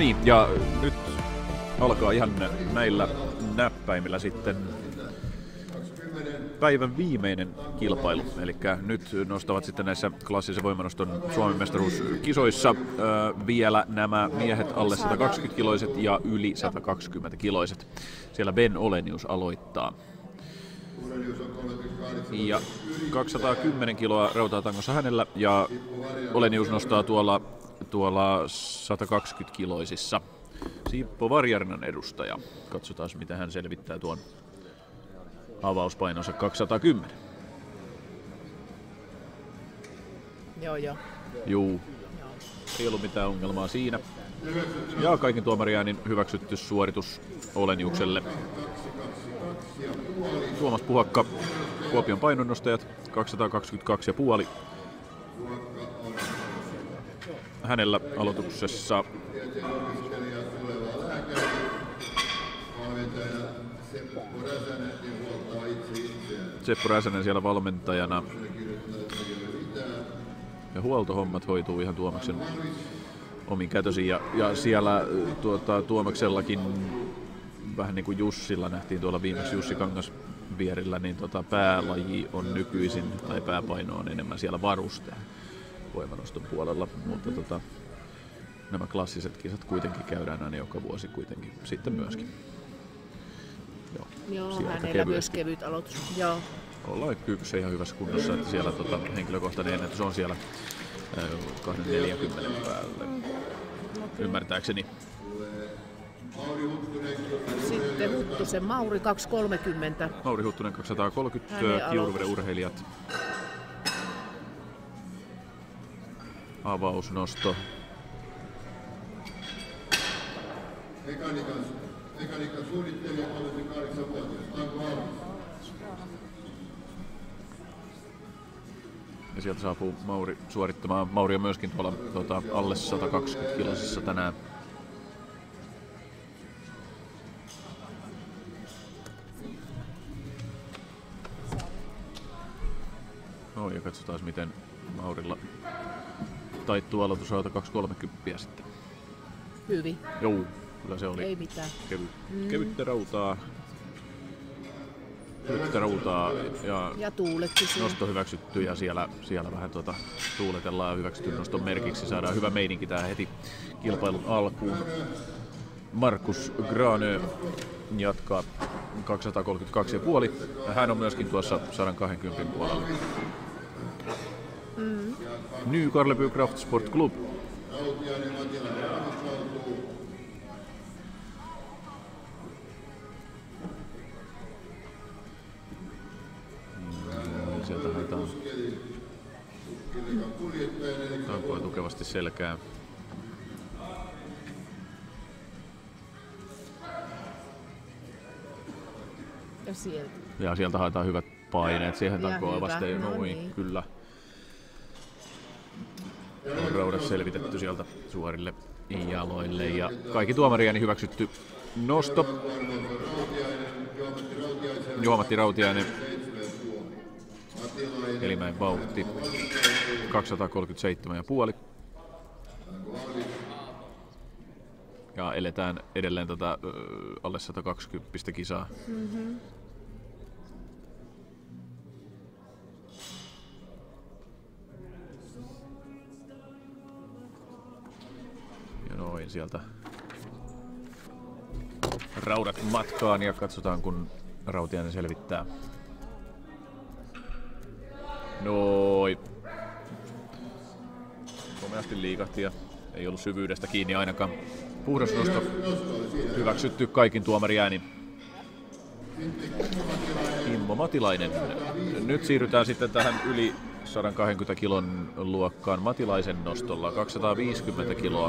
niin, ja nyt alkaa ihan näillä näppäimillä sitten päivän viimeinen kilpailu. Eli nyt nostavat sitten näissä klassisen voimanoston Suomen mestaruuskisoissa vielä nämä miehet alle 120-kiloiset ja yli 120-kiloiset. Siellä Ben Olenius aloittaa. Ja 210 kiloa rautaatangossa hänellä ja Olenius nostaa tuolla 120-kiloisissa. Siippo Varjarinan edustaja. Katsotaan, miten hän selvittää tuon avauspainonsa 210. Joo. Juu. Ei ollut mitään ongelmaa siinä. Ja kaikin tuomariäänin hyväksytty suoritus Oleniukselle. Tuomas Puhakka, Kuopion painonnostajat, 222,5. Hänellä aloituksessa Seppo Räsänen siellä valmentajana. Ja huoltohommat hoituu ihan Tuomaksen omin kätösin. Ja siellä Tuomaksellakin, vähän niin kuin Jussilla nähtiin tuolla viimeksi Jussi Kangasvierillä, niin päälaji on nykyisin, tai pääpaino on enemmän siellä varuste voimanoston puolella. Mutta nämä klassiset kisat kuitenkin käydään aina joka vuosi kuitenkin sitten myöskin. Joo, hänellä myös kevyt aloitus. Joo. Ollaan kykyssä ihan hyvässä kunnossa, että siellä henkilökohtainen ennätys on siellä 240 päälle, ymmärtääkseni. Sitten Huttusen Mauri 230. Mauri Huttunen 230, Kiuruveden urheilijat. Avausnosto. Mekaniikan suunnittelija olisi 8-vuotias. Onko valmis? Ja sieltä saapuu Mauri suorittamaan. Mauri on myöskin tuolla alle 120-kilosissa tänään. No ja katsotaan miten Maurilla taittuu aloitusrauta 230 sitten. Hyvin. Joo. Kyllä se oli. Ei mitään. Kevyttä rautaa. Ja tuulettu nosto hyväksytty ja siellä vähän tuuletellaan ja hyväksytty noston merkiksi. Saadaan hyvä meininki tää heti kilpailun alkuun. Markus Granö jatkaa 232,5. Hän on myöskin tuossa 120 puolella. Ny Karleby Craft Sport Club. Sieltä haetaan tankua tukevasti selkään. Ja sieltä haetaan hyvät paineet siihen tankoon vasten. Noin, kyllä. Raudat selvitetty sieltä suorille jaloille ja kaikki tuomariääni hyväksytty nosto. Juha-Matti Rautiainen. Elimäen vauhti 237,5. Ja eletään edelleen tätä alle 120 kisaa. Ja noin sieltä raudat matkaan ja katsotaan kun Rautiainen selvittää. Noin. Komeasti liikahti ja ei ollut syvyydestä kiinni ainakaan. Puhdas nosto hyväksytty kaikin tuomariäänin. Kimmo Matilainen. Nyt siirrytään sitten tähän yli 120 kilon luokkaan Matilaisen nostolla. 250 kiloa.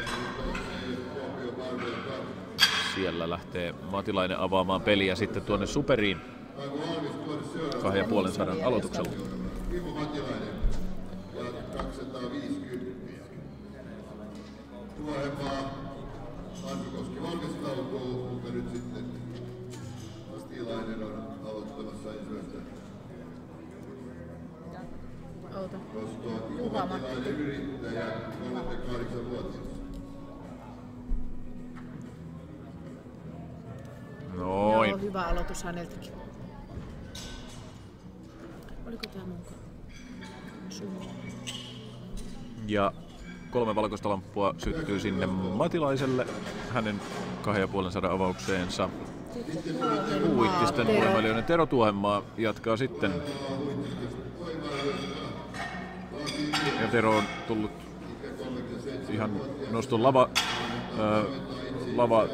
Siellä lähtee Matilainen avaamaan peliä sitten tuonne superiin 250 aloituksella. Kimmo Matilainen ja 250. Tuoremaa Ansukoski valmistautuu, mutta nyt sitten Matilainen on aloittamassa ensimmäistä. Oota. Kimmo Matilainen yrittäjä, 38-vuotias. hyvä aloitus häneltäkin. Oliko tää munko? Ja 3 valkoista lamppua syttyy sinne Matilaiselle hänen 250 avaukseensa. Puuittisten voimailijoiden Tero Tuohenmaa jatkaa sitten. Ja Tero on tullut ihan noston lava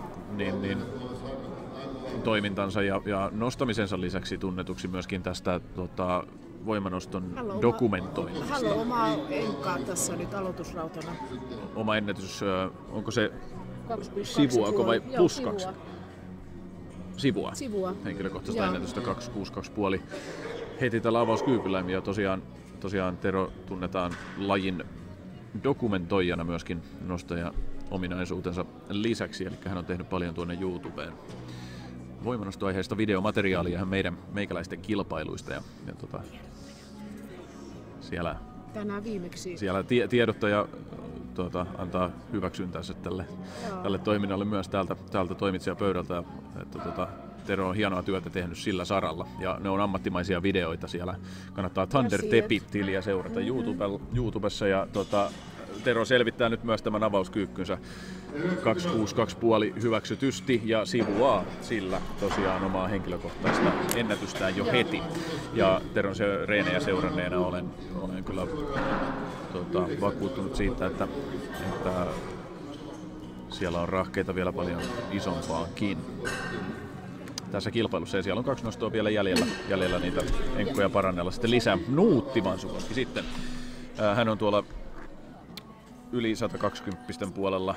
toimintansa ja nostamisensa lisäksi tunnetuksi myöskin tästä voimanoston dokumentoinnista. Haluaa omaa enkaa tässä nyt aloitusrautana. Oma ennätys, onko se 262 vai plus 2? Sivua. Henkilökohtaista ennätystä 262,5 heti tällä avauskyypillä. Ja tosiaan Tero tunnetaan lajin dokumentoijana myöskin nostaja-ominaisuutensa lisäksi. Eli hän on tehnyt paljon tuonne YouTubeen voimanostoaiheista videomateriaalia meikäläisten kilpailuista. Ja tänään viimeksi. Siellä tiedottaja antaa hyväksyntänsä tälle toiminnalle myös täältä toimitsijapöydältä. Että Tero on hienoa työtä tehnyt sillä saralla ja ne on ammattimaisia videoita siellä. Kannattaa Thunder Tepi-tiliä seurata YouTubessa ja Tero selvittää nyt myös tämän avauskyykkynsä 262,5 hyväksytysti ja sivuaa sillä tosiaan omaa henkilökohtaista ennätystään jo heti. Ja Teron reenejä seuranneena olen kyllä vakuuttunut siitä, että siellä on rahkeita vielä paljon isompaakin tässä kilpailussa. Ja siellä on 2 nostoa vielä jäljellä niitä enkkoja parannella sitten lisää. Nuutti Mansukoski sitten. Hän on tuolla yli 120 puolella.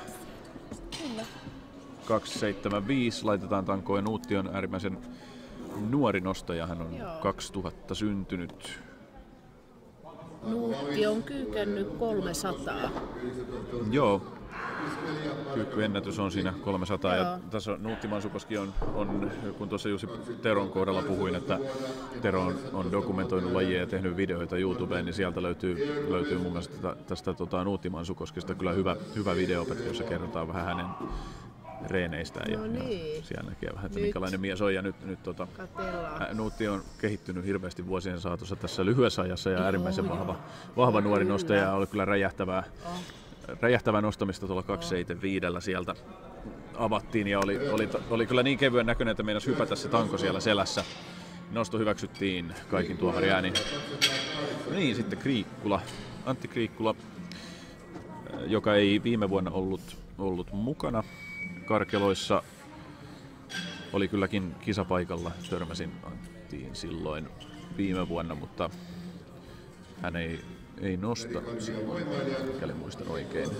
275 laitetaan tankoon. Nuutti on äärimmäisen nuori nostaja. Hän on 2000 syntynyt. Nuutti on kyykännyt 300. Joo. Kyykkyennätys on siinä 300 ja tässä Nuutti Mansukoski on, kun tuossa Jussi Teron kohdalla puhuin, että Tero on dokumentoinut lajia ja tehnyt videoita YouTubeen, niin sieltä löytyy mun mielestä tästä Nuutti Mansukoskista kyllä hyvä videopätkä, jossa kerrotaan vähän hänen reeneistään ja siellä näkee vähän, että minkälainen mies on. Ja nyt Nuutti on kehittynyt hirveästi vuosien saatossa tässä lyhyessä ajassa ja äärimmäisen vahva nuori nostaja, oli kyllä räjähtävää nostamista tuolla 275 sieltä avattiin ja oli kyllä niin kevyen näköinen, että meinasi hypätä se tanko siellä selässä. Nosto hyväksyttiin kaikin tuomariäänin. Niin, sitten Antti Kriikkula, joka ei viime vuonna ollut mukana Karkeloissa, oli kylläkin kisapaikalla. Törmäsin Anttiin silloin viime vuonna, mutta hän ei nostanut silloin, mikäli muistan oikein.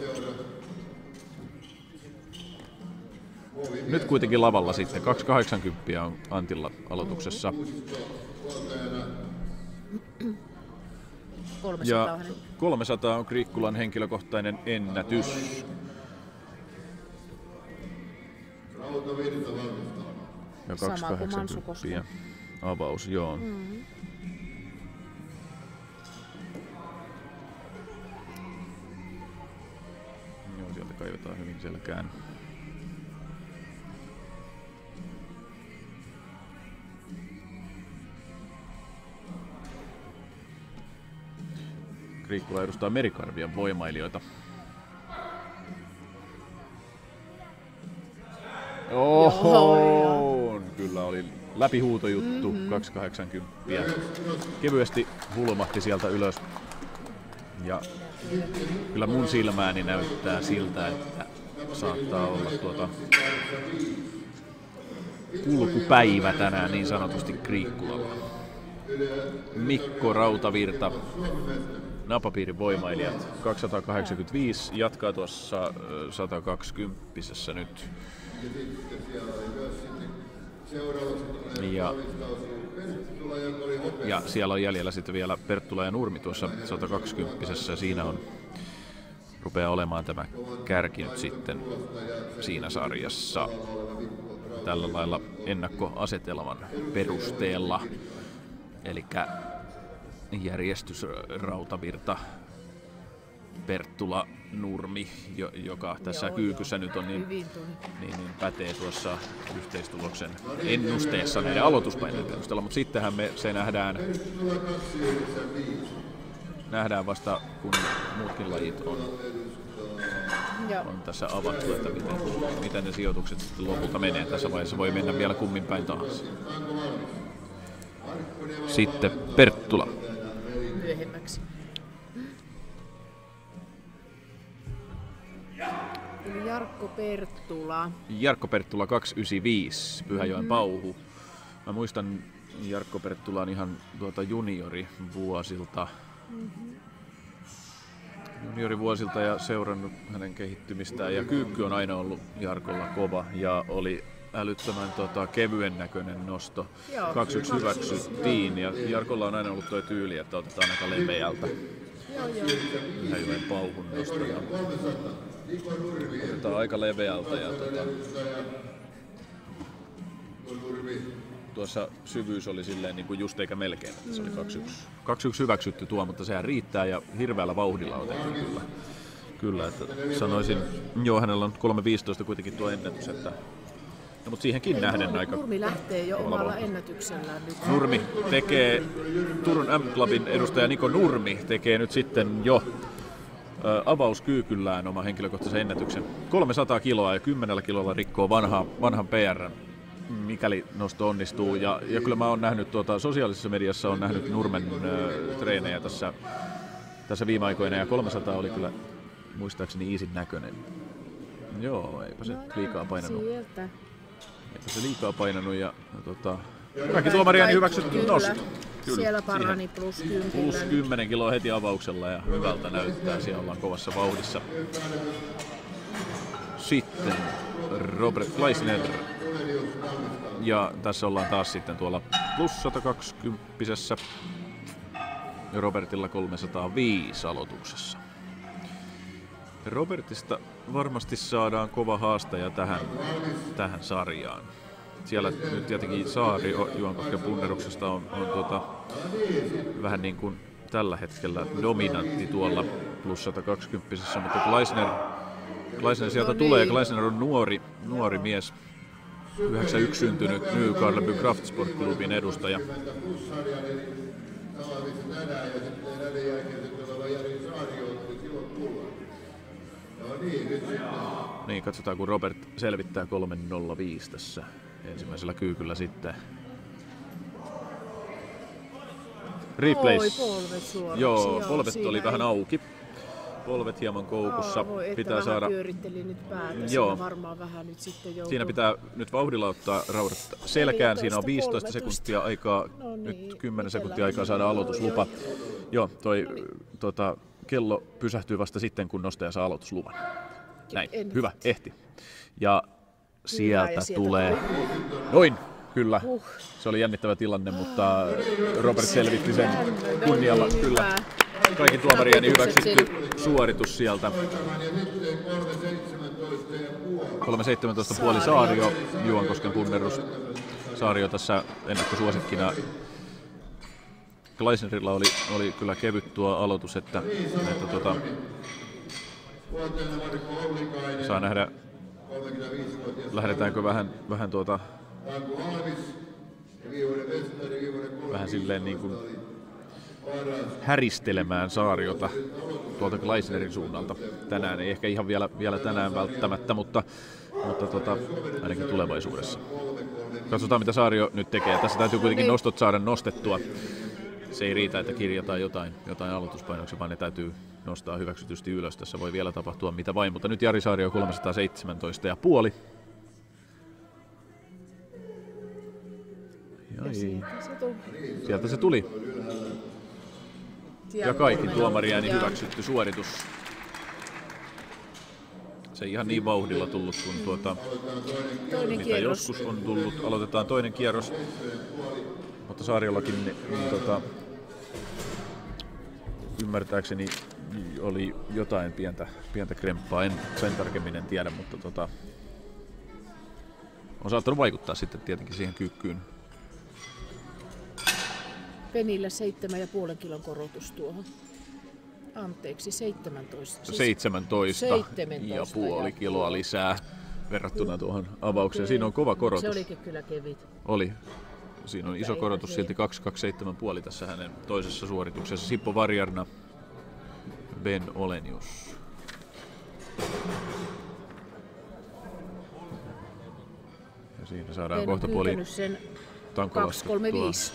Nyt kuitenkin lavalla sitten 280 on Antilla aloituksessa. 300 on Kriikkulan henkilökohtainen ennätys. Ja 280 avaus, joo. Mm-hmm. Joo, sieltä kaivetaan hyvin selkään. Kriikkula edustaa Merikarvian voimailijoita. Oho! Kyllä oli läpihuutojuttu, 280. Kevyesti hulmahti sieltä ylös. Ja kyllä mun silmääni näyttää siltä, että saattaa olla kulkupäivä tänään niin sanotusti Kriikkulalla. Mikko Rautavirta, napapiirin voimailijat, 285, jatkaa tuossa 120 nyt. Ja siellä on jäljellä sitten vielä Perttula ja Nurmi tuossa 120 ja siinä rupeaa olemaan tämä kärki nyt sitten siinä sarjassa tällä lailla ennakkoasetelman perusteella. Elikkä järjestys Rautavirta, Perttula Nurmi, joka tässä kyykyssä nyt on niin pätee tuossa yhteistuloksen ennusteessa näiden aloituspainojen perusteella, mutta sittenhän se nähdään vasta, kun muutkin lajit on tässä avattu, että miten ne sijoitukset sitten lopulta menee. Tässä vaiheessa voi mennä vielä kummin päin tahansa. Sitten Perttula. Myöhemmäksi. Eli Jarkko Perttula 295, Pyhäjoen Pauhu. Mä muistan Jarkko Perttulaan ihan juniorivuosilta. Juniorivuosilta ja seurannut hänen kehittymistään. Ja kyykky on aina ollut Jarkolla kova ja oli älyttömän kevyen näköinen nosto. 2-1 hyväksyttiin ja Jarkolla on aina ollut tuo tyyli, että otetaan aika leveältä. Pyhäjoen Pauhun nostoja. Otetaan aika leveältä ja tuossa syvyys oli silleen niin kuin just eikä melkein, että se oli 2-1 hyväksytty tuo, mutta sehän riittää ja hirveällä vauhdilla otettiin kyllä, että sanoisin, hänellä on 3.15 kuitenkin tuo ennätys, että mutta siihenkin nähden aika... Nurmi lähtee jo omalla ennätyksellään nyt. Nurmi tekee, Turun M-Clubin edustaja Niko Nurmi tekee nyt sitten jo avauskyykyllään oma henkilökohtaisen ennätyksen. 300 kiloa ja 10 kilolla rikkoo vanhan PR, mikäli nosto onnistuu. Ja kyllä mä oon nähnyt sosiaalisessa mediassa on nähnyt Nurmen treenejä tässä viime aikoina ja 300 oli kyllä muistaakseni easyn näköinen. Joo, eipä se liikaa painanut. Eipä se liikaa painanut ja kaikki tuomarien hyväksytty nosto. Kyllä, siellä parani plus 10. Plus 10 kiloa heti avauksella ja hyvältä näyttää, siellä ollaan kovassa vauhdissa. Sitten Robert Gleisner. Ja tässä ollaan taas sitten tuolla plus 120. Ja Robertilla 305 aloituksessa. Robertista varmasti saadaan kova haastaja tähän sarjaan. Siellä nyt tietenkin Saari Juankosken punneruksesta on vähän niin kuin tällä hetkellä dominantti tuolla plus 120, mutta Gleisner sieltä tulee. Gleisner on nuori mies, 91 syntynyt Ny Karleby Kraftsport Clubin edustaja. Niin, katsotaan kun Robert selvittää 3.05 tässä ensimmäisellä kyykyllä sitten. Replays. Joo, polvet oli vähän auki. Polvet hieman koukussa. Pitää saada. Pyöritteli nyt päätä. Joo. Varmaan vähän nyt sitten joutuu. Siinä pitää nyt vauhdilla ottaa raudat selkään. Siinä on 15 sekuntia aikaa. No niin, nyt 10 sekuntia aikaa saada aloituslupa. Joo, kello pysähtyy vasta sitten, kun nostaja saa aloitusluvan. Näin, hyvä, ehti. Ja sieltä tulee... Noin, kyllä. Se oli jännittävä tilanne, mutta Robert selvitti sen kunnialla. Kyllä. Kaikki tuomarien hyväksytty suoritus sieltä. 3.17,5 Saario, Juankosken punnerus. Saario tässä ennakkosuosikkina. Gleisnerilla oli kyllä kevyt tuo aloitus, että saa nähdä, lähdetäänkö vähän silleen niin kuin häristelemään Saariota tuolta Gleisnerin suunnalta. Tänään ei ehkä ihan vielä tänään välttämättä, mutta ainakin tulevaisuudessa. Katsotaan mitä Saario nyt tekee. Tässä täytyy kuitenkin nostot saada nostettua. Se ei riitä, että kirjataan jotain aloituspainoksia, vaan ne täytyy nostaa hyväksytysti ylös. Tässä voi vielä tapahtua mitä vain, mutta nyt Jari Saario 317,5. Sieltä se tuli. Ja kaikki tuomarien hyväksytty suoritus. Se ei ihan niin vauhdilla tullut kuin mitä joskus on tullut. Aloitetaan toinen kierros. Mutta Saariollakin ymmärtääkseni oli jotain pientä kremppaa, sen tarkemmin en tiedä, mutta on saattanut vaikuttaa sitten tietenkin siihen kyykkyyn. Penillä 7,5 kilon korotus tuohon Anteeksi, 17. Siis 17,5 kiloa lisää verrattuna tuohon avaukseen. Siinä on kova korotus. Se olikin kyllä kevit. Oli. Siinä on iso korotus silti 2,27,5 tässä hänen toisessa suorituksessa. Sippo Varjarna, Ben Olenius. Ja siinä saadaan kohta puoli Tankolasta 235.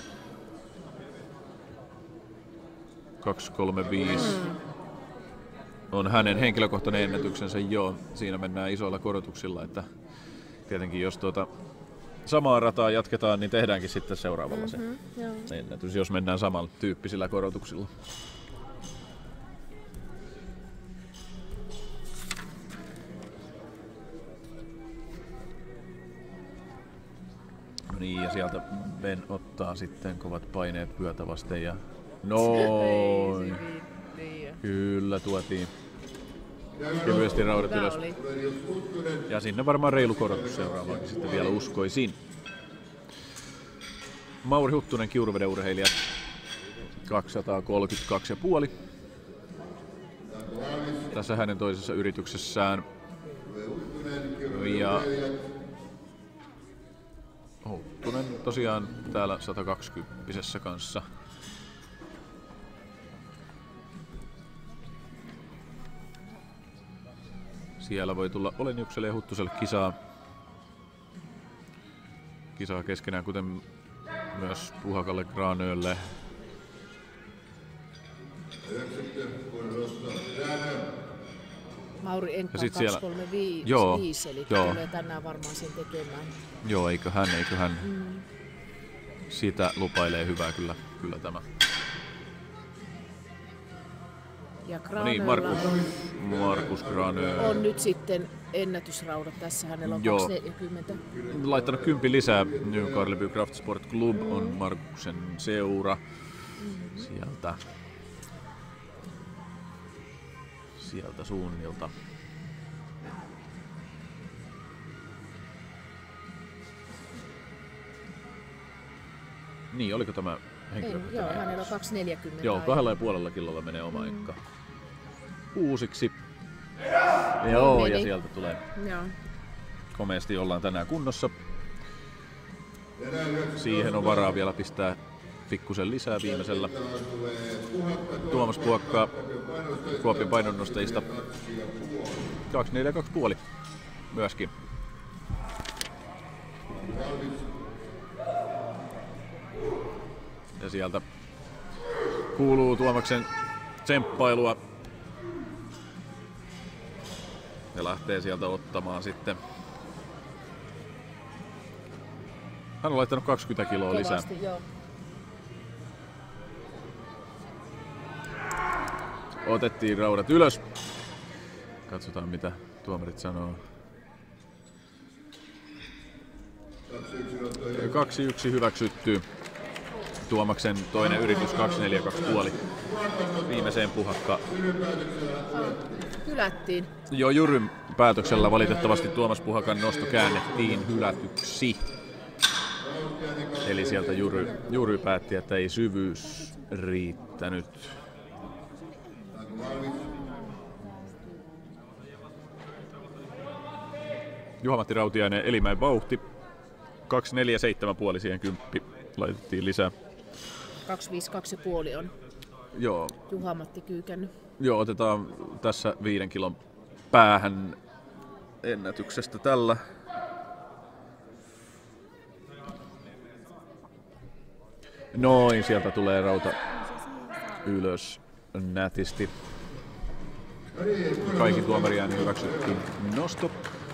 235 on hänen henkilökohtainen ennätyksensä, joo. Siinä mennään isoilla korotuksilla, että tietenkin jos samaa rataa jatketaan, niin tehdäänkin sitten seuraavalla se ennätys, jos mennään samantyyppisillä korotuksilla. No niin, ja sieltä Ben ottaa sitten kovat paineet vyötä vasten ja noin. Kyllä tuotiin kevyesti raudat ylös. Ja sinne varmaan reilu korotus seuraavaankin sitten vielä uskoisin. Mauri Huttunen, Kiuruveden urheilija, 232,5. Tässä hänen toisessa yrityksessään. Ja Huttunen tosiaan täällä 120 kanssa. Siellä voi tulla Oleniukselle ja Huttuselle kisaa keskenään, kuten myös Puhakalle, Granölle. Mauri Enkka 235, eli tulee tänään varmaan sen tekemään. Joo, eikö hän. Siitä lupailee hyvää kyllä tämä. Ja no niin, Markus Granö on nyt sitten ennätysraudat. Tässä hänellä on 240. Laittanut 10 lisää. New Karleby Craft Sport Club on Markuksen seura. Sieltä suunnilta. Niin, oliko tämä henkilökohtainen? Joo, hänellä on 240. Joo, 2,5 kilolla menee oma Enkka uusiksi. Joo, ja sieltä tulee. Joo. Komeasti ollaan tänään kunnossa. Siihen on varaa vielä pistää pikkusen lisää viimeisellä. Tuomas Puokka Kuopion painonnostajista 242,5 myöskin. Ja sieltä kuuluu Tuomaksen tsemppailua. Ja lähtee sieltä ottamaan sitten. Hän on laittanut 20 kiloa lisää. Kovasti, joo. Otettiin raudat ylös. Katsotaan mitä tuomarit sanoo. 2-1 hyväksytty. Tuomaksen toinen yritys 2-4-2,5. Viimeiseen Puhakka. Hylättiin. Jo juryn päätöksellä valitettavasti Tuomas Puhakan nosto käännettiin hylätyksi. Eli sieltä jury päätti, että ei syvyys riittänyt. Juha-Matti Rautiainen, Elimäen vauhti. 247,5 siihen 10 laitettiin lisää. 252,5 on Joo. Juha-Matti kyykännyt. Joo, otetaan tässä 5 kilon päähän ennätyksestä tällä. Noin, sieltä tulee rauta ylös nätisti. Kaikki tuomariääni hyväksyttiin nosto.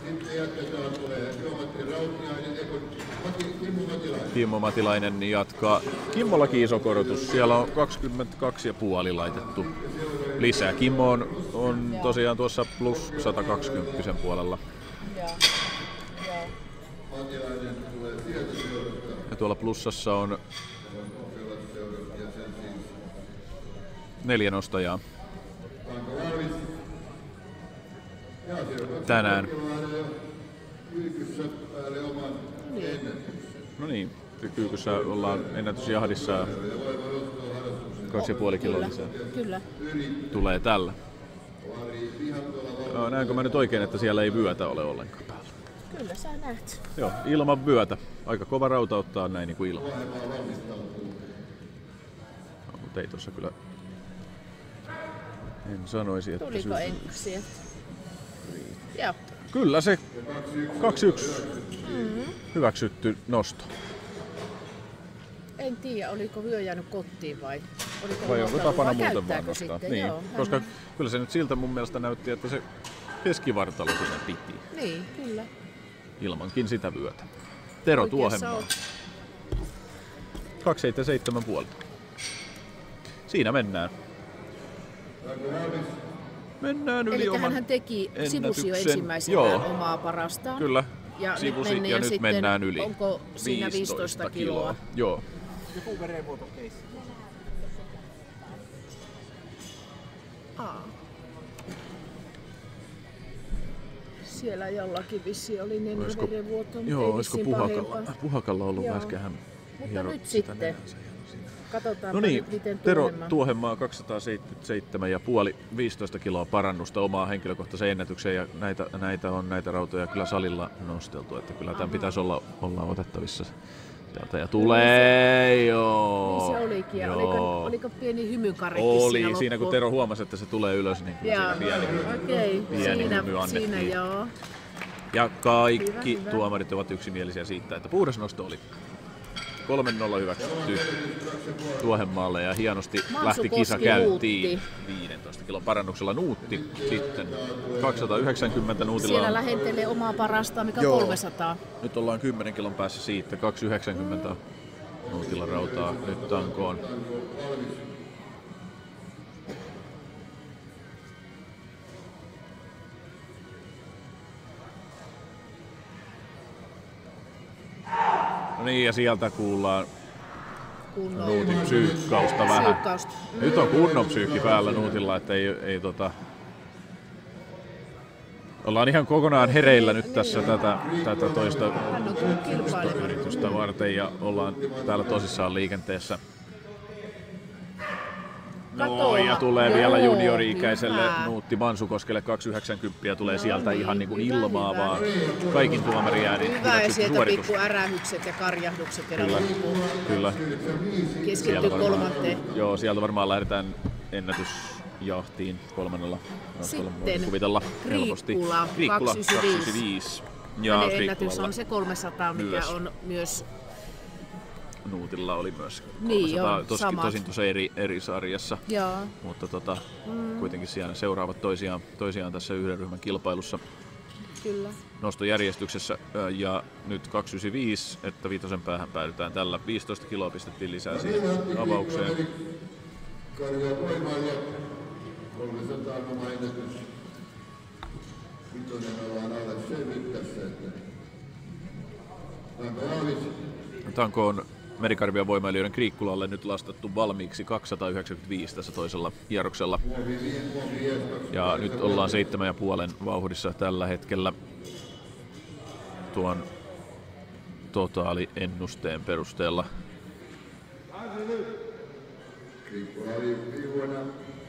Kimmo Matilainen jatkaa. Kimmollakin iso korotus. Siellä on 22,5 laitettu lisää. Kimmo on tosiaan tuossa plus 120 puolella. Ja tuolla plussassa on 4 nostajaa tänään. No niin, Kyykyssä ollaan ennätysjahdissa. 2,5 kiloa lisää. Kyllä. Tulee tällä. No, näenkö mä nyt oikein, että siellä ei vyötä ole ollenkaan päällä? Kyllä sä näet. Joo, ilman vyötä. Aika kova rauta ottaa näin niin kuin ilman. No, mutta ei tossa kyllä... En sanoisi, että... Tuliko enksia? Joo. Kyllä se 2-1 hyväksytty nosto. En tiedä, oliko vyö jäänyt kotiin vai Onko tapana muuten vaan nostaa? Sitten? Niin, Joo, koska kyllä se nyt siltä mun mielestä näytti, että se keskivartalo siinä piti. Niin, kyllä. Ilmankin sitä vyötä. Tero Tuohenmaa. 2,77,5. Siinä mennään. Mennään yli eli oman hän teki sivusi jo ensimmäisenä omaa parastaan. Kyllä. Ja Sivusi nyt ja nyt mennään yli. Onko siinä 15 kiloa? Joo. Joku verenvuotokeissi. Siellä jollakin vissi oli verenvuoto. Joo, olisiko Puhakalla ollut äsken? Mutta nyt sitten. Katsotaan, no niin, miten Tero Tuohenmaa 277,5, 15 kiloa parannusta omaa henkilökohtaisen ennätykseen ja näitä rautoja kyllä salilla nosteltu, että kyllä tämän pitäisi olla otettavissa täältä ja tulee joo. Niin se olikin, ja oliko pieni hymykarikki oli siinä kun Tero huomasi, että se tulee ylös, niin kyllä siinä pieni hymy annettiin. Siinä joo. Ja kaikki tuomarit ovat yksimielisiä siitä, että puhdas nosto oli 3-0 hyväksytty Tuohenmaalle ja hienosti lähti kisa käyntiin. 15 kilon parannuksella Nuutti, sitten 290 Nuutilla. Siellä lähentelee omaa parastaan, mikä on 300. Nyt ollaan 10 kilon päässä siitä, 290 Nuutilla rautaa nyt tankoon. No niin, ja sieltä kuullaan Nuutin psyykkausta vähän. Nyt on kunnon psyykki päällä Nuutilla, että ei ollaan ihan kokonaan hereillä nyt tässä tätä toista yritystä varten ja ollaan täällä tosissaan liikenteessä. No ja tulee vielä juniori-ikäiselle Nuutti Mansukoskelle 290 tulee sieltä ihan niin kuin ilmaa vaan kaikin tuomarijäänin. Hyvä ja sieltä pikku ärähykset ja karjahdukset vielä loppuun. Kyllä. Keskittyy kolmanteen. Joo, sieltä varmaan lähdetään ennätysjahtiin 3. Sitten kuvitella helposti. Kriikkula 295. Ja hänen ennätys on se 300, mikä myös on myös Nuutilla oli myös 300, niin tosin tuossa eri sarjassa, mutta kuitenkin siellä seuraavat toisiaan tässä yhden ryhmän kilpailussa. Kyllä. Nostojärjestyksessä ja nyt 295, että viitosen päähän päädytään tällä. 15 kiloa pistettiin lisää siihen avaukseen. Karjaa voimailla 300 oma ennätys. Vitonen ollaan alle sen tässä, että Tanko on Merikarvian voimailijoiden Kriikkulalle nyt lastattu valmiiksi 295 tässä toisella kierroksella. Ja nyt ollaan 7,5 vauhdissa tällä hetkellä tuon totaaliennusteen perusteella. Kriikkula oli viime vuonna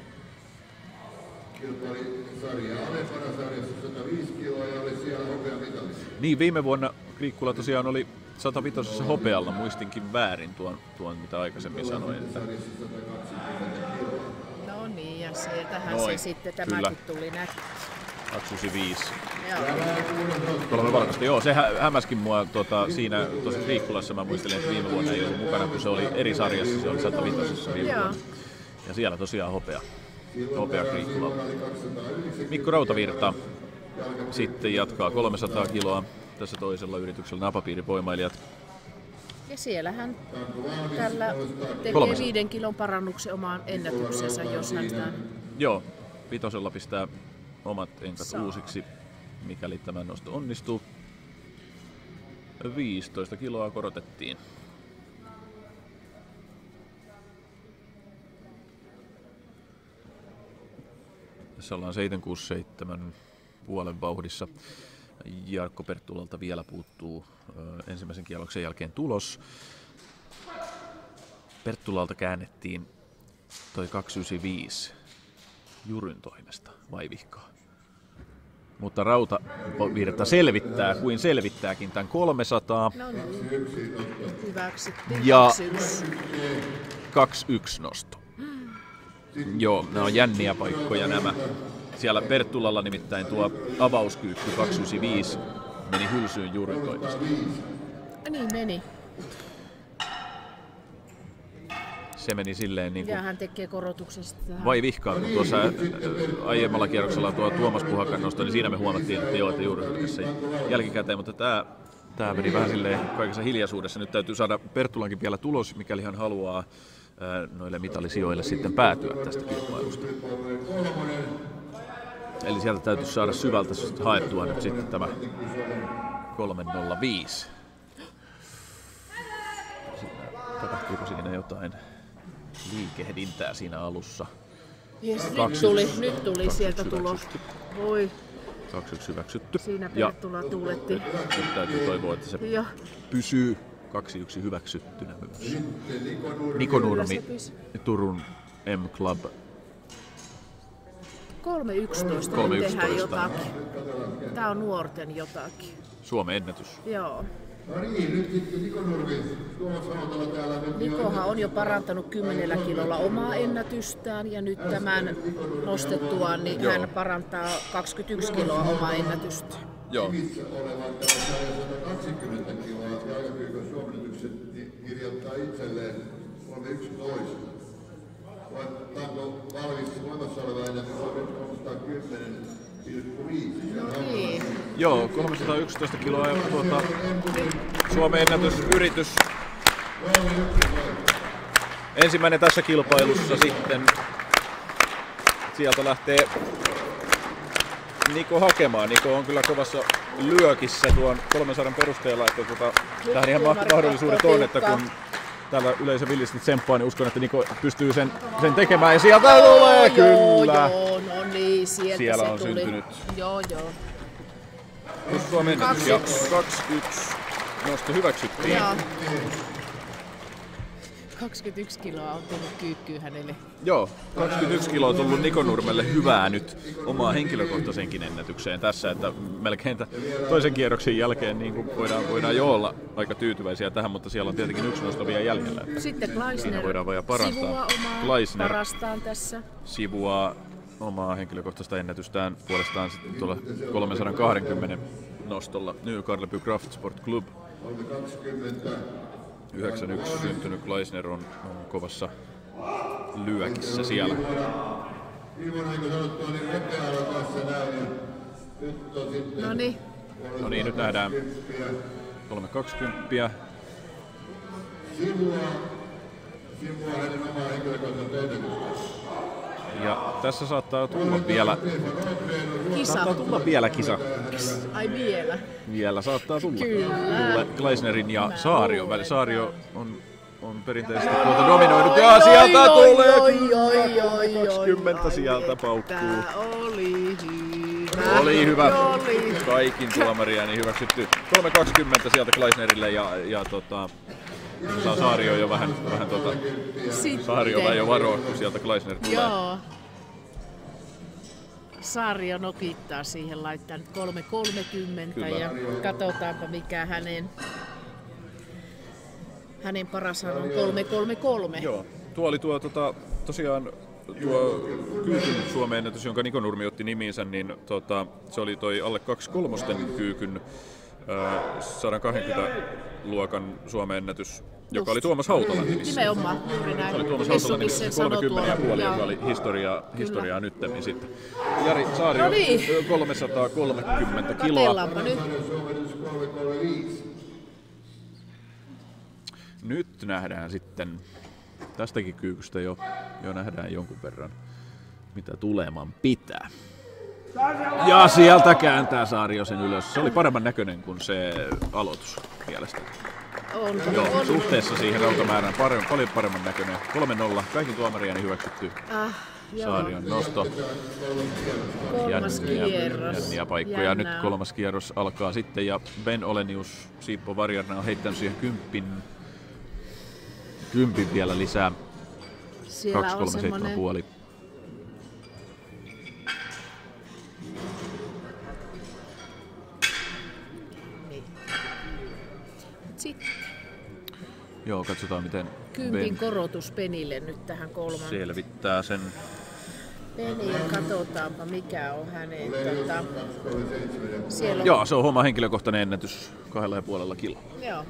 kilpaili sarjaa alempana sarjassa 105 kiloa ja oli siellä hopeamitalissa. Niin, viime vuonna Kriikkula tosiaan oli 105 hopealla, muistinkin väärin tuon mitä aikaisemmin sanoin. Että... No niin, ja sieltähän se sitten tämäkin tuli näkyy. 295. Kolme valkoista. Joo, se hämäskin mua siinä tosi Kriikkulassa. Mä muistelin, että viime vuonna ei ollut mukana, kun se oli eri sarjassa. Se oli 105 viime vuonna. Ja siellä tosiaan hopea Kriikkulalla. Mikko Rautavirta sitten jatkaa 300 kiloa tässä toisella yrityksellä napapiirivoimailijat. Ja siellähän tällä tekee 5 kilon parannuksen omaan ennätyksensä, jos hän tämän... Joo, vitosella pistää omat enkat uusiksi, mikäli tämä nosto onnistuu. 15 kiloa korotettiin. Tässä ollaan 767 puolen vauhdissa. Jarkko Perttulalta vielä puuttuu ensimmäisen kierroksen jälkeen tulos. Perttulalta käännettiin toi 295 Juryn toimesta Vaivihkaa. Mutta Rautavirta selvittää kuin selvittääkin tämän 300. No niin. Hyväksyttiin. Ja 2-1. 2-1 nosto. Joo, nämä on jänniä paikkoja nämä. Siellä Perttulalla nimittäin tuo avauskyykky 295 meni hylsyyn Juryn toimesta. Niin meni. Se meni silleen niin kuin Ja hän tekee korotuksen sitten tähän. Vaivihkaa, kun tuossa aiemmalla kierroksella tuo Tuomas Puhakan nosto, niin siinä me huomattiin, että joo, että Juri hylkäsi jälkikäteen, mutta tämä meni vähän silleen kaikessa hiljaisuudessa. Nyt täytyy saada Perttulankin vielä tulos, mikäli hän haluaa noille mitallisijoille sitten päätyä tästä kilpailusta. Eli sieltä täytyy saada syvältä haettua nyt sitten tämä 305. Tapahtuuko siinä jotain liikehdintää siinä alussa? Yes, nyt tuli sieltä tulos. Voi. 2-1 hyväksytty. Siinä Perttula tuuletti. Nyt täytyy toivoa, että se pysyy 2-1 hyväksyttynä myös. Niko Nurmi, Turun M-Club. 3.11. Nyt tehdään jotakin. Tää on nuorten jotakin. Suomen ennätys. Joo. No niin, nyt sitten Niko Nurmi, Tuomas Hautala täällä. Nikohan on jo parantanut 10 kilolla omaa ennätystään ja nyt tämän nostettuaan niin hän parantaa 21 kiloa omaa ennätystä. Joo. Olevan täällä 120 kiloa ja aikakyykön suomennetykset kirjoittaa itselleen 3.11. Ottaako valmis voimassa oleva ennätys on nyt 310,5? No niin. Joo, 311 kiloa ja Suomen ennätysyritys. Ensimmäinen tässä kilpailussa sitten. Sieltä lähtee Niko hakemaan. Niko on kyllä kovassa lyökissä tuon 300 perusteella, että tähän ihan mahdollisuudet on, että kun täällä yleisö villisti tsemppaa, niin uskon, että Niko pystyy sen tekemään. Ja sieltä tulee kyllä! Joo, no niin, siellä se on tuli. syntynyt. Joo. Suomen ennätys ja 2-1 nosto hyväksyttiin. Joo. 21 kiloa on tullut kyykkyyn hänelle. Joo, 21 kiloa on tullut Niko Nurmelle hyvää nyt omaa henkilökohtaisenkin ennätykseen tässä, että melkein toisen kierroksen jälkeen niin kuin voidaan jo olla aika tyytyväisiä tähän, mutta siellä on tietenkin yksi nosto vielä jäljellä. Sitten Kleisner voidaan vielä parantaa. sivuaa omaa Kleisner parastaan tässä. Sivuaa omaa henkilökohtaista ennätystään puolestaan sitten tuolla 320 nostolla New Karleby Craft Sport Club. 91 syntynyt Kleisner on kovassa lyökissä siellä. No niin, nyt nähdään 320. Ja tässä saattaa tulla vielä kisa. Ai vielä? Vielä saattaa tulla. Kyllä. Kleisnerin ja Saarion väli. Saario on perinteisesti dominoinut ja sieltä tulee 20 sieltä paukkuu. Oli hyvä. Kaikin tuomaria niin hyväksytty. 3.20 sieltä Kleisnerille ja Saario jo vähän Saario vähän jo varoa, kun sieltä Kleisner tulee. Joo. Saario nokittaa siihen, laittaa nyt 3.30 ja katsotaanpa mikä hänen parashan on 3.33. Joo, tuo oli tosiaan tuo kyykyn Suomen ennätys, jonka Niko Nurmi otti nimiinsä, niin se oli toi alle 2.3 kyykyn 120 luokan Suomen ennätys, joka oli Tuomas Hautalan nimissä. Nimenomaan, juuri näin. Se oli Tuomas Hautalan nimissä 30,5, joka oli historiaa nyttemmin sitten. Jari Saario 330 kiloa. Katellaanpa nyt. Nyt nähdään sitten, tästäkin kyykystä jo nähdään jonkun verran, mitä tuleman pitää. Ja sieltä kääntää Saario sen ylös. Se oli paremman näköinen kuin se aloitus mielestäni. Joo, suhteessa siihen rautamäärään paljon paremman näköinen. 3-0, kaikki tuomariani hyväksytty. Saarion nosto. Kolmas kierros. Jänniä paikkoja. Jännää. Nyt kolmas kierros alkaa sitten ja Ben Olenius, Siippo Varjarna on heittänyt siihen kympin vielä lisää Siellä on 237,5. semmoinen... Niin. Sitten Joo, katsotaan miten 10 korotus Penille nyt tähän kolmanteen. selvittää sen. Peni, katsotaanpa mikä on hänen. Siellä on... Joo, se on oma henkilökohtainen ennätys 2,5 kiloa. Joo.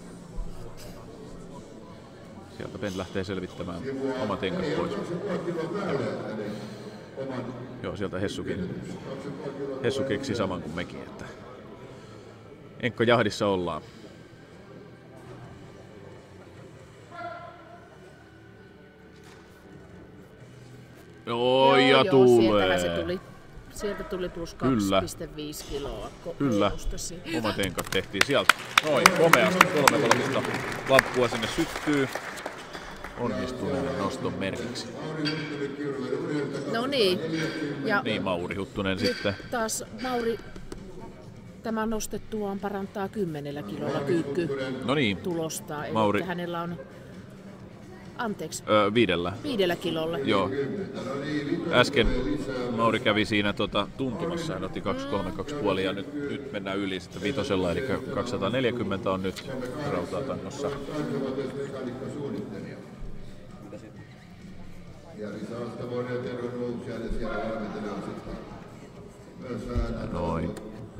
Sieltä Ben lähtee selvittämään omat enkat pois. Joo, sieltä Hessu keksi saman kuin mekin, että enkkojahdissa ollaan. Joo, ja tulee. Sieltä tuli plus 2,5 kiloa. Kyllä, omat enkat tehtiin sieltä. Noin, komeasti 3 lappua sinne syttyy. Onnistuneen noston merkiksi. No niin. Ja niin, Mauri Huttunen sitten. Taas Mauri tämän nostettuaan parantaa 10 kilolla no niin. tulosta. Eli Mauri. Hänellä on... Anteeksi. 5 kilolla. Joo. Äsken Mauri kävi siinä tuntumassa, hän otti 2,32,5 ja nyt mennään yli sitten 5, eli 240 on nyt rautaatangossa. Noin.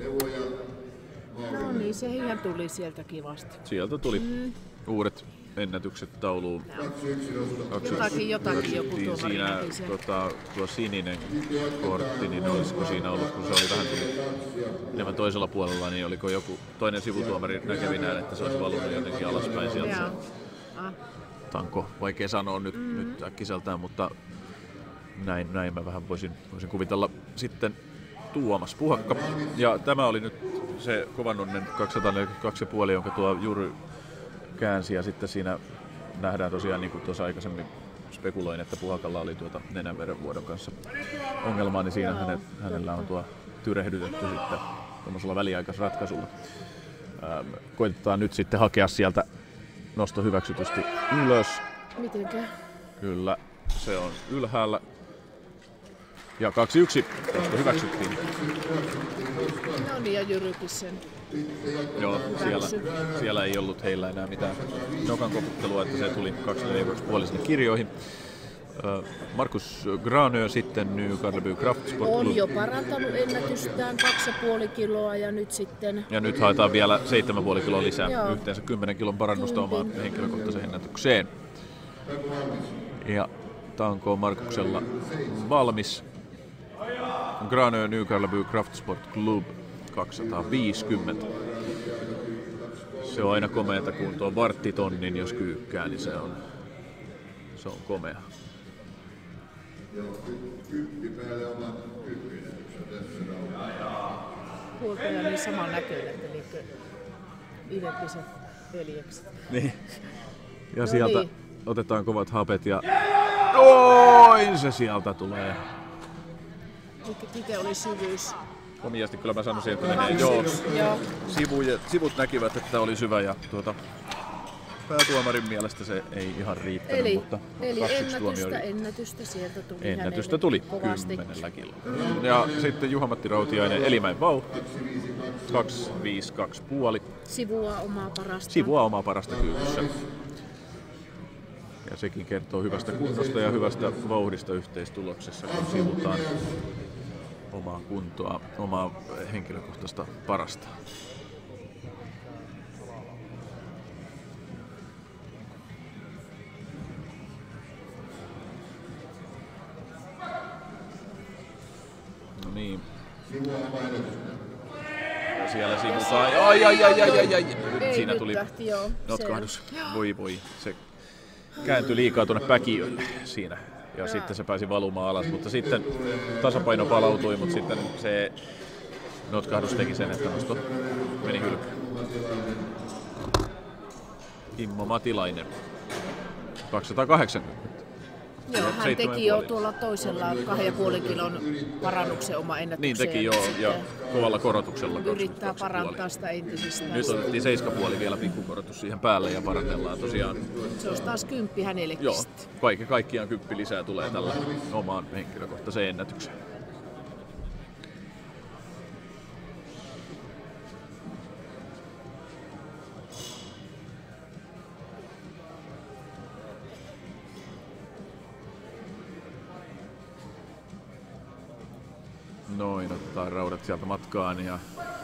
No niin, se ihan tuli sieltä kivasti. Sieltä tuli uudet ennätykset tauluun. Jotakin joku tuomari siinä näki sen. tuo sininen kortti, niin olisiko siinä ollut, kun se oli vähän enemmän toisella puolella, niin oliko joku toinen sivutuomari näkevinään, että se olisi valunut jotenkin alaspäin sieltä se tanko. Vaikea sanoa nyt äkkiseltään, mutta näin mä vähän voisin kuvitella. Sitten Tuomas Puhakka. Ja tämä oli nyt se kovannonnen 242,5, jonka tuo Juri käänsi, ja sitten siinä nähdään tosiaan, niin kuin tuossa aikaisemmin spekuloin, että Puhakalla oli nenänverenvuodon kanssa ongelmaa, niin siinä hänellä on tuo tyrehdytetty sitten tuollaisella väliaikaisratkaisulla. Koitetaan nyt sitten hakea sieltä nosto hyväksytysti ylös. Mitenkä? Kyllä, se on ylhäällä. Ja 2-1, nosto hyväksyttiin. No niin, ja Jyrykin sen. Joo, siellä ei ollut heillä enää mitään nokan koputtelua, että se tuli 2,5 sinne kirjoihin. Markus Granö sitten New Karleby Craft Sport Club. On jo parantanut ennätystään 2,5 kiloa ja nyt sitten... Ja nyt haetaan vielä 7,5 kiloa lisää. Joo. Yhteensä 10 kilon parannusta omaan henkilökohtaiseen ennätykseen. Ja tanko on Markuksella valmis. Granö New Karleby Craft Sport Club 250. Se on aina komeata, kun tuo varttitonnin jos kyykkää, niin se on komea. Huoltaja niin saman näköinen, eli identtiset veljekset. Niin. Ja no sieltä niin. Otetaan kovat hapet ja... Noin se sieltä tulee. Miten oli syvyys? Komiasti kyllä mä sanoisin, että menee. Joo. Sivut näkivät, että oli syvä ja päätuomarin mielestä se ei ihan riittänyt, mutta eli ennätystä sieltä tuli. Ennätystä tuli 10 kiloa. Ja sitten Juha-Matti Rautiainen, Elimäen vauhti, 2,52,5. Sivua omaa parasta kyykyssä. Ja sekin kertoo hyvästä kunnosta ja hyvästä vauhdista yhteistuloksessa, kun sivutaan omaa kuntoa, omaa henkilökohtaista parasta. No niin. Ja siellä sivutaan. Ai. Siinä tuli notkahdus. Voi. Se kääntyi liikaa tuonne Päkiölle siinä. Ja sitten se pääsi valumaan alas, mutta sitten tasapaino palautui, mutta sitten se notkahdus teki sen, että nosto meni hylkyyn. Immo Matilainen, 280. Joo, hän teki jo tuolla toisella 2,5 kilon parannuksen oma ennätykseen. Niin teki joo, ja kovalla korotuksella. Yrittää parantaa sitä entisestään. Nyt otettiin 7,5 vielä pikkukorotus siihen päälle ja parannellaan tosiaan. Se olisi taas 10 hänellekin. Joo, kaikkiaan 10 lisää tulee tällä omaan henkilökohtaiseen ennätykseen. Noin, otetaan raudat sieltä matkaan ja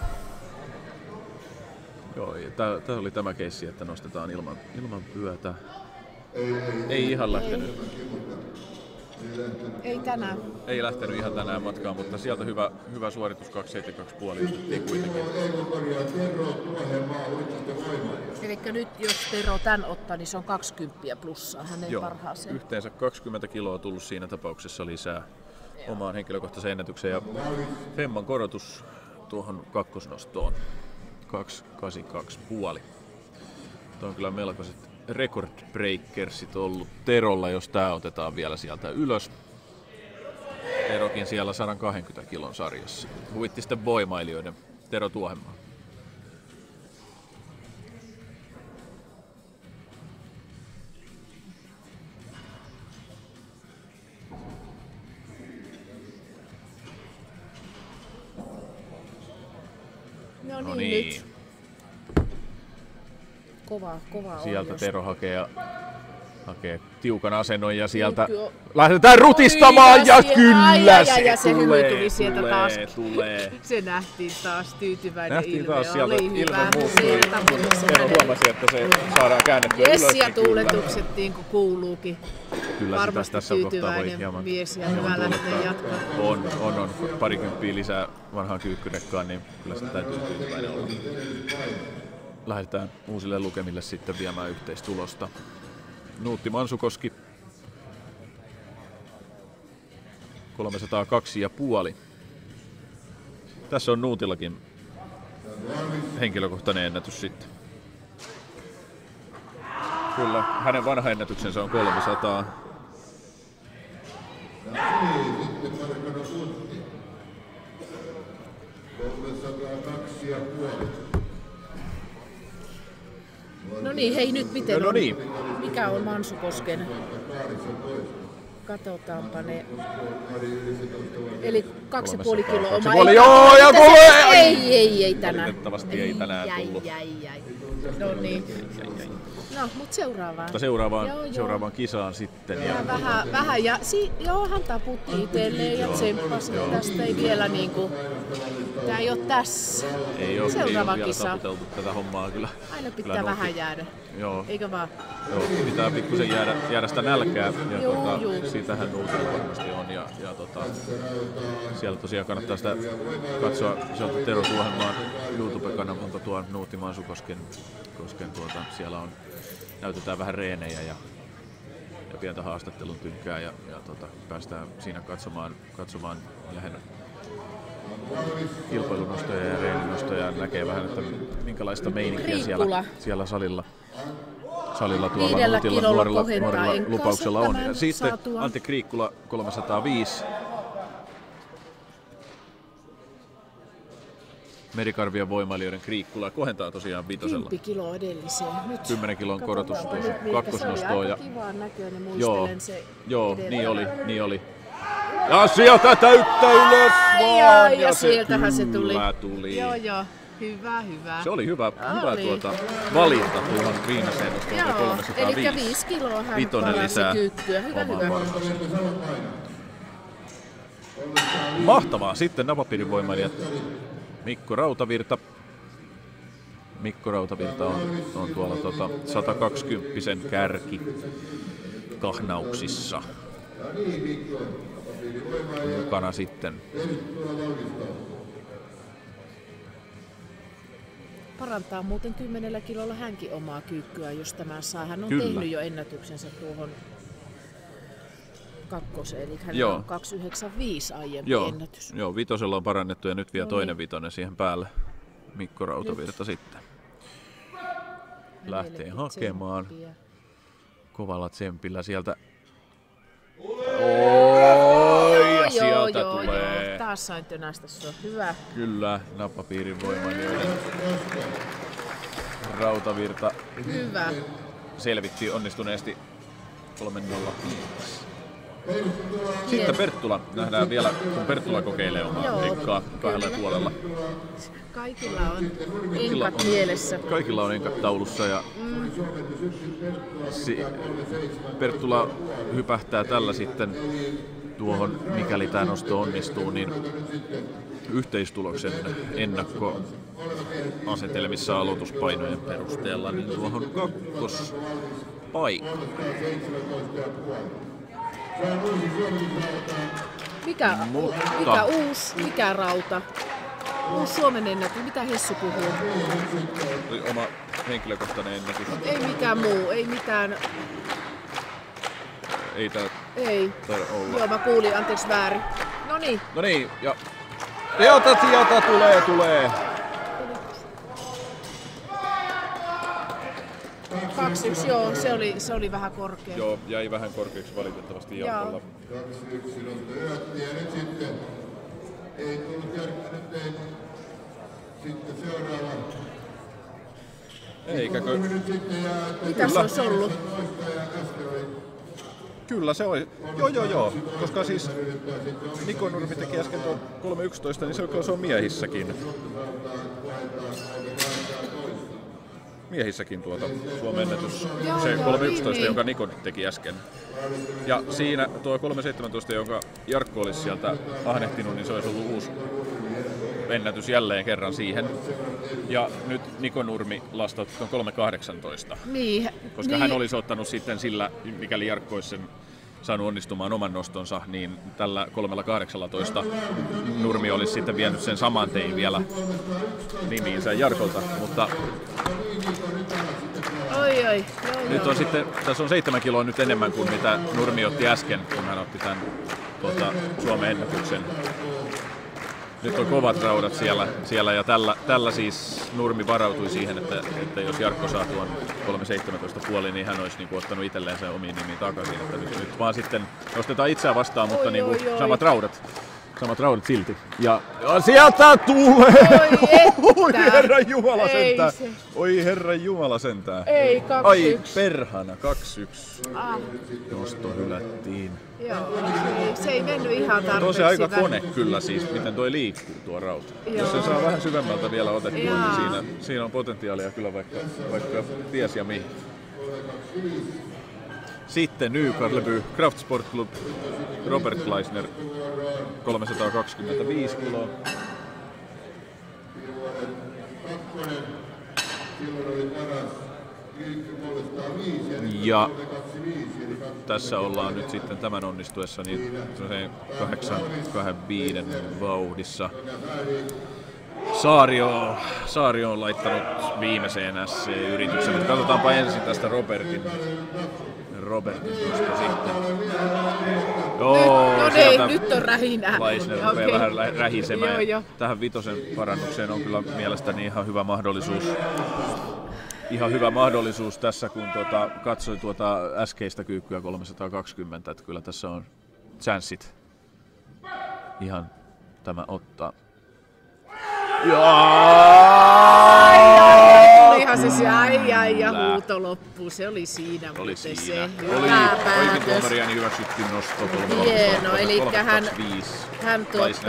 joo, tää oli tämä keissi, että nostetaan ilman vyötä. Ei ihan lähtenyt. Ei tänään. Ei lähtenyt ihan tänään matkaan, mutta sieltä hyvä suoritus 2,72,5 yritettiin kuitenkin. Eli nyt jos Tero tän ottaa, niin se on 20 plussaa hänen Joo, parhaaseen. yhteensä 20 kiloa tullut siinä tapauksessa lisää omaan henkilökohtaiseen ennätykseen ja femman korotus tuohon kakkosnostoon 2,82,5. Tuo on kyllä melkoiset record breakersit ollut Terolla, jos tää otetaan vielä sieltä ylös. Terokin siellä 120 kilon sarjassa. Huittisten voimailijoiden Tero Tuohenmaa. No niin. Nyt. Kova sieltä on, Tero hakee tiukan asennon ja sieltä lähdetään rutistamaan ja kyllä se hymy tuli sieltä taas. Tulee. Se nähtiin taas tyytyväinen nähtiin ilme. taas sieltä oli ilme muuttui. Tero huomasi, että se saadaan käännettyä ylös. Ja tuuletukset niin kuin kuuluukin. Kyllä varmasti tässä tyytyväinen mies ja hyvä lähteä jatkaa. On parikymppiä lisää vanhaan kyykkyrekkaan, niin kyllä se täytyy tyytyväinen olla. Lähdetään uusille lukemille sitten viemään yhteistulosta. Nuutti Mansukoski 302,5. Tässä on Nuutillakin henkilökohtainen ennätys sitten. Kyllä, hänen vanha ennätyksensä on 300. Sitten Markano Tunti. 302,5. No niin, hei nyt miten no on? Niin. Mikä on Mansukosken? Katsotaanpa ne. Eli 2,5 kiloa oma. Joo, ja tulee! Ei tänään. Valitettavasti ei tänään tullut. No niin. No, mut seuraavaan. Mutta seuraavaan kisaan sitten. Ja Vähän ja joo, hän taputti itselleen ja tsemppasi. Tästä ei vielä niinku, tää ei oo tässä. Ei oo seuraava vielä kisa. taputeltu tätä hommaa kyllä. Aina pitää vähän jäädä. Joo. Eikö vaan? Joo, pitää pikkusen jäädä sitä nälkää ja Joo. siitähän Nuutilla varmasti on ja siellä tosiaan kannattaa sitä katsoa sieltä Tero Tuohenmaan YouTube-kanavalta tuo Nuutti Mansukosken siellä on näytetään vähän reenejä ja pientä haastattelun tynkää ja päästään siinä katsomaan lähinnä kilpailunostoja ja reeninostoja ja näkee vähän, että minkälaista meininkiä siellä salilla tuolla Nuutilla nuorilla lupauksella on. Ja sitten Antti Kriikkula 305. Merikarvian voimailijoiden Kriikkula kohentaa tosiaan vitosella. 10 kiloa edelliseen. Nyt 10 kilon korotus tuossa kakkosnostoon. Ja kivaan näköinen, muistelen se niin oli. Ja sieltä täyttä ylös vaan! Ja sieltähän se tuli. Joo. Hyvä. Se oli hyvä valinta tuohon viimeiseen nostoon. Joo, 305. eli 5 kiloa hän parasi kyykkyä. Hyvä. Mahtavaa. Sitten napapiirin voimailijat. Mikko Rautavirta on tuolla 120 kärki kahnauksissa. Mukana sitten. Parantaa muuten 10 kilolla hänkin omaa kyykkyä, jos tämä saa. Hän on Kyllä. tehnyt jo ennätyksensä tuohon kakkoseen, eli hänellä on 295 aiempi ennätys. Joo, vitosella on parannettu ja nyt vielä toinen vitonen siihen päälle. Mikko Rautavirta sitten lähtee hakemaan kovalla tsempillä sieltä Passaintönästä, tässä on hyvä. Kyllä, nappapiirin voimailijoiden Rautavirta Hyvä. selvitti onnistuneesti 3-0. Sitten Perttula. Nähdään vielä, kun Perttula kokeilee omaa keikkaa 2,5. Kaikilla on enkat mielessä. Kaikilla on enkat taulussa ja Perttula hypähtää tällä sitten tuohon, mikäli tämä nosto onnistuu, niin yhteistuloksen ennakkoasetelmissa aloituspainojen perusteella niin tuohon kakkospaikkaan. Mikä uusi, mikä rauta? Uusi Suomen ennätys. Mitä Hessu puhuu? Oma henkilökohtainen ennätys. Ei mikään muu, ei mitään. Ei tää taida olla. Joo, mä kuulin, anteeksi väärin. Noniin, ja sieltä tulee. 2-1, joo, se oli vähän korkea. Joo, jäi vähän korkeaksi valitettavasti Jarkolla. 2-1 nosto ylötti ja nyt sitten ei tullut järkkänyt. Sitten seuraava. Eikäkö? Mitä se olisi ollut? Kyllä se oli. Joo. Koska siis Niko Nurmi teki äsken tuon 3.11, niin se on miehissäkin. Miehissäkin Suomen ennätys. Se 3.11, jonka Niko teki äsken. Ja siinä tuo 3.17, jonka Jarkko olisi sieltä ahnehtinut, niin se olisi ollut uusi ennätys jälleen kerran siihen. Ja nyt Niko Nurmi lastautti tuon 3.18. Niin. Koska hän olisi ottanut sitten sillä, mikäli Jarkko olisi sen saanut onnistumaan oman nostonsa, niin tällä 3.18 Nurmi olisi sitten vienyt sen saman tein vielä nimiinsä Jarkolta, mutta Oi. nyt on sitten, tässä on 7 kiloa nyt enemmän kuin mitä Nurmi otti äsken, kun hän otti tämän Suomen ennätyksen. Nyt on kovat raudat siellä ja tällä siis Nurmi varautui siihen, että jos Jarkko saa tuon 3.17 niin hän olisi niinku ottanut itselleen sen omiin nimiin takaisin. Että nyt vaan sitten nostetaan itseään vastaan, mutta niinku samat raudat silti. Ja sieltä tulee! Oi herran Jumala sentään! Oi herran Jumala sentään! Ei, 2-1. Ai perhana, 2-1. Nosto hylättiin. Joo, se ei mennyt ihan tarpeeksi. On se aika kone kyllä siis, miten toi liikkuu tuo rauta. Joo. Jos sen saa vähän syvemmältä vielä otettua, niin siinä on potentiaalia kyllä vaikka ties ja mihin. Sitten Nykarleby Craft Sport Club, Robert Gleisner, 325 kiloa. Ja tässä ollaan nyt sitten tämän onnistuessa niin 8.25 vauhdissa. Saario on laittanut viimeiseen SC-yrityksen, mutta katsotaanpa ensin tästä Robertin tuosta sitten. Nyt on rähinä. Gleisner rupeaa vähän rähisemään. Joo. Tähän vitosen parannukseen on kyllä mielestäni ihan hyvä mahdollisuus tässä, kun katsoi äskeistä kyykkyä 320, että kyllä tässä on chanssit ihan tämä ottaa. Olihan se huuto loppu, se oli siinä. Oli se hyvä päätös. Tuomariani hyväksytty nosto. Hieno, eli hän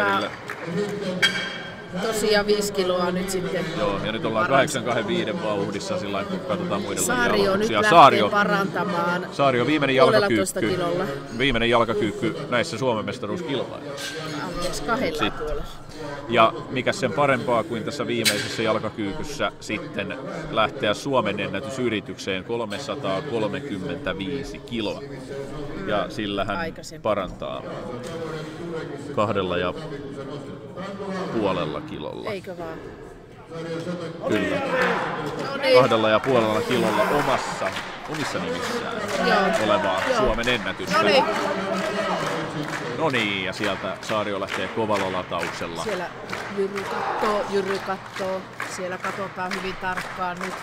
tosiaan 5 kiloa nyt sitten. Joo, ja nyt ollaan 8.25 vauhdissa sillä kun katsotaan muiden Saario nyt lähtee parantamaan. Saario viimeinen jalkakyykky näissä Suomen mestaruuskilpailuissa. Anteeksi, 2 Ja mikä sen parempaa kuin tässä viimeisessä jalkakyykyssä sitten lähteä Suomen ennätysyritykseen 335 kiloa. Ja sillä hän parantaa 2,5 kilolla. Eikö vaan? Kyllä. 2,5 kilolla omissa nimissään olevaa Suomen ennätystä. No niin, ja sieltä Saario lähtee kovalla latauksella. Siellä Jyry kattoo. Siellä katsotaan hyvin tarkkaan nyt.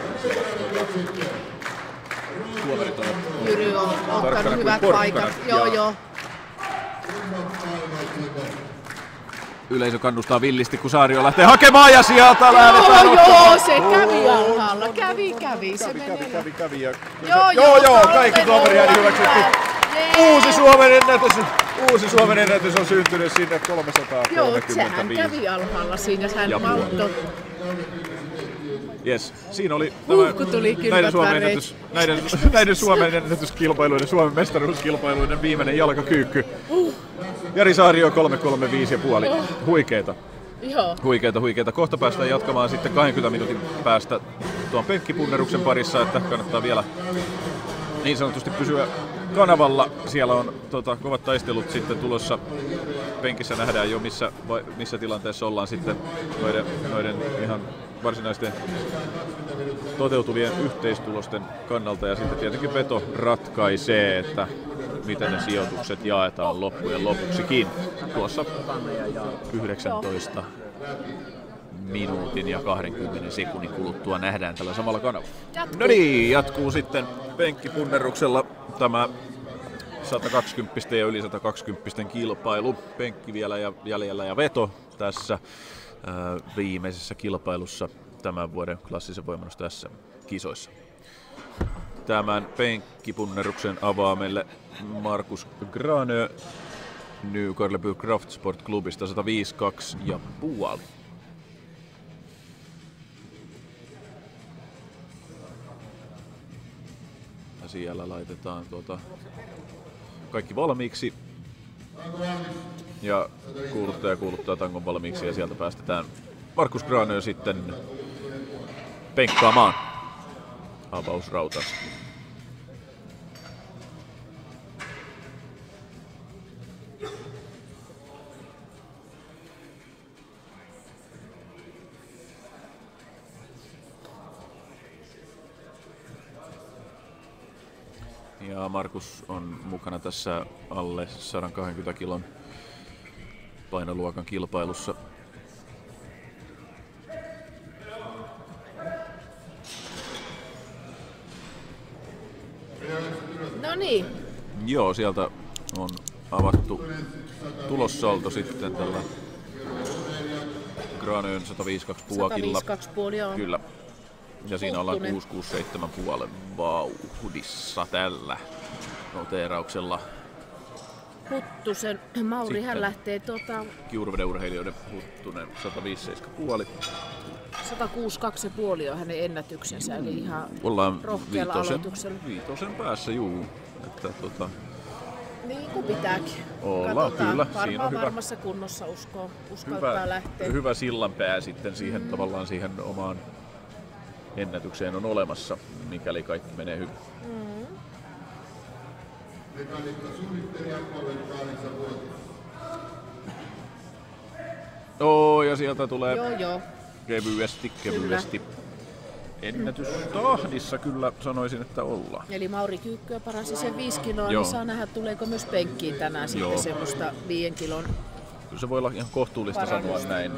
Jyry on ottanut hyvät paikat. Joo. yleisö kannustaa villisti, kun Saario lähtee hakemaan ja sieltä lähdetään. Joo, se kävi alhaalla. Kävi. Se Kävi. Joo, kaikki tuomariääni hyväksytty. Uusi Suomen ennätys on syntynyt sinne 335. Joo, sehän kävi alhaalla siinä, hän malttoi. Yes, siinä oli näiden Suomen ennätyskilpailuiden, Suomen mestaruuskilpailuiden viimeinen jalkakyykky. Jari Saario 335,5. Huikeeta. Joo. Huikeeta. Kohta päästään jatkamaan sitten 20 minuutin päästä tuon penkkipunneruksen parissa, että kannattaa vielä niin sanotusti pysyä kanavalla. Siellä on kovat taistelut sitten tulossa. Penkissä nähdään jo missä tilanteessa ollaan sitten noiden ihan varsinaisten toteutuvien yhteistulosten kannalta, ja sitten tietenkin veto ratkaisee, että miten ne sijoitukset jaetaan loppujen lopuksikin. Tuossa 19 minuutin ja 20 sekunnin kuluttua nähdään tällä samalla kanavalla. No niin, jatkuu sitten penkkipunneruksella tämä 120 ja yli 120 kilpailu. Penkki vielä jäljellä ja veto tässä viimeisessä kilpailussa tämän vuoden klassisen voimannosto SM-kisoissa. Tämän penkkipunneruksen avaa meille Markus Granö New Karleby Kraftsport Clubista 152,5. Ja siellä laitetaan kaikki valmiiksi. Ja kuuluttaa tangon valmiiksi, ja sieltä päästetään Markus Granö sitten penkkaamaan avausrautansa. Ja Markus on mukana tässä alle 120 kilon painoluokan kilpailussa. No niin. Joo, sieltä on avattu tulossalto sitten tällä Granön 152,5. 152,5, joo. Kyllä. Ja siinä ollaan 667,5 vauhdissa tällä noteerauksella. Huttusen Mauri, Sitten hän lähtee Kiuruveden urheilijoiden Huttunen 157,5. 162,5 on hänen ennätyksensä, eli ihan Ollaan rohkealla aloituksella. viitosen päässä, juu. Että, niin kuin pitääkin. Ollaan, kyllä. Siinä on varmassa kunnossa uskaltaa lähteä. Hyvä sillanpää sitten siihen, tavallaan siihen omaan ennätykseen on olemassa, mikäli kaikki menee hyvin. Ja sieltä tulee kevyesti. Ennätystahdissa kyllä sanoisin, että ollaan. Eli Mauri Kyykkyä paransi sen 5 kiloa, niin saa nähdä, tuleeko myös penkkiin tänään sitten semmoista 5 kilon. Kyllä se voi olla ihan kohtuullista sanoa näin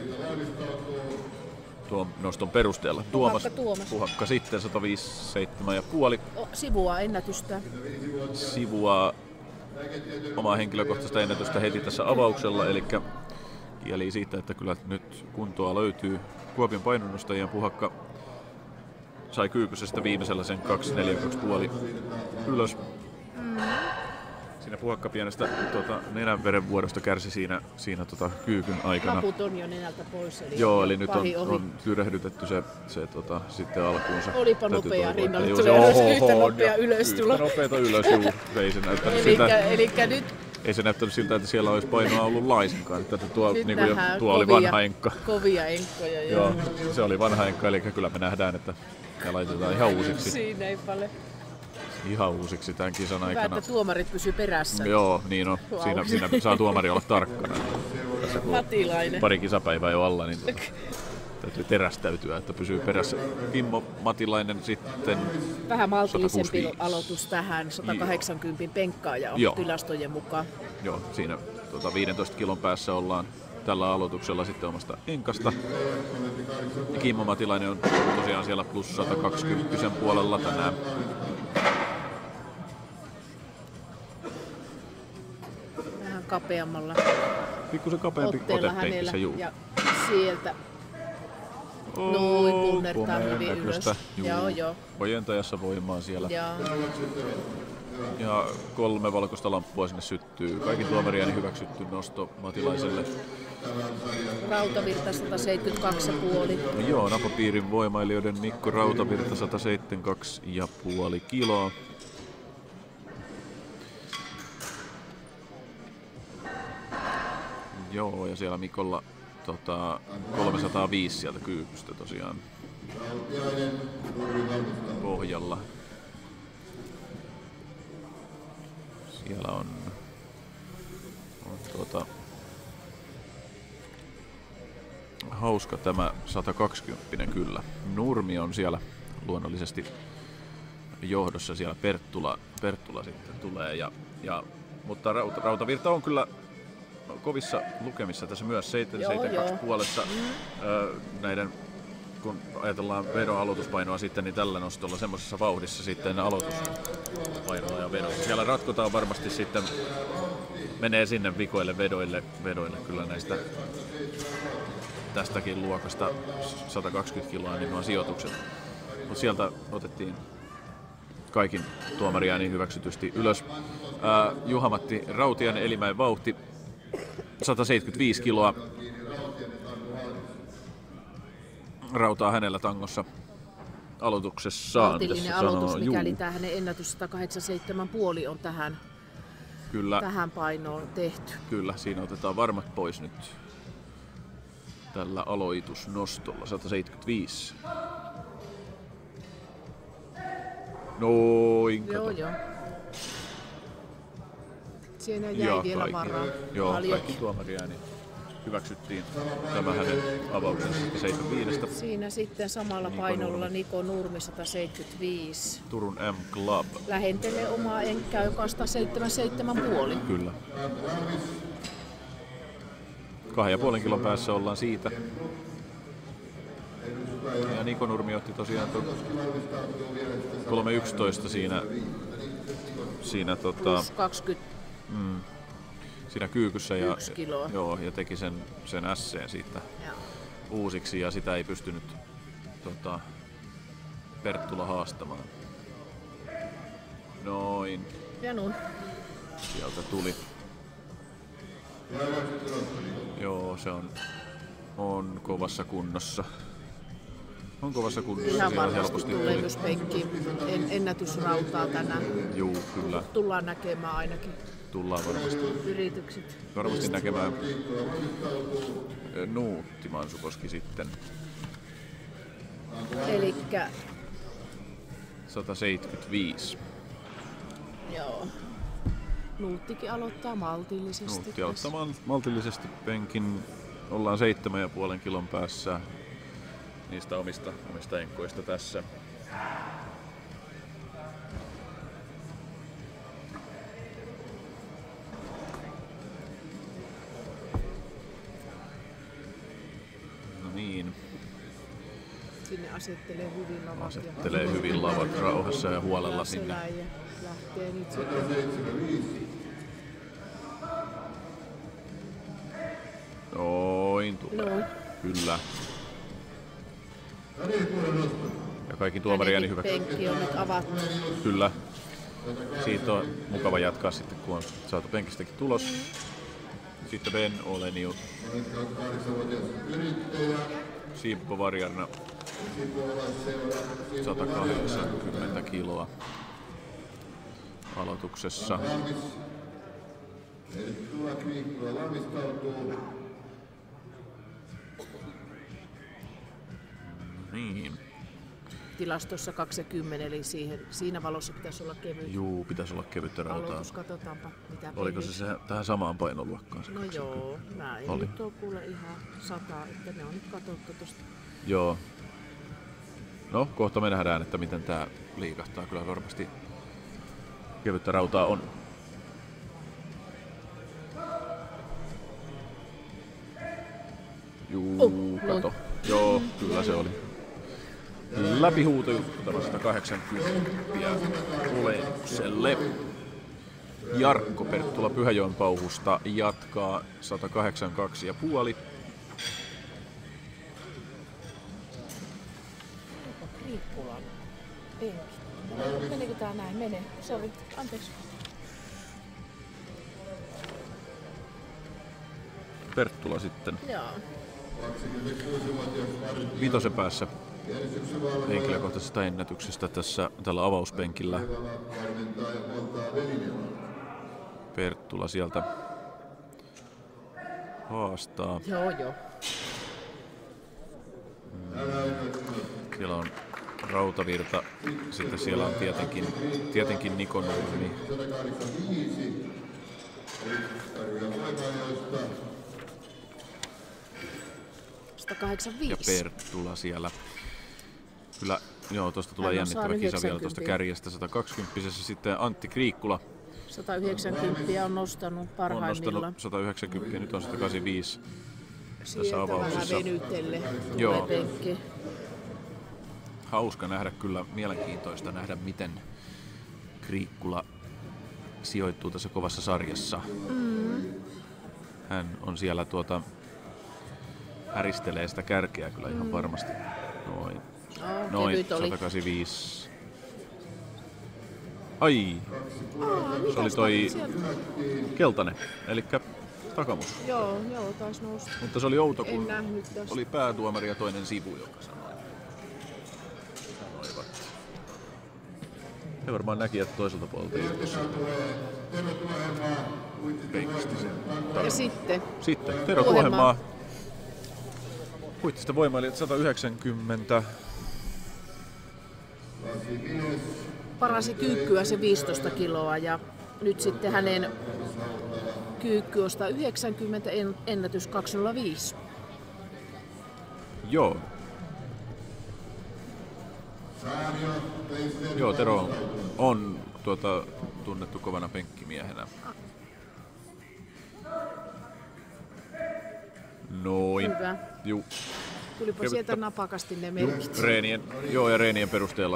tuon noston perusteella. Tuomas Puhakka sitten 157,5. Sivua ennätystä. Sivua omaa henkilökohtaista ennätystä heti tässä avauksella, eli kieli siitä, että kyllä nyt kuntoa löytyy. Kuopion painonnostajien Puhakka sai Kyykysestä viimeisellä sen 2,4-2,5 ylös. Siinä Puhakka pienestä nenänverenvuodosta kärsi siinä kyykyn aikana. Naput on jo nenältä pois. Eli nyt on tyrehdytetty se sitten alkuunsa. Olipa nopea rinnalla, yhtä nopea ylöstulo. Yhtä nopeata ylös, ei se näyttänyt Elikkä nyt ei se näyttänyt siltä, että siellä olisi painoa ollut laisinkaan. Että tuo oli kovia, vanha enkka. Kovia enkkoja. Joo, se oli vanha enkka, eli kyllä me nähdään, että ne laitetaan ihan uusiksi. Siinä ei paljon. Ihan uusiksi tämän kisan aikana. Hyvä, että tuomarit pysyy perässä. Joo, niin on. Siinä saa tuomari olla tarkkana. Matilainen. Pari kisapäivää jo alla, niin täytyy terästäytyä, että pysyy perässä. Kimmo Matilainen sitten vähän maltillisempi aloitus tähän, 180 penkkaaja on tilastojen mukaan. Joo, siinä 15 kilon päässä ollaan tällä aloituksella sitten omasta enkasta. Ja Kimmo Matilainen on tosiaan siellä plus 120 puolella tänään. Vähän kapeammalla pikkusen kapeampi otepenkki se juu. Ja sieltä noin punnertaa hyvin ylös. Joo. Ojentajassa voimaa siellä. Ja 3 valkoista lamppua sinne syttyy. Kaikin tuomariääni hyväksytty nosto Matilaiselle. Rautavirta 172,5. Joo, napapiirin voimailijoiden Mikko Rautavirta 172,5 kiloa. Joo, ja siellä Mikolla 305 sieltä kyykystä tosiaan pohjalla. Siellä on hauska tämä 120 kyllä. Nurmi on siellä luonnollisesti johdossa, siellä Perttula sitten tulee. Mutta Rautavirta on kyllä kovissa lukemissa tässä myös 772 puolessa näiden, kun ajatellaan vedon aloituspainoa sitten, niin tällä nostolla semmoisessa vauhdissa sitten aloituspainoa ja vedossa. Siellä ratkotaan varmasti sitten, menee sinne vikoille vedoille kyllä näistä tästäkin luokasta 120 kiloa, niin nuo sijoitukset. Mutta sieltä otettiin kaikin tuomariääni hyväksytysti ylös. Juha-Matti Rautiainen, Elimäen vauhti, 175 kiloa. Rautaa hänellä tangossa aloituksessaan. Maltillinen aloitus, mikäli tämä hänen ennätys 187,5 on tähän painoon tehty. Kyllä, siinä otetaan varmat pois nyt tällä aloitusnostolla. 175. Noin, kato. Joo. Siinä jäi vielä varaa. Joo, kaikki tuomariääni hyväksyttiin tämä hänen avauksensa 75. Siinä sitten samalla painolla Niko Nurmi 175. Turun M Club. Lähentelee omaa enkkää, joka on 177,5. Kyllä. 2,5 kilon päässä ollaan siitä. Ja Niko Nurmi otti tosiaan 3.11 siinä plus 20. Siinä kyykyssä ja teki sen SC:n siitä uusiksi ja sitä ei pystynyt Perttula haastamaan. Noin. Ja nun. Sieltä tuli. Joo, se on kovassa kunnossa. Ihan varmasti tulee myös penkkiin ennätysrautaa tänään. Juu, kyllä. Tullaan näkemään ainakin. Tullaan varmasti. Yritykset. Varmasti näkemään Nuutti Mansukoski sitten. Elikkä 175. Joo. Nuuttikin aloittaa maltillisesti. Nuutti aloittaa maltillisesti penkin. Ollaan 7,5 kilon päässä niistä omista enkkoista tässä. No niin. Sinne asettelee hyvin lavat rauhassa ja huolella sinne. Lähtee nyt sitten. Noin tulee. Kyllä. Ja kaikki tuomariääni hyvä. Penkki on nyt avattu. Kyllä. Siitä on mukava jatkaa sitten, kun on saatu penkistäkin tulos. Sitten Ben Olenius. Sippo Varjarna. 180 kiloa aloituksessa. Niin. Tilastossa 20, eli siinä valossa pitäisi olla kevyt. Juu, pitäisi olla kevyttä rautaa. Aloitus, katsotaanpa mitä. Oliko se tähän samaan painoluokkaan? No joo, näin. Oli. Nyt on kuule ihan 100, että ne on nyt katsottu tosta. Joo. No, kohta me nähdään, että miten tää liikahtaa. Kyllä varmasti kevyttä rautaa on. Juu, kato. Joo, kyllä se oli. Läpihuutojuttu tämä 180 Oleniukselle. Jarkko Perttula Pyhäjoen Pauhusta jatkaa 182,5. Kriippulan penkki. Meneekö tää näin? Menee. Sori, anteeksi. Perttula sitten Joo. 5. päässä henkilökohtaisesta ennätyksestä tällä avauspenkillä. Perttula sieltä haastaa. Joo. Siellä on Rautavirta, sitten siellä on tietenkin Niko Nurmi. 185. Ja Perttula siellä. Kyllä, joo, tuosta tulee jännittävä kisa vielä tuosta kärjestä 120. Sitten Antti Kriikkula. 190 on nostanut parhaimmillaan. On nostanut 190, nyt on 185 tässä Sieltä avauksessa. vähän venytelle Joo. tulee penkki. Hauska nähdä, kyllä mielenkiintoista nähdä, miten Kriikkula sijoittuu tässä kovassa sarjassa. Hän on siellä häristelee sitä kärkeä kyllä ihan varmasti. Noin 185. Ai! Se oli toi keltainen, eli takamus. Joo, taisi nousta. Mutta se oli outo, En kun nähnyt tästä. oli päätuomari ja toinen sivu, joka sanoivat. He varmaan näki, että toiselta puolelta penkistä sen. Ja sitten Tero Tuohenmaa. Huittista voimailijat 190. paransi kyykkyä se 15 kiloa ja nyt sitten hänen kyykky on 190, ennätys 205. Joo. Joo, Tero on tunnettu kovana penkkimiehenä. Noin. Hyvä. Juu. Tulipa sieltä napakasti ne merkit. Reenien perusteella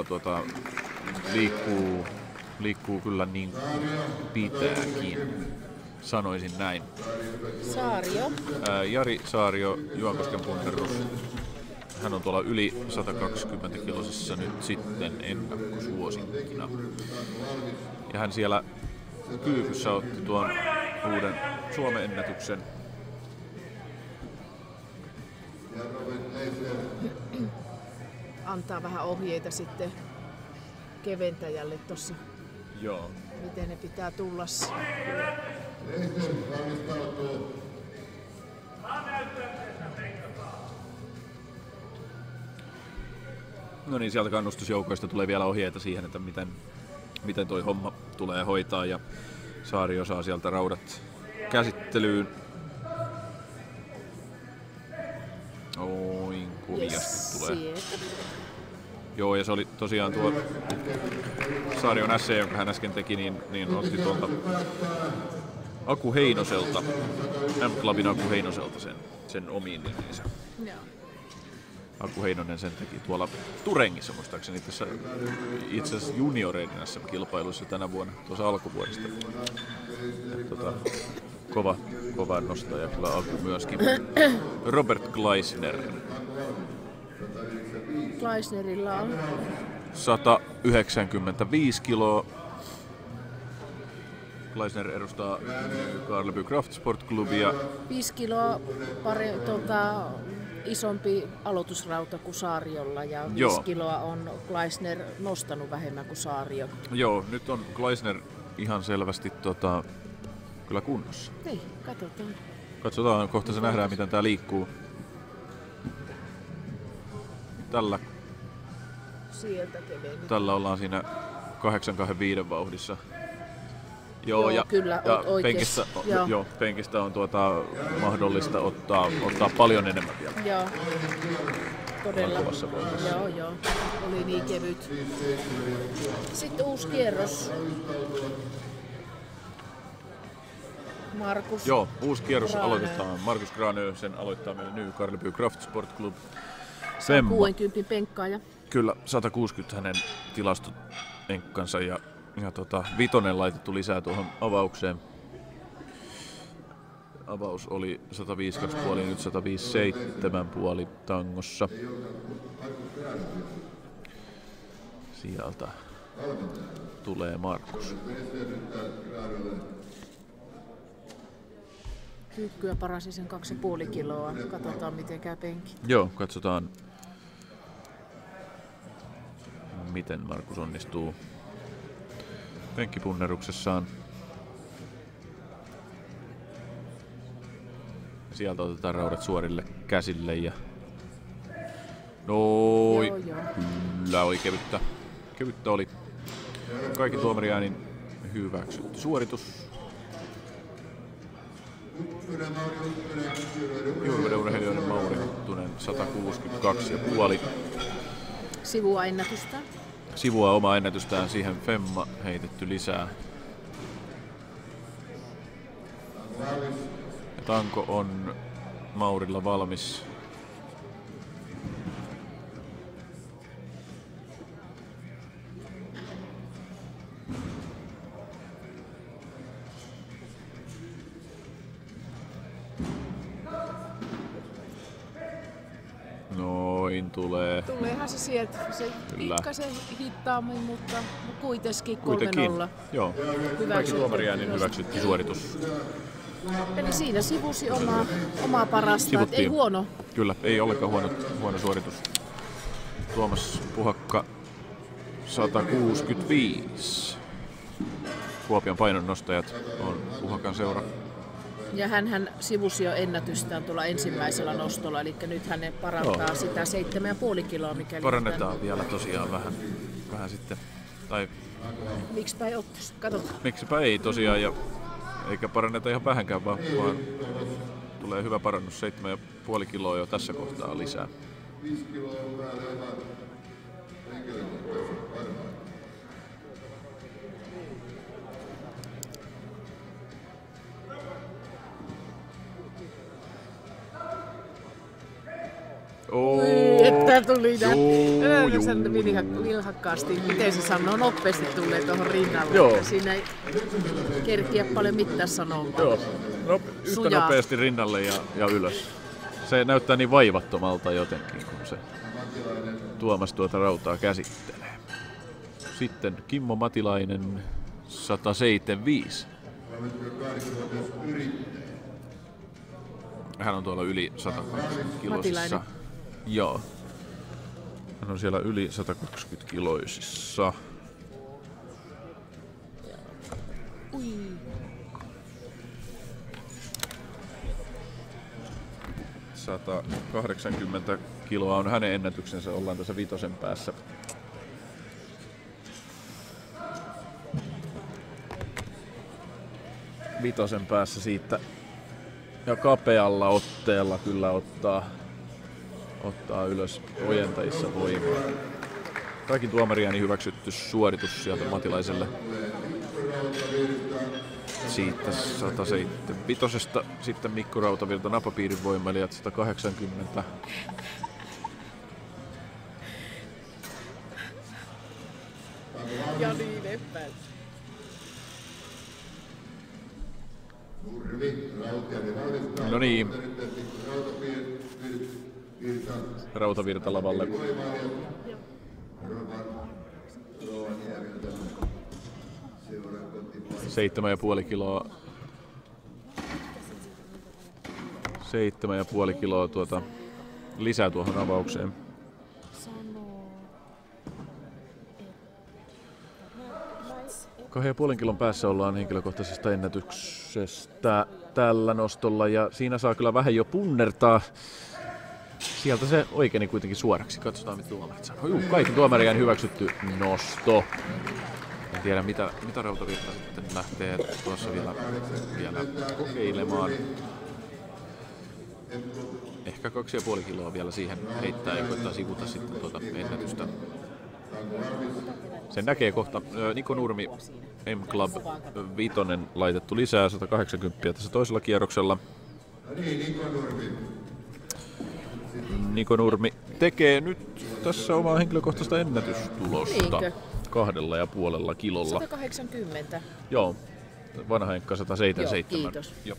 liikkuu kyllä niin pitääkin. Sanoisin näin. Saario. Jari Saario, Juankosken punnerus. Hän on tuolla yli 120 kilosessa nyt sitten ennakkosuosikkina. Ja hän siellä kyykyssä otti tuon uuden Suomen ennätyksen. Antaa vähän ohjeita sitten keventäjälle tossa. Joo. Miten ne pitää tulla. No niin, sieltä kannustusjoukoista tulee vielä ohjeita siihen, että miten toi homma tulee hoitaa, ja Saario saa sieltä raudat käsittelyyn. Oin kuviasti tulee. Sieltä. Joo, ja se oli tosiaan tuo Saarion SC, jonka hän äsken teki, niin otti tuolta Aku Heinoselta, M-Clubin Aku Heinoselta sen omiin nimiinsä. Joo. Aku Heinonen sen teki tuolla Turengissa muistaakseni tässä itse asiassa junioreiden SM-kilpailuissa tänä vuonna, tuossa alkuvuodesta. Kova nostaja kyllä Aku myöskin. Robert Gleisner. Gleisnerilla on 195 kiloa. Gleisner edustaa Karleby Craft Sport Clubia. 5 kiloa isompi aloitusrauta kuin Saariolla ja 5 Joo. kiloa on Gleisner nostanut vähemmän kuin Saario. Joo, nyt on Gleisner ihan selvästi kyllä kunnossa. Niin, katsotaan. Katsotaan, kohta se nähdään, miten tää liikkuu. Sieltä kevennyt. Tällä ollaan siinä 825 vauhdissa. Joo, Joo, kyllä, oikeassa. penkistä on mahdollista ottaa paljon enemmän vielä. Joo, todella. Kovassa voimassa. Joo, oli niin kevyt. Sitten uusi kierros. Markus. Joo, uusi kierros Granö. aloitetaan. Markus Granö, sen aloittaa meillä Ny Karleby Craft Sport Club. 60 penkkaaja. Kyllä, 160 hänen tilastoenkkansa, ja vitonen laitettu lisää tuohon avaukseen. Avaus oli 152,5, nyt 157,5 tangossa. Sieltä tulee Markus. Kyykkyä parasi sen 2,5 kiloa. Katsotaan miten käy penki. Joo, katsotaan miten Markus onnistuu penkkipunneruksessaan. Sieltä otetaan raudat suorille käsille ja kyllä oli kevyttä. Kevyttä oli. Kaikki tuomariäänin hyväksytty suoritus. Juuriveden Mauri Huttunen 162,5. Sivua ennätystä. Sivua omaa ennätystään, siihen Femma heitetty lisää. Ja tanko on Maurilla valmis. Noin tulee. Tuleehan se sieltä. Se pikkasen hitaammin, mutta kuitenkin 3-0. Joo. Kaikki tuomariäänin hyväksytty suoritus. Eli siinä sivusi omaa parasta, ei huono. Kyllä, ei ollenkaan huono suoritus. Tuomas Puhakka 165. Kuopion painonnostajat on Puhakan seura. Ja hän sivusi jo ennätystään tuolla ensimmäisellä nostolla, eli nyt hän parantaa sitä 7,5 kiloa, mikäli... Parannetaan vielä tosiaan vähän sitten, tai... Miksipä ei ottaisi, katsotaan. Miksipä ei tosiaan, ja eikä paranneta ihan vähänkään, vaan tulee hyvä parannus, 7,5 kiloa jo tässä kohtaa lisää. 5 kiloa päälle aivan henkilökohtaisesti varmaan. Että tuli sen vilhakkaasti, miten se sanoo, nopeasti tulee tuohon rinnalle. Joo. Siinä ei kerkiä paljon mitään sanomaan. Joo, yhtä nopeasti rinnalle ja ylös. Se näyttää niin vaivattomalta jotenkin, kun se Tuomas tuota rautaa käsittelee. Sitten Kimmo Matilainen 175. Hän on tuolla yli 120 kiloisissa. Joo. Hän on siellä yli 120 kiloisissa. 180 kiloa on hänen ennätyksensä, ollaan tässä vitosen päässä. Vitosen päässä siitä ja kapealla otteella kyllä ottaa ylös ojentajissa voimaa. Kaikki tuomariääni hyväksytty suoritus sieltä Matilaiselle. Siitä 175. Sitten Mikko Rautavirta napapiirin voimailijat 180. Ja niin epäät. No niin. Rautavirta lavalle. Seitsemän ja puoli kiloa. 7,5 kiloa lisää tuohon avaukseen. 2,5 kilon päässä ollaan henkilökohtaisesta ennätyksestä tällä nostolla ja siinä saa kyllä vähän jo punnertaa. Sieltä se oikeeni kuitenkin suoraksi. Katsotaan mitä tuomarit sanoo. Kaikki tuomarien hyväksytty nosto. En tiedä mitä Rautavirta sitten lähtee tuossa vielä kokeilemaan. Ehkä 2,5 kiloa vielä siihen heittää ja koittaa sivuta sitten tuota ennätystä. Sen näkee kohta. Niko Nurmi M-Club vitonen laitettu lisää 180 tässä toisella kierroksella. Niko Nurmi tekee nyt tässä omaa henkilökohtaista ennätystulosta. 2,5 2,5 kilolla. 180. Joo, vanha Henkka 177,5. Joo,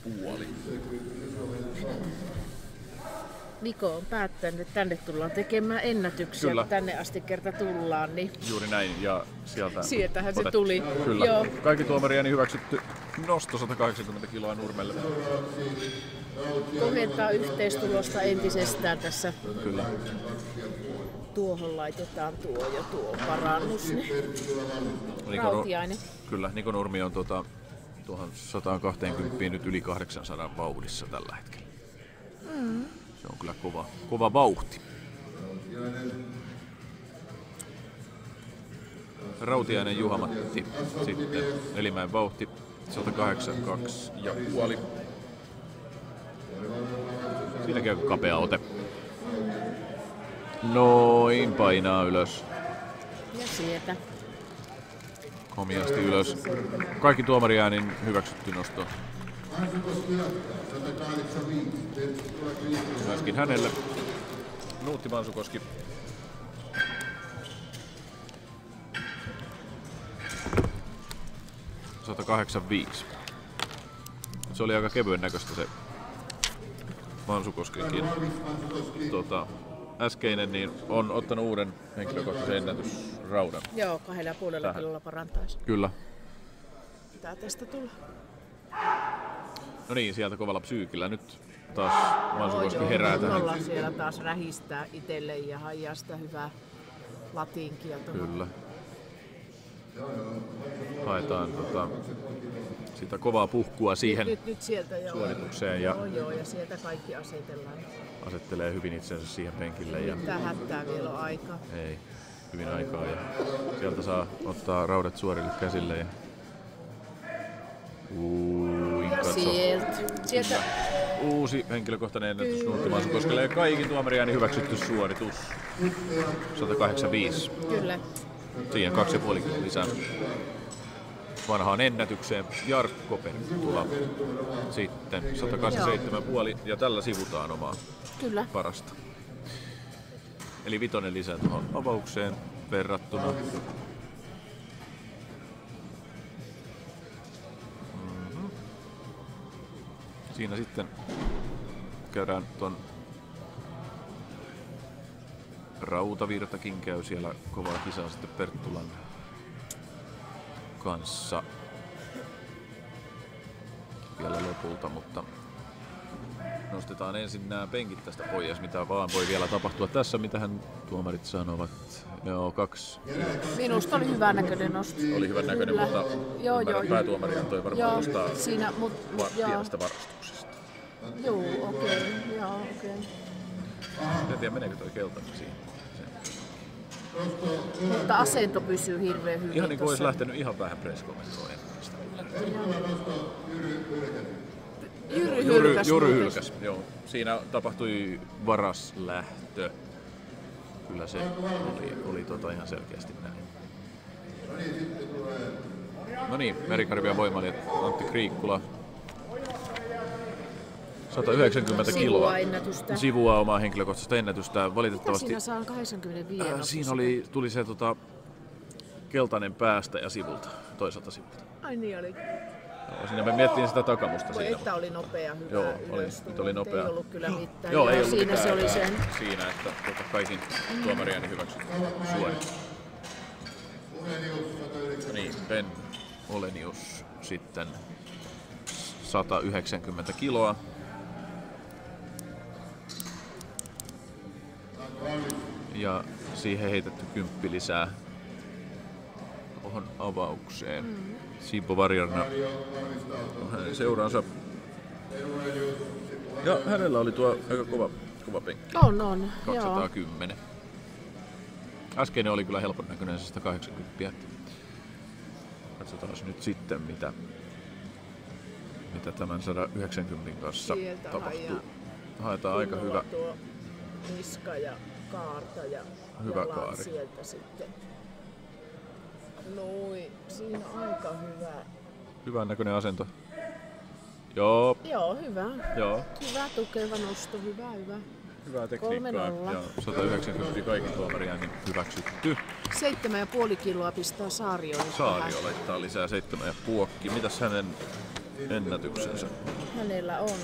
Niko on päättänyt, että tänne tullaan tekemään ennätyksiä, Kyllä. kun tänne asti kerta tullaan. Niin Juuri näin, ja sieltähän se otettu. tuli. Kyllä. Joo. Kaikki tuomariääni hyväksytty nosto 180 kiloa Nurmelle. Kohentaa yhteistulosta entisestään tässä. Kyllä. Tuohon laitetaan tuo parannus. Rautiainen. Kyllä, Niko Nurmi on tuohon 120 nyt yli 800 vauhdissa tällä hetkellä. Se on kyllä kova vauhti. Rautiainen Juha-Matti sitten Elimäen vauhti 182,5. Siinä käy kapea ote. Noin painaa ylös. Ja sieltä. Komiasti ylös. Kaikki tuomariäänin hyväksytty nosto. Myöskin hänelle. Nuutti Mansukoski. Se oli aika kevyen näköistä se Mansukoskenkin. Äskeinen niin on ottanut uuden henkilökohtaisen ennätysraudan. Joo, 2,5 kilolla parantaisi. Kyllä. Pitää tästä tulla. No niin, sieltä kovalla psyykillä nyt taas Mansukoski herää tähän. Ollaan siellä taas rähistää itselle ja hajaa sitä hyvää latinkia tuohon. Kyllä. Haetaan sitä kovaa puhkua siihen Nyt sieltä suoritukseen ja Joo, ja sieltä kaikki asetellaan. asettelee hyvin itsensä siihen penkille. Ja Tää hättää vielä on aikaa. ei, hyvin aikaa ja sieltä saa ottaa raudat suorille käsille. Ja Sieltä. Uusi henkilökohtainen ennätys Nuutti Mansukoskelle ja kaikki tuomariääni hyväksytty suoritus. 185. Kyllä. Siihen 2,5 lisää vanhaan ennätykseen. Jarkko Perttula sitten 187,5 ja tällä sivutaan omaa Kyllä. parasta. Eli 5 lisää tuohon avaukseen verrattuna. Siinä sitten käydään ton Rautavirtakin käy siellä kovaa kisaa sitten Perttulan kanssa vielä lopulta, mutta nostetaan ensin nämä penkit tästä pois, mitä vaan voi vielä tapahtua tässä, mitähän tuomarit sanovat. Joo, 2. Minusta oli hyvän näköinen nosto. Oli hyvän näköinen, mutta Joo. päätuomari antoi varmaan tuosta siinä, pienestä varastuksesta. Joo, okei. En tiedä, meneekö toi keltainen siihen. Mutta asento pysyy hirveän hyvin. Ihan niin kuin olisi lähtenyt ihan vähän press-kommentoon. Jyry hylkäs, joo. Siinä tapahtui varas lähtö. Kyllä se oli ihan selkeästi näin. No niin, Merikarvian voimailijat Antti Kriikkula. 190 kiloa. Sivua omaa henkilökohtaista ennätystä. Valitettavasti. Mitä siinä saa 85? Siinä tuli se keltainen päästä ja sivulta, toiselta sivulta. Ai niin oli. Joo, siinä me miettiin sitä takamusta siinä. Että oli nopea, hyvä. Joo, nyt oli nopea. Ei ollut kyllä mitään. Joo, ei ollut siinä mitään. Se oli sen. Siinä, että kaikin tuomariääni hyväksytty suoritus. No niin, Ben Olenius sitten 190 kiloa. Ja siihen heitetty 10 lisää tuohon avaukseen. Siipo Varjarna on hänen seuraansa. Ja hänellä oli tuo aika kova penkki. On. 210. Äskeinen oli kyllä helpon näköinen 180. Katsotaan nyt sitten mitä tämän 190 kanssa sieltä tapahtuu. Haetaan aika hyvä. Tuo niska ja kaarta ja hyvä kaari. Sieltä sitten. Noin, siinä on aika hyvä. Hyvän näköinen asento. Joo. Joo, hyvä. Joo. Hyvä tukeva nosto, hyvä. Hyvää tekniikkaa. 3-0. Ja 190 kaikki tuomaria niin hyväksytty. 7,5 kiloa pistää Saario. Saario laittaa lisää 7,5. Mitäs hänen ennätyksensä? Hänellä on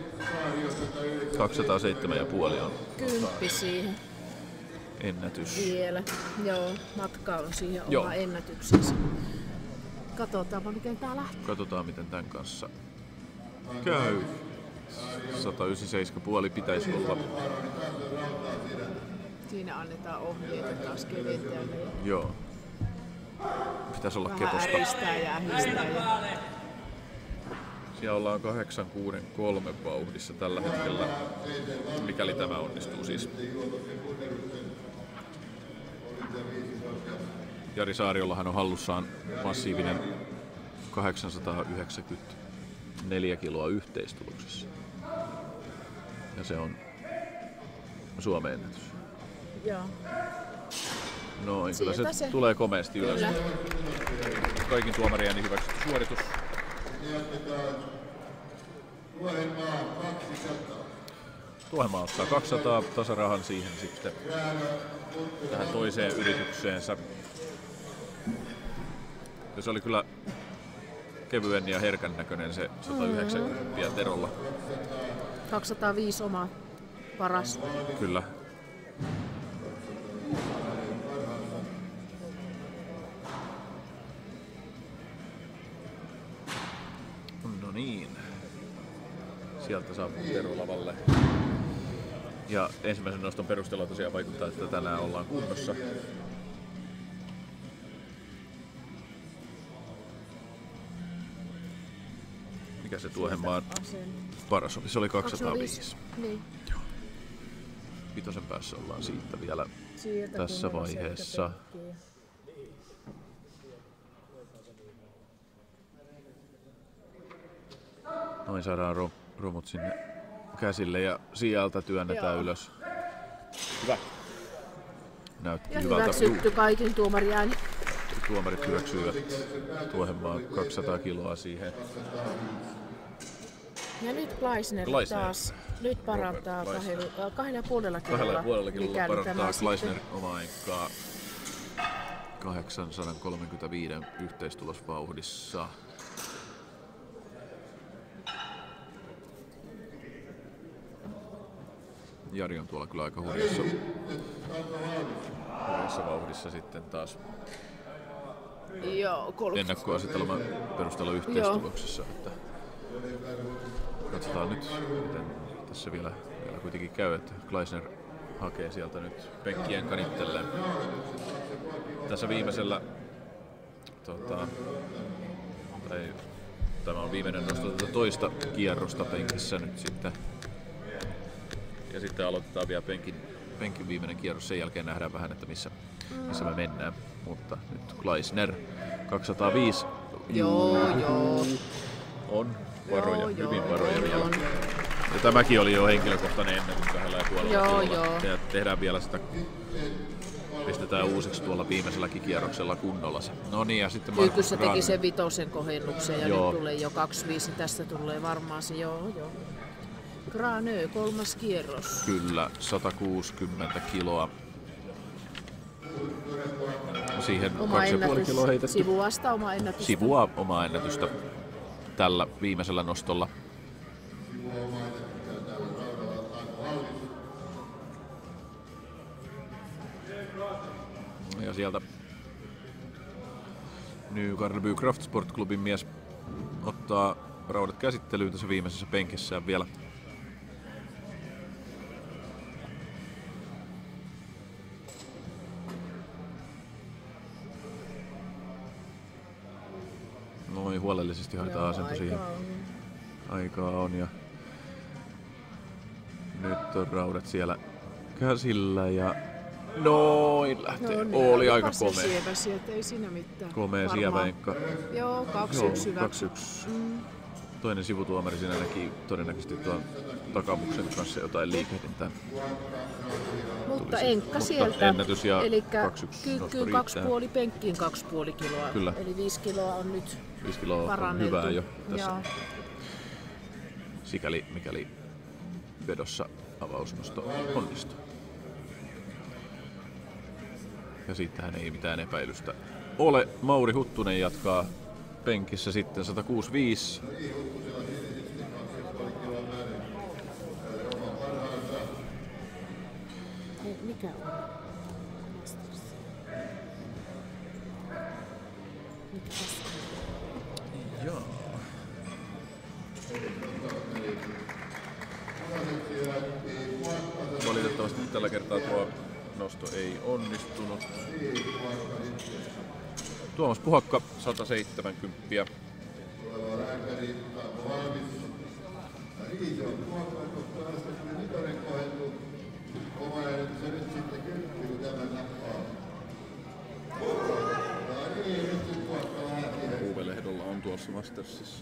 207,5 on 10 siihen ennätys. vielä. Joo, matka on siihen Joo. oma ennätyksensä. Katsotaanpa miten tää lähtee. Katsotaan miten tämän kanssa käy. 197,5 pitäisi olla. Siinä annetaan ohjeita taas keventäjälle. Joo. Pitäisi olla Vähän keposta. äristää ja ähistää. Ja... Siellä ollaan 863 vauhdissa tällä hetkellä, mikäli tämä onnistuu siis. Jari Saariollahan on hallussaan massiivinen 894 kiloa yhteistuloksessa. Ja se on Suomen ennätys. Joo. Noin, kyllä Sieltä se se tulee komeasti ylös. Kyllä. Kaikin tuomarien niin hyväksytty suoritus. Tuohenmaa ottaa 200 tasarahan siihen sitten tähän toiseen yritykseensä. Ja se oli kyllä kevyen ja herkän näköinen se 190 Terolla. 205 oma paras. Kyllä. No niin. Sieltä saapuu Tero lavalle. Ja ensimmäisen noston perusteella tosiaan vaikuttaa, että tänään ollaan kunnossa. Mikä se Tuohenmaan paras oli? Se oli 205. Niin. Vitosen päässä ollaan siitä vielä Sieltä tässä kunnolla vaiheessa. selkäpenkkiä. Noin saadaan romut sinne käsille ja sieltä työnnetään Joo. ylös. Hyvä. Näytti Ja hyvältä. hyväksytty kaikin tuomariääni. Tuomarit hyväksyivät Tuohenmaan 200 kiloa siihen. Ja nyt Kleisner taas nyt parantaa 2,5 kilolla. 2,5 kilolla mikäli parantaa tämä Kleisner sitten- omaa aikaa 835 yhteistulosvauhdissa. Jari on tuolla kyllä aika hurjassa vauhdissa sitten taas Joo, 30. ennakkoasetelman perusteella yhteistuloksessa. Että katsotaan nyt, miten tässä vielä kuitenkin käy, että Kleisner hakee sieltä nyt penkkien kanittelleen. Tässä viimeisellä tämä on viimeinen nosto tätä toista kierrosta penkissä nyt sitten. Ja sitten aloitetaan vielä penkin viimeinen kierros. Sen jälkeen nähdään vähän, että missä me mennään. Mutta nyt Kleisner 205. Joo. On varoja, hyvin varoja vielä. On. Ja tämäkin oli jo henkilökohtainen ennätys 2,5 Joo. kilolla. Ja tehdään vielä sitä, pistetään uusiksi tuolla viimeiselläkin kierroksella kunnolla se. No niin, ja sitten Kyykyssä teki Graan- sen vitosen kohennuksen ja Joo. nyt tulee jo 25 ja tästä tulee varmaan se joo. Granö, 3. kierros. Kyllä, 160 kiloa. Siihen 2,5 kiloa heitetty. Sivuasta oma ennätys. Sivua omaa ennätystä tällä viimeisellä nostolla. Ja sieltä Nykarleby Kraftsport Clubin mies ottaa raudat käsittelyyn tässä viimeisessä penkissään vielä. Noin huolellisesti haetaan asento siihen. Aikaa on ja nyt on raudat siellä käsillä ja noin lähtee. Oli aika komea. Sievä sieltä, ei siinä mitään. Komea Varmaan. sieväenkka. Joo, 2-1 hyväksytty. Toinen sivutuomari siinä näki todennäköisesti tuon takamuksen kanssa jotain liikehdintää. Mutta enkka sieltä. ennätys ja Eli 2-1 nosto kyykkyyn riittää. 2,5, penkkiin 2,5 kiloa. Kyllä. Eli 5 kiloa on nyt 5 kiloa on paranneltu. hyvää jo tässä. Joo. Sikäli mikäli vedossa avausnosto onnistui. Ja siitähän ei mitään epäilystä ole. Mauri Huttunen jatkaa penkissä sitten 165. Mikä on? Mikä tässä on? Joo. Valitettavasti tällä kertaa tuo nosto ei onnistunut. Tuomas Puhakka 170. Uve-lehdolla on tuossa Mastersissa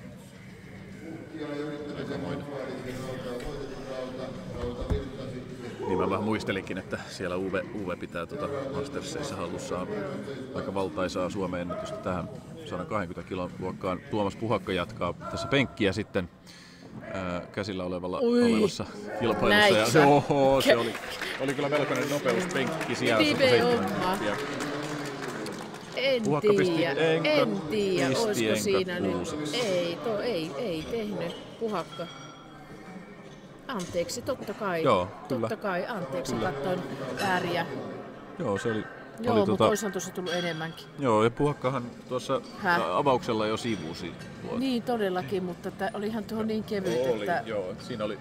niin mä vähän muistelinkin, että siellä Uve pitää Mastersissa hallussaan aika valtaisaa Suomen ennätystä tähän 120 kilon luokkaan. Tuomas Puhakka jatkaa tässä penkkiä sitten käsillä olevassa kilpailussa. Ja se oli kyllä melkoinen nopeuspenkki siellä 170. En tiedä, olisiko siinä nyt. Ei tehnyt Puhakka. Anteeksi, totta kai. Joo, totta kai, anteeksi, katsoin vääriä. Joo, se oli. Joo, mutta olisihan tuossa tullut enemmänkin. Joo, ja Puhakkahan tuossa avauksella jo sivusi. Niin, todellakin, mutta olihan tuo niin kevyt, että... Joo, siinä oli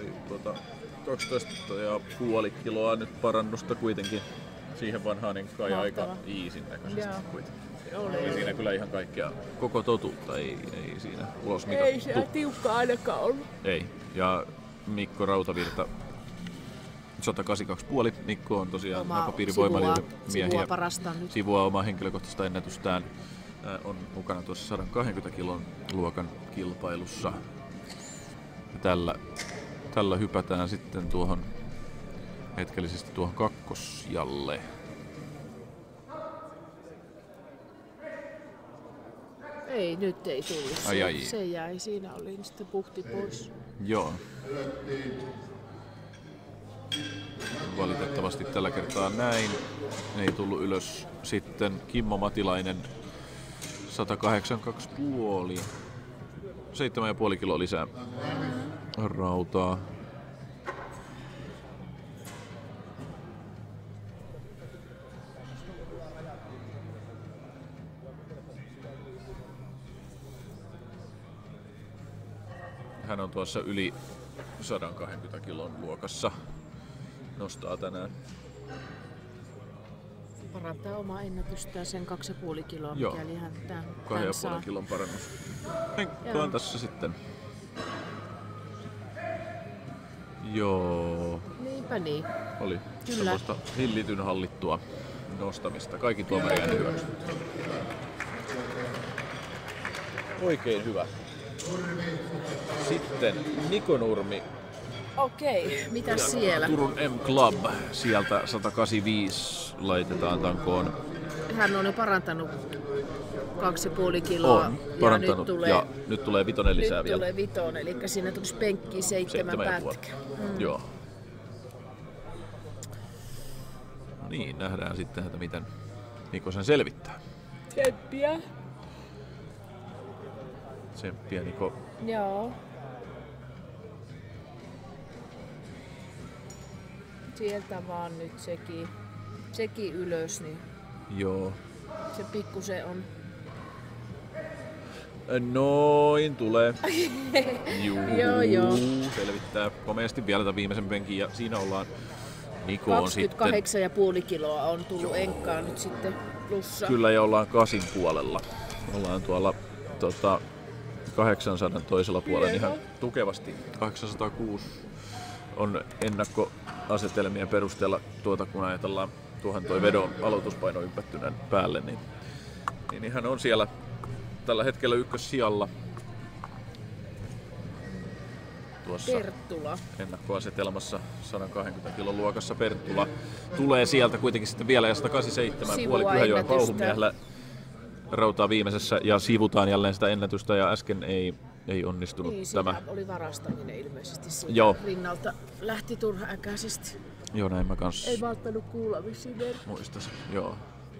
12,5 kiloa nyt parannusta kuitenkin. Siihen vanhaan niin kai aika iisin näköisesti kuitenkin. Oli siinä kyllä ihan kaikkea, koko totuutta ei siinä ulos mitattu. Ei siellä tiukka ainakaan ollut. Ei, ja Mikko Rautavirta 182,5. Mikko on tosiaan napapiirin voimallinen miehiä. Sivua omaa henkilökohtaista ennätystään. On mukana tuossa 120 kilon luokan kilpailussa. Ja tällä hypätään sitten hetkellisesti tuohon kakkosjalle. Ei, nyt ei tullut. Se jäi. Siinä oli sitten puhti pois. Joo. Valitettavasti tällä kertaa näin. Ei tullut ylös sitten Kimmo Matilainen 182,5. 7,5 kiloa lisää rautaa. Hän on tuossa yli 120 kilon luokassa. Nostaa tänään. Parantaa omaa ennätystään sen 2,5 kiloa, joo, mikäli hän 2,5 kilon parannus. Henkka on tässä sitten. Joo. Niinpä niin. Oli semmoista hillityn hallittua nostamista. Kaikki tuomarien hyväksytty. Oikein hyvä. Sitten Niko Nurmi. Okei, mitä siellä? Turun M-Club. Sieltä 185 laitetaan tankoon. Hän on jo parantanut 2,5 kiloa. On parantanut ja nyt tulee vitonen lisää vielä. Nyt tulee vitonen, eli siinä tulisi penkkiin 7 pätkää. Joo. No niin, nähdään sitten, että miten Niko sen selvittää. Tsemppiä Niko. Joo. Sieltä vaan nyt sekin ylös, niin joo. Se pikkusen on. Noin tulee. Joo. Selvittää komeasti vielä tämän viimeisen penkin ja siinä ollaan. Niko on sitten 28,5 kiloa on tullut enkkaan nyt sitten plussa. Kyllä ja ollaan 8 puolella. Ollaan tuolla 800 toisella puolella ihan tukevasti. 806 on ennakkoasetelmien perusteella kun ajatellaan tuohon toi vedon aloituspaino ympättyneen päälle, niin hän on siellä tällä hetkellä ykkössijalla. Tuossa Perttula. Ennakkoasetelmassa 120 kilon luokassa Perttula tulee sieltä kuitenkin sitten vielä ja 187 puoli Pyhäjoen Pauhumiehellä rautaa viimeisessä ja sivutaan jälleen sitä ennätystä ja äsken ei ei onnistunut niin, tämä. Niin, oli varastaminen ilmeisesti siitä Joo. rinnalta. Lähti turha äkäisesti. Joo, näin mä kans Ei malttanut kuulla vissiin. muistasin. Joo.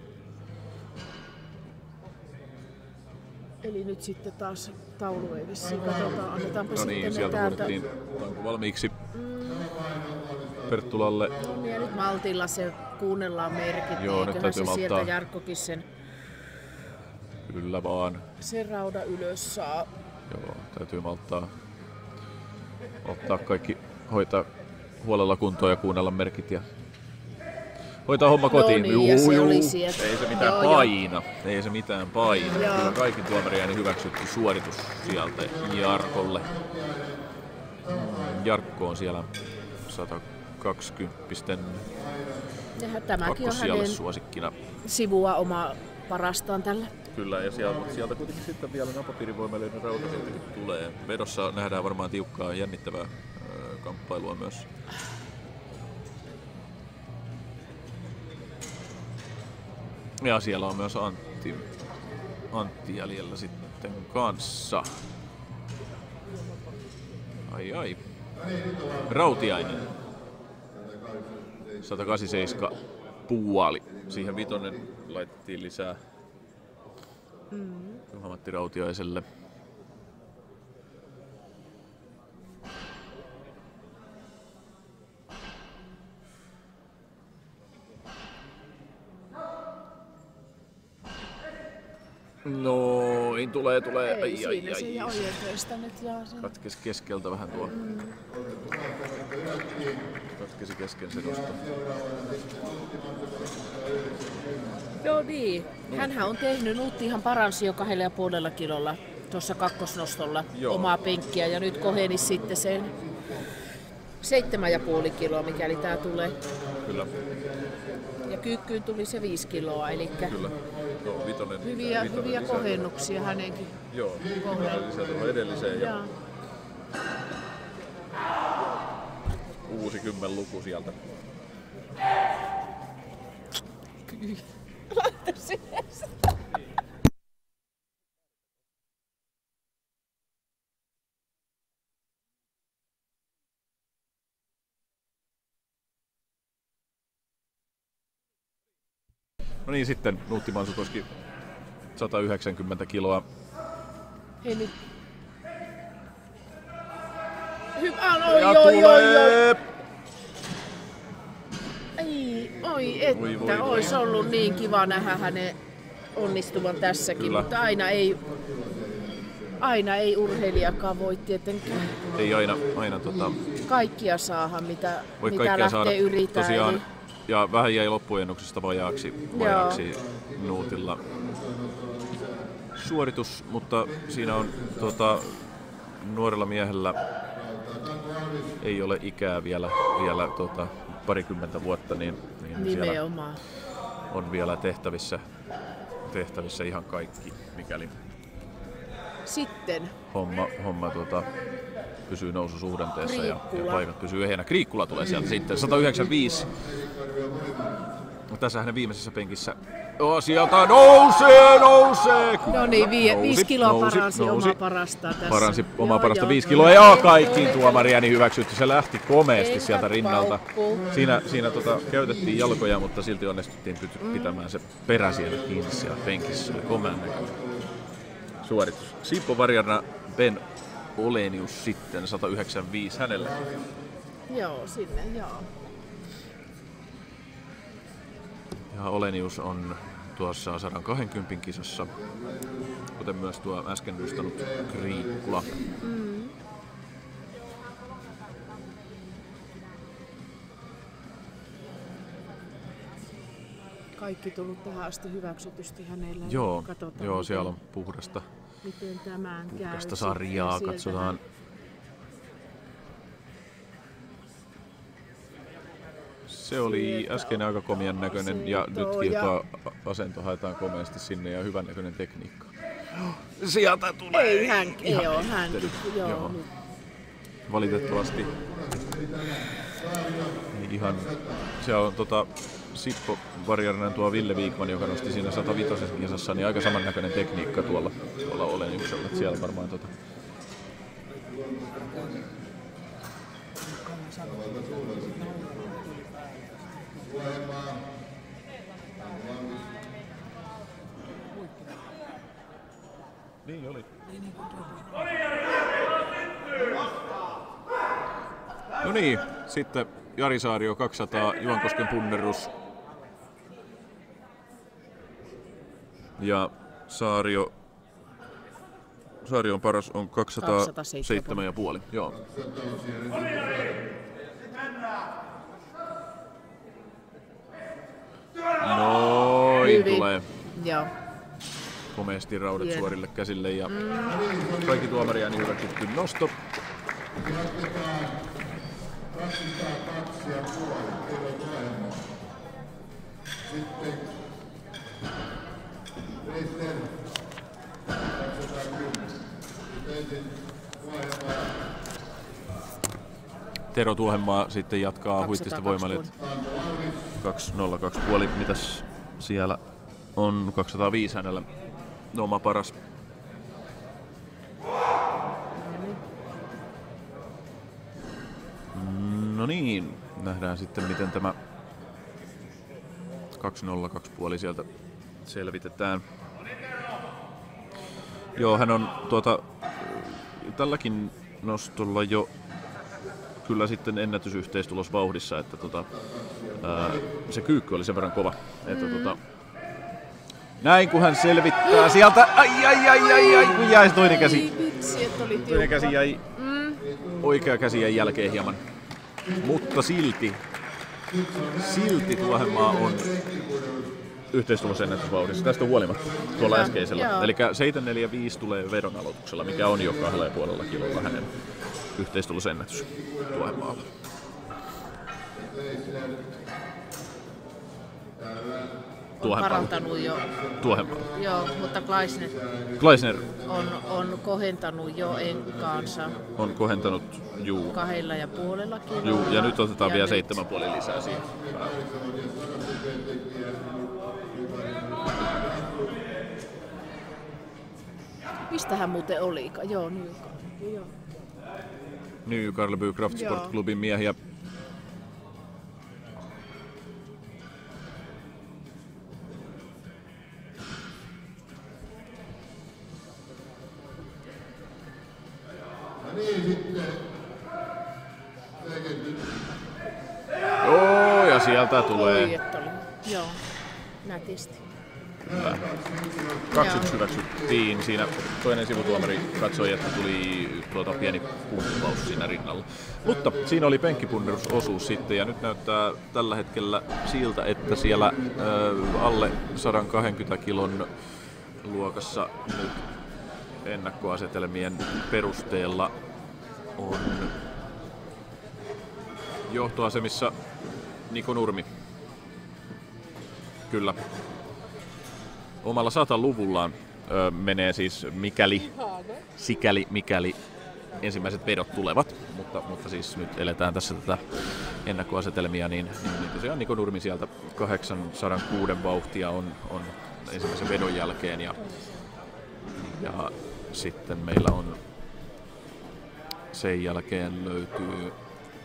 Eli nyt sitten taas taulu ei vissiin. Katsotaan, annetaanpa No niin, sitten sieltä täältä. huudettiin valmiiksi Perttulalle. No, ja nyt maltilla se kuunnellaan merkit. Joo, nyt eiköhän täytyy se sieltä malttaa. Jarkkokin Kyllä vaan. sen rauda ylös saa. Joo, täytyy malttaa ottaa kaikki, hoitaa huolella kuntoon ja kuunnella merkit ja hoitaa homma kotiin. niin, ja se oli sieltä. Ei se mitään Joo, paina. Ei se mitään paina. Joo. Kyllä kaikki tuomariääni hyväksytty suoritus sieltä Jarkolle. Jarkko on siellä 120-pisten Ja tämäkin on kakkosijalle hänen suosikkina. sivua omaa parastaan tällä. Kyllä, ja sieltä kuitenkin sitten vielä napapiirivoimallinen rautatietkin tulee. Vedossa nähdään varmaan tiukkaa, jännittävää kamppailua myös. Ja siellä on myös Antti jäljellä sitten kanssa. Ai. Rautiainen. 187 puoli. Siihen vitonen laitettiin lisää Juha-Matti Rautiaiselle. Noin, tulee. Ei, siinä se ja ojenteesta nyt jaa sen. Katkesi keskeltä vähän tuo. Katkesi kesken se nosto. Joo niin. Hänhän on tehnyt, Nuuttihan paransi jo 2,5 kilolla tuossa kakkosnostolla omaa penkkiä ja nyt koheni sitten sen 7,5 kiloa, mikäli tää tulee. Kyllä. Ja kyykkyyn tuli se 5 kiloa, eli Kyllä. No, vitonen hyviä lisää. kohennuksia hänenkin. Joo, vitonen lisää tuohon edelliseen ja uusi 10 luku sieltä. No niin, sitten Nuutti Mansukoski 190 kiloa. Hei nyt. Hyvä, Ja oi. tulee! Oi, että olisi ollut niin kiva nähdä hänen onnistuvan tässäkin, Kyllä. mutta aina ei urheilijakaan voi tietenkään Ei aina kaikkia saada, mitä kaikkea lähtee saada. yrittämään. Tosiaan, ja vähän jäi loppuennuksesta vajaaksi Nuutilla suoritus, mutta siinä on nuorella miehellä ei ole ikää vielä parikymmentä vuotta, niin siellä on vielä tehtävissä ihan kaikki, mikäli sitten homma pysyy noususuhdanteessa ja paikat pysyy ehjänä. Kriikkula tulee sieltä sitten 195. Tässä hänen viimeisessä penkissä. Sieltä nousee! No niin, 5 kiloa paransi omaa parastaan tässä. Paransi omaa parasta 5 kiloa ja kaikkiin tuomariääni hyväksytty. Se lähti komeasti sieltä rinnalta. Siinä käytettiin jalkoja, mutta silti onnistuttiin pitämään se perä siellä kiinni siellä penkissä. Se oli komean näköinen suoritus. Sippo Varjarna, Ben Olenius sitten 195 hänelle. Joo, sinne joo. Ja Olenius on tuossa 120 kisassa, kuten myös tuo äsken nostanut Kriikkula. Kaikki tullut tähän asti hyväksytysti hänellä. Joo, Katsotaan, siellä on puhdasta miten tämän käy. sarjaa, katsotaan. Se oli äsken aika komian näköinen ja nyt kilpaa asento haetaan komeasti sinne ja hyvän näköinen tekniikka. Sieltä tulee! Ei hän, joo. Valitettavasti ihan, se on Sippo Varjarinen, tuo Ville Viikman, joka nosti siinä 105 kisassa, niin aika samannäköinen tekniikka tuolla Oleniuksella. Siellä varmaan Niin oli. No niin, sitten Jari Saario 200, Juankosken punnerus. Ja Saario on paras, on 207,5. Joo. Noin tulee. Joo. Komeasti raudat suorille käsille ja kaikki tuomariääni hyväksytty nosto. Jatketaan 202,5 kilot vähemmän. Sitten Reister 210. Sitten Tuohenmaa. Tero Tuohenmaa sitten jatkaa huittista voimalle. 202,5. Mitäs siellä on? 205 hänellä. Oma paras. No niin, nähdään sitten miten tämä 202,5 sieltä selvitetään. Joo, hän on tälläkin nostolla jo kyllä sitten ennätysyhteistulos vauhdissa, että se kyykky oli sen verran kova, että näin kun hän selvittää sieltä, ai, kun jäi se toinen käsi. Toinen käsi jäi, oikea käsi jäi jälkeen hieman. Mutta silti Tuohenmaa on yhteistulos ennätysvauhdissa tästä huolimatta tuolla äskeisellä. Eli 745 tulee vedon aloituksella, mikä on jo 2,5 kilolla hänen yhteistulosennätys Tuohenmaalla. Parantanut jo. Tuohenmaalla. Joo, mutta Gleisner on kohentanut jo enkaansa. On kohentanut, 2,5 kilolla. Juu, ja nyt otetaan vielä 7,5 lisää siihen. Mistä hän muuten olikaan? Joo, Nykarleby Kraftsportklubin miehiä. Joo, ja sieltä tulee. Joo, nätisti. 2-1 hyväksyttiin. Siinä toinen sivutuomari katsoi, että tuli pieni pumppaus siinä rinnalla. Mutta siinä oli penkkipunnerusosuus sitten, ja nyt näyttää tällä hetkellä siltä, että siellä alle 120 kilon luokassa nyt ennakkoasetelmien perusteella on johtoasemissa Niko Nurmi. Kyllä. Omalla 100-luvullaan menee siis mikäli ensimmäiset vedot tulevat, mutta siis nyt eletään tässä tätä ennakkoasetelmia, niin tosiaan Niko Nurmi sieltä 806 vauhtia on ensimmäisen vedon jälkeen ja sitten meillä on sen jälkeen löytyy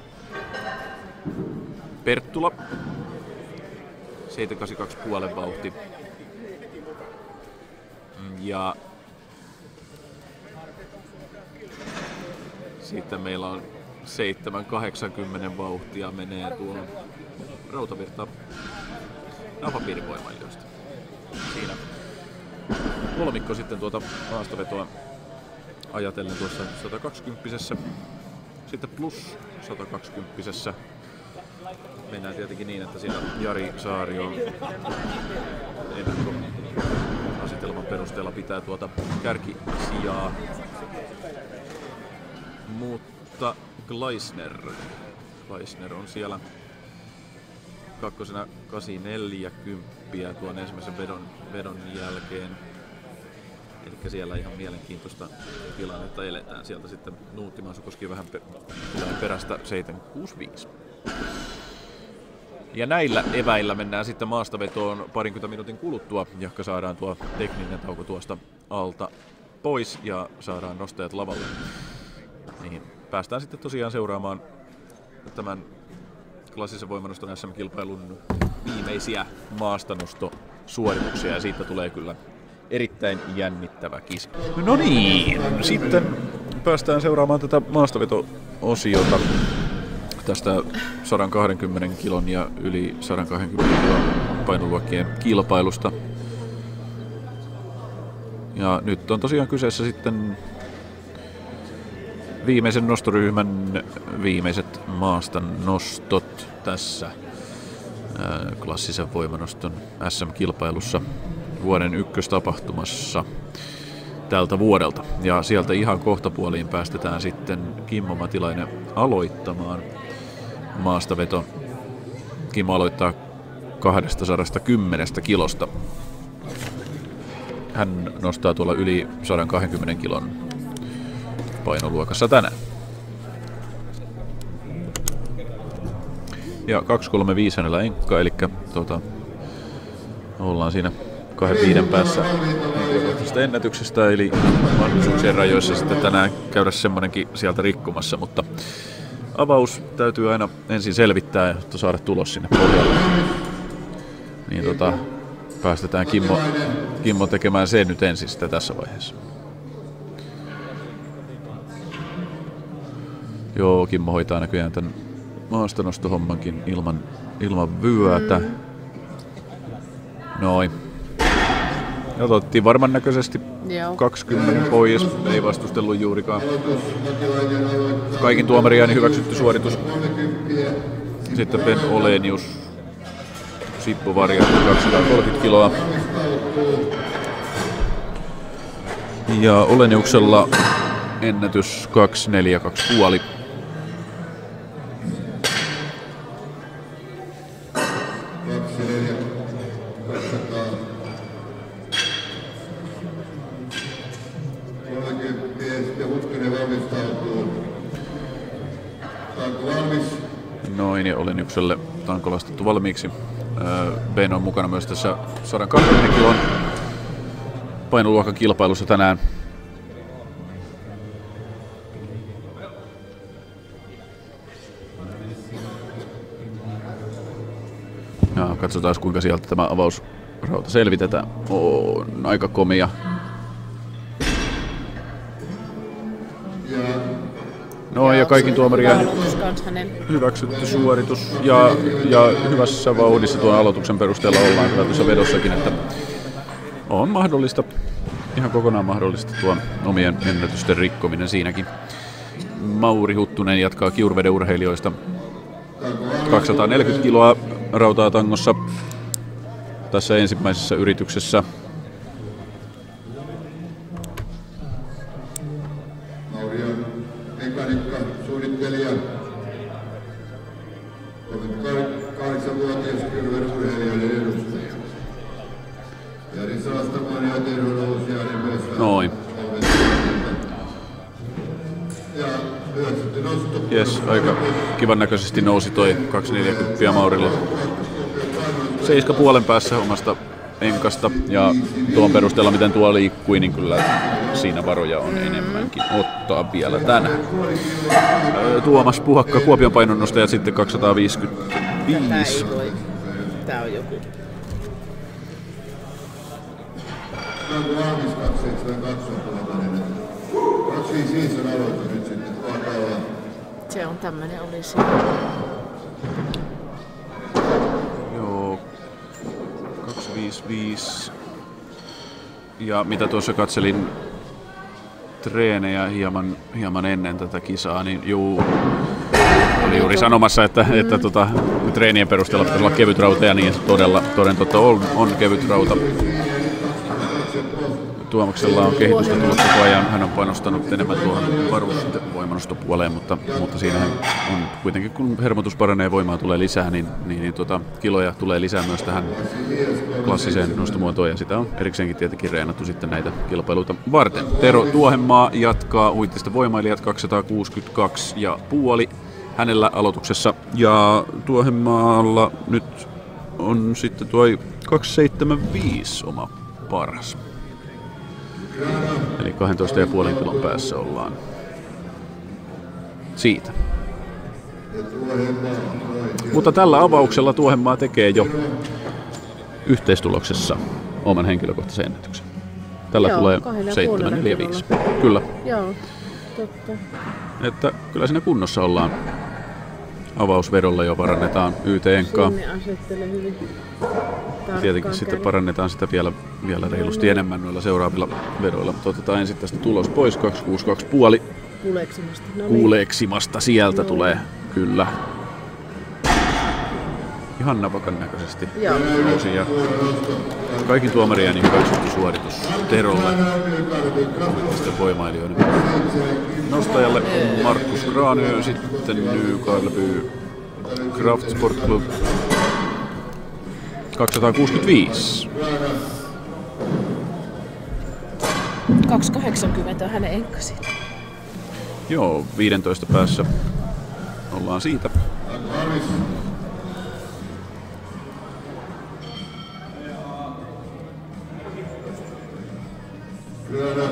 Perttula 782,5 vauhti. Ja sitten meillä on 780 vauhtia menee tuohon Rautavirta napapiirivoimailijoista. Siinä kolmikko sitten tuota maastavetoa ajatellen tuossa 120-sessä. Sitten plus 120-sessä mennään tietenkin niin, että siellä Jari Saario ennakkoasetelman perusteella pitää tuota kärkisijaa. Mutta Gleisner on siellä kakkosena 840 tuon ensimmäisen vedon jälkeen. Eli siellä ihan mielenkiintoista tilannetta eletään. Sieltä sitten Nuutti Masukoski vähän perästä 765. Ja näillä eväillä mennään sitten maastavetoon 20 minuutin kuluttua, jahka saadaan tuo tekninen tauko tuosta alta pois ja saadaan nostajat lavalle. Niin päästään sitten tosiaan seuraamaan tämän klassisen voimanoston SM-kilpailun viimeisiä maastonostosuorituksia ja siitä tulee kyllä erittäin jännittävä kisa. No niin, sitten päästään seuraamaan tätä maastoveto-osiota tästä 120 kilon ja yli 120 kilon painoluokkien kilpailusta. Ja nyt on tosiaan kyseessä sitten viimeisen nostoryhmän viimeiset maastonnostot tässä klassisen voimanoston SM-kilpailussa vuoden ykköstapahtumassa tältä vuodelta. Ja sieltä ihan kohtapuoliin päästetään sitten Kimmo Matilainen aloittamaan maastaveto. Kimmo aloittaa 210 kilosta. Hän nostaa tuolla yli 120 kilon painoluokassa tänään. Ja 235 hänellä enkka, eli ollaan siinä 25 päässä tästä ennätyksestä, eli mahdollisuuksien rajoissa sitten tänään käydä semmonenkin sieltä rikkomassa, mutta avaus täytyy aina ensin selvittää ja saada tulos sinne pohjalle. Niin päästetään Kimmo tekemään se nyt ensin sitä tässä vaiheessa. Joo, Kimmo hoitaa näköjään tämän maastonostohommankin ilman vyötä. Noin. Ja otettiin varman näköisesti 20 pois, ei vastustellut juurikaan. Kaikin tuomarien hyväksytty suoritus. Sitten Ben Olenius, Sippo Varjala 230 kiloa. Ja Oleniuksella ennätys 242,5. Noin, ja Oleniukselle tanko lastattu valmiiksi. Ben on mukana myös tässä 120 kilon painoluokan kilpailussa tänään. Ja katsotaan kuinka sieltä tämä avausrauta selvitetään. On aika komia. No ja kaikin tuomarien hyväksytty suoritus ja hyvässä vauhdissa tuon aloituksen perusteella ollaan kyllä tuossa vedossakin, että on mahdollista, ihan kokonaan mahdollista tuon omien ennätysten rikkominen siinäkin. Mauri Huttunen jatkaa Kiuruveden urheilijoista 240 kiloa rautaa tangossa tässä ensimmäisessä yrityksessä. Mauri on mekaniikka, suunnittelija, 38-vuotias Kiuruveden urheilijoiden edustaja. Jari Saastamaan ja terveydellisiä myös. Noin. Jes, aika kivan näköisesti nousi toi 240 Maurilla. 7,5 päässä omasta enkasta ja tuon perusteella miten tuo liikkui, niin kyllä siinä varoja on enemmänkin ottaa vielä tänään. Tuomas Puhakka, Kuopion painonnostajat sitten 255. Tää on joku. Onko valmis katseeksi vai katsoa tuolta? 25 on aloittu nyt sitten paikallaan. Se on tämmönen oli se. Joo, 255. Ja mitä tuossa katselin treenejä hieman ennen tätä kisaa, niin oli juuri sanomassa, että treenien perusteella pitäisi olla kevyt rauta ja niin toden totta on kevyt rauta. Tuomaksella on kehitystä tullut koko ajan. Hän on panostanut enemmän tuohon varustevoimanostopuoleen, mutta siinä on kuitenkin, kun hermotus paranee, voimaa tulee lisää, niin kiloja tulee lisää myös tähän klassiseen nostomuotoon, ja sitä on erikseenkin tietenkin reenattu sitten näitä kilpailuita varten. Tero Tuohenmaa jatkaa uittista voimailijat 262,5 hänellä aloituksessa, ja Tuohenmaalla nyt on sitten tuo 275 oma paras. Eli 12,5 kilon päässä ollaan siitä. Mutta tällä avauksella Tuohenmaa tekee jo yhteistuloksessa oman henkilökohtaisen ennätyksen. Tällä tulee 7.45. Kyllä. Joo, totta. Että kyllä siinä kunnossa ollaan. Avausvedolla jo parannetaan YT-enkaa. Sinne asettele hyvin tarkkaan. Tietenkin sitten parannetaan sitä vielä reilusti enemmän noilla seuraavilla vedoilla. Mutta otetaan ensin tästä tulos pois. 262,5. Kuuleksimasta. No niin. Kuuleksimasta sieltä tulee kyllä. Ihan napakan näköisesti nousi ja kaikki tuomarien niin hyväksytty suoritus Terolle. Sitten voimailijoiden nostajalle Markus Granö, sitten Nykarleby Kraft Sport Club 265. 280 on hänen enkkasi. Joo, 15 päässä ollaan siitä. Grana.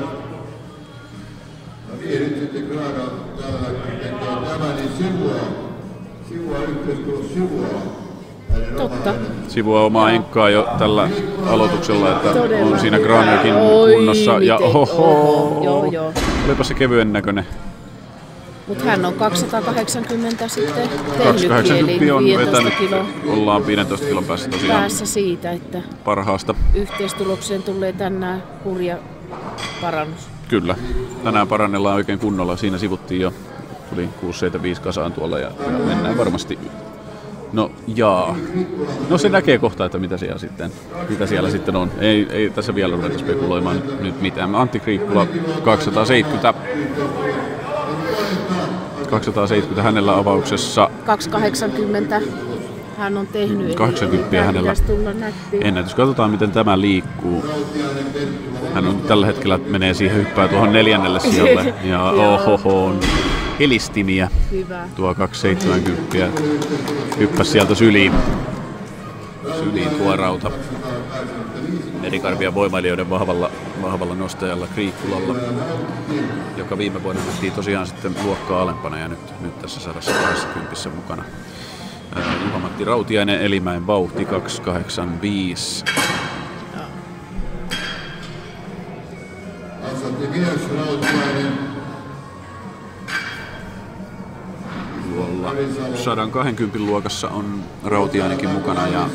No niin, nyt sitten Grana täällä tekee tämän, niin sivua yhteistyössä sivua. Totta. Sivua omaa enkkaa jo tällä aloituksella, että Todella on siinä hyvä. Granökin kunnossa. Ja Joo. Olipa se kevyen näköinen. Mutta hän on 280 sitten tehnytkin, 280 eli on 15 vetänyt. kilo Ollaan 15 kilon päässä tosiaan päässä siitä, että parhaasta. yhteistulokseen tulee tänään hurja parannus. Kyllä. Tänään parannellaan oikein kunnolla. Siinä sivuttiin jo. Tuli 6-7-5 kasaan tuolla ja mennään varmasti. No se näkee kohta, että mitä siellä sitten on. Ei tässä vielä ruveta spekuloimaan nyt mitään. Antti Kriikkula 270 hänellä avauksessa. 280 hän on tehnyt. 80 hänellä ennätys. Katsotaan miten tämä liikkuu. Hän on tällä hetkellä menee siihen hyppää tuohon 4. sijalle. Ja on helistimiä. Hyvä. Tuo 270 hyppäsi sieltä syliin tuo rauta. Merikarvian voimailijoiden vahvalla nostajalla Kriikkulalla, joka viime vuonna nähtiin tosiaan sitten luokkaa alempana ja nyt tässä 120 mukana. Juha-Matti Rautiainen, Elimäen vauhti 285. Tuolla 120 luokassa on Rautiainenkin mukana ja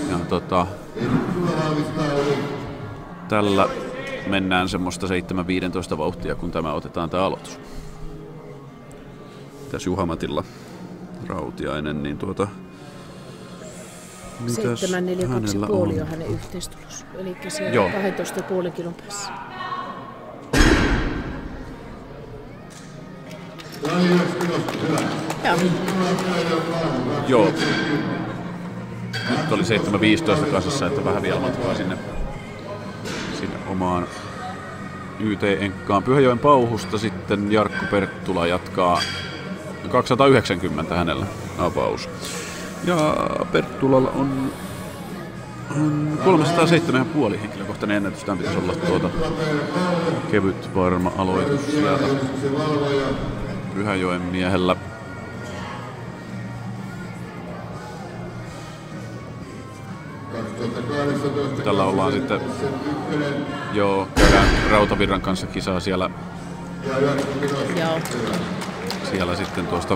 tällä mennään semmoista 7-15 vauhtia, kun tämä otetaan tämä aloitus. Tässä Juha-Matilla Rautiainen, niin 742,5 on hänen yhteistulos. Eli se on 12,5 kilon päässä. Joo. Nyt oli 7.15 kasassa, että vähän vielä matkaa sinne omaan YT-enkkaan. Pyhäjoen Pauhusta sitten Jarkko Perttula jatkaa 290 hänellä avaus. Ja Perttulalla on 307,5 henkilökohtainen ennätys. Tämä pitäisi olla kevyt varma aloitus sieltä Pyhäjoen miehellä. Tällä ollaan sitten käydään Rautavirran kanssa kisaa siellä sitten tuosta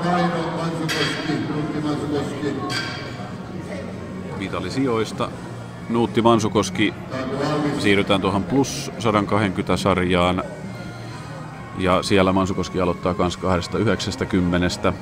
Vitali-sijoista. Nuutti Mansukoski siirrytään tuohon plus 120 sarjaan ja siellä Mansukoski aloittaa kans 290.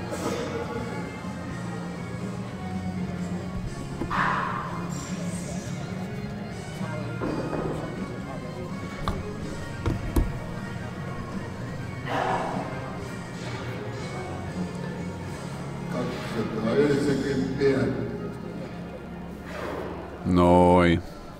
Noin.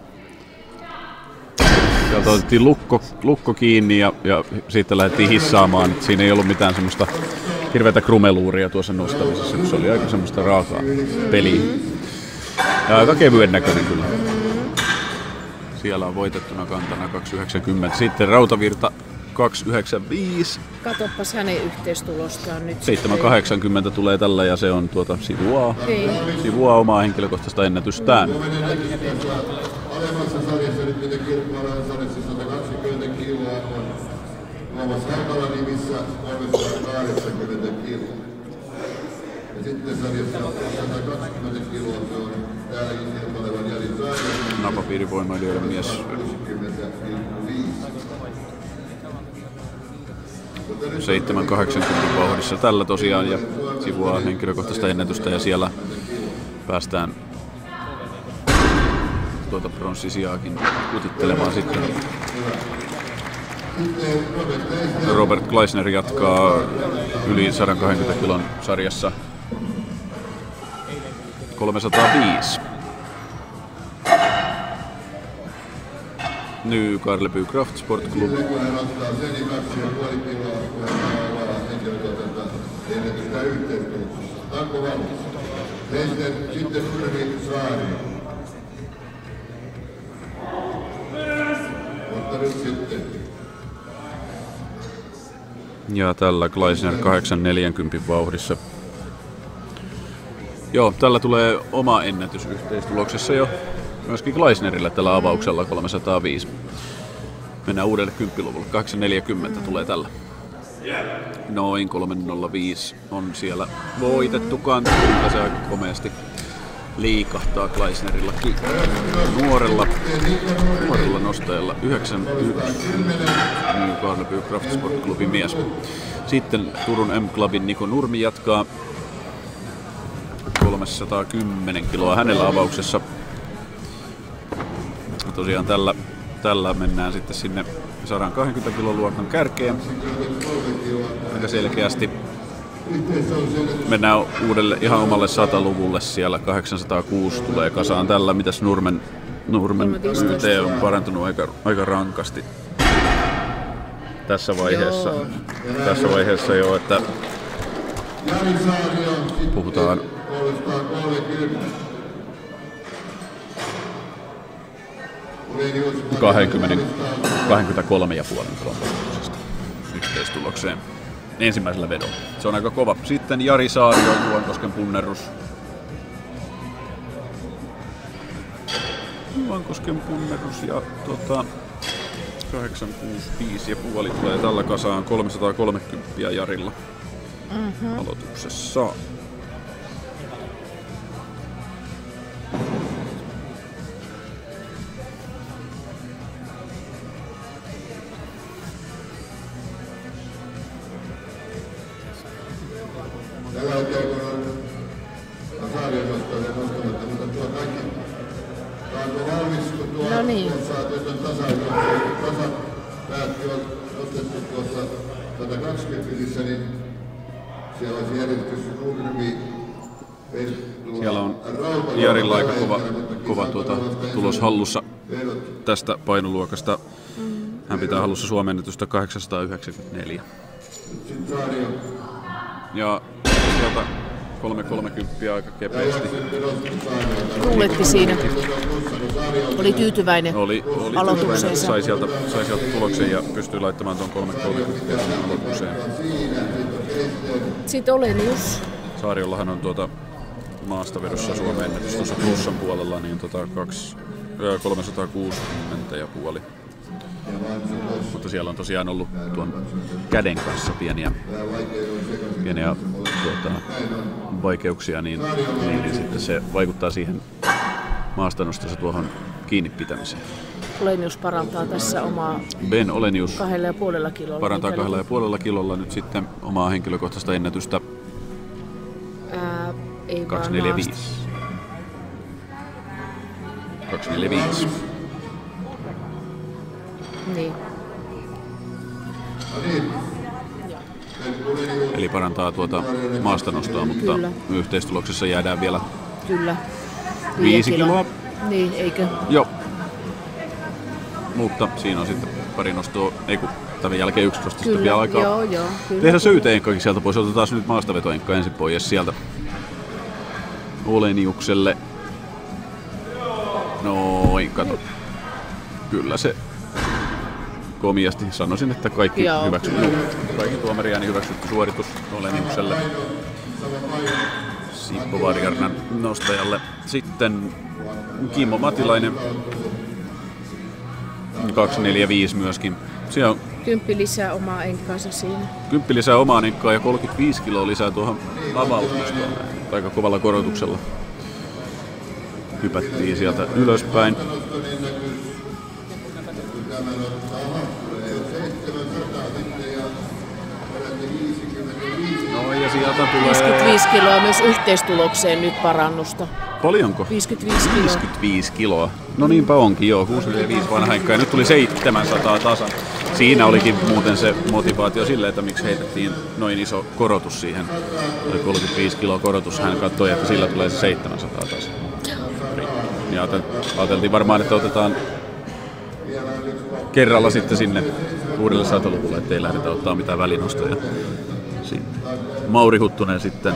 Sieltä otettiin lukko kiinni ja siitä lähdettiin hissaamaan. Siinä ei ollut mitään semmoista hirveätä krumeluuria tuossa nostamisessa. Se oli aika semmoista raakaa peliä. Ja aika kevyen näköinen kyllä. Siellä on voitettuna kantana 290. Sitten Rautavirta 2,95. Katoppas hänen yhteistulostaan nyt. 7,80 tulee tällä ja se on sivuaa omaa henkilökohtaista ennätystään. Alemmassa sarjassa nyt mitä kilpaillaan sarjassa 120 kiloa on Tuomas Haukala nimissä 380 kiloa. Ja sitten sarjassa 120 kiloa se on täällä kilpailevan Jari Saari. Napapiirivoimailijoiden mies. 60,5. 7,80 vauhdissa tällä tosiaan ja sivuaa henkilökohtaista ennätystä ja siellä päästään tuota pronssisijaakin kutittelemaan sitten. Robert Gleisner jatkaa yli 120 kilon sarjassa 305. Ny Karleby Craft Sport Club. Sitten Urvi Saari. Mutta nyt sitten. Ja tällä Gleisner 8,40 vauhdissa. Joo, tällä tulee oma ennätys yhteistuloksessa jo. Myöskin Gleisnerillä tällä avauksella 305. Mennään uudelle 10-luvulle. 8,40 tulee tällä. Noin 3,05 on siellä voitettu kanta. Se aika komeasti liikahtaa Gleisnerillakin. Nuorella nostajalla 91 New Karleby Craft Sport Clubin mies. Sitten Turun M-Clubin Niko Nurmi jatkaa 310 kiloa hänellä avauksessa. Tosiaan tällä mennään sitten sinne 120 kilon luokan kärkeen. Aika selkeästi mennään uudelle ihan omalle 100-luvulle siellä. 806 tulee kasaan tällä. Mitäs Nurmen YT on parantunut aika rankasti tässä vaiheessa jo, että puhutaan 23,5 kilon yhteistulokseen ensimmäisellä vedolla. Se on aika kova. Sitten Jari Saario, Juankosken punnerrus. Ja 865,5 tulee tällä kasaan 330 Jarilla aloituksessa. Tällä hetkellä kun on sarjan nostamatta, mutta tuo kaikki on valmis, kun tuo tuossa on tasa päätti on nostettu tuossa 120, niin siellä olisi järjestys Nurmi. Siellä on Jarilla aika kova tulos hallussa tästä painoluokasta. Hän pitää hallussa Suomen ennätystä 894. Ja sieltä 330 aika kepeästi. Tuuletti siinä. Oli tyytyväinen Oli aloitukseensa. Sai sieltä tuloksen ja pystyi laittamaan tuon 330 aloitukseen. Sitten Olenius. Saariollahan on maastavedossa Suomen ennätys tuossa plussan puolella niin 360,5. Mutta siellä on tosiaan ollut tuon käden kanssa pieniä vaikeuksia, niin sitten se vaikuttaa siihen maastanostossa tuohon kiinni pitämiseen. Olenius parantaa tässä omaa Ben Olenius 2,5 kilolla. Parantaa 2,5 kilolla nyt sitten omaa henkilökohtaista ennätystä 245. 245. Niin. Eli parantaa maastanostoa, mutta kyllä. Yhteistuloksessa jäädään vielä 5 kiloa. Niin, eikö? Joo. Mutta siinä on sitten pari nostoa, tämän jälkeen 11 sitten vielä aikaa. Joo, tehdään se YT-enkkakin sieltä pois. Otetaan nyt maastavetoenkka ensin pois sieltä Oleniukselle. Noin, kato. Kyllä se komiasti. Sanoisin, että kaikki tuomariääni hyväksytty suoritus Oleniukselle, Sippo Varjarnan nostajalle. Sitten Kimmo Matilainen 245 myöskin. Siellä on 10 lisää omaa enkkaansa siinä. 10 lisää omaan enkkaan ja 35 kiloa lisää tuohon avausnostoon. Aika kovalla korotuksella hypättiin sieltä ylöspäin. No ja sieltä tulee 55 kiloa myös yhteistulokseen nyt parannusta. Paljonko? 55 kiloa. 55 kiloa. No niinpä onkin, joo. 65 vanha enkka ja nyt tuli 700 tasan. Siinä olikin muuten se motivaatio sille, että miksi heitettiin noin iso korotus siihen. 35 kiloa korotus. Hän katsoi, että sillä tulee se 700 tasan. Ja ajateltiin varmaan, että otetaan kerralla sitten sinne uudelle 100-luvulle, ettei lähdetä ottaa mitään välinostoja. Mauri Huttunen sitten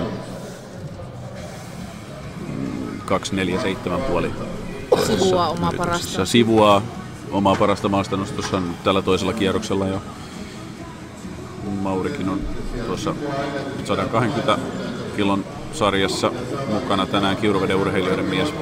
247,5. Sivuaa omaa parasta. Sivuaa omaa parasta maastanostossa tällä toisella kierroksella jo. Maurikin on tuossa 120 kilon sarjassa mukana tänään Kiuruveden urheilijoiden mies.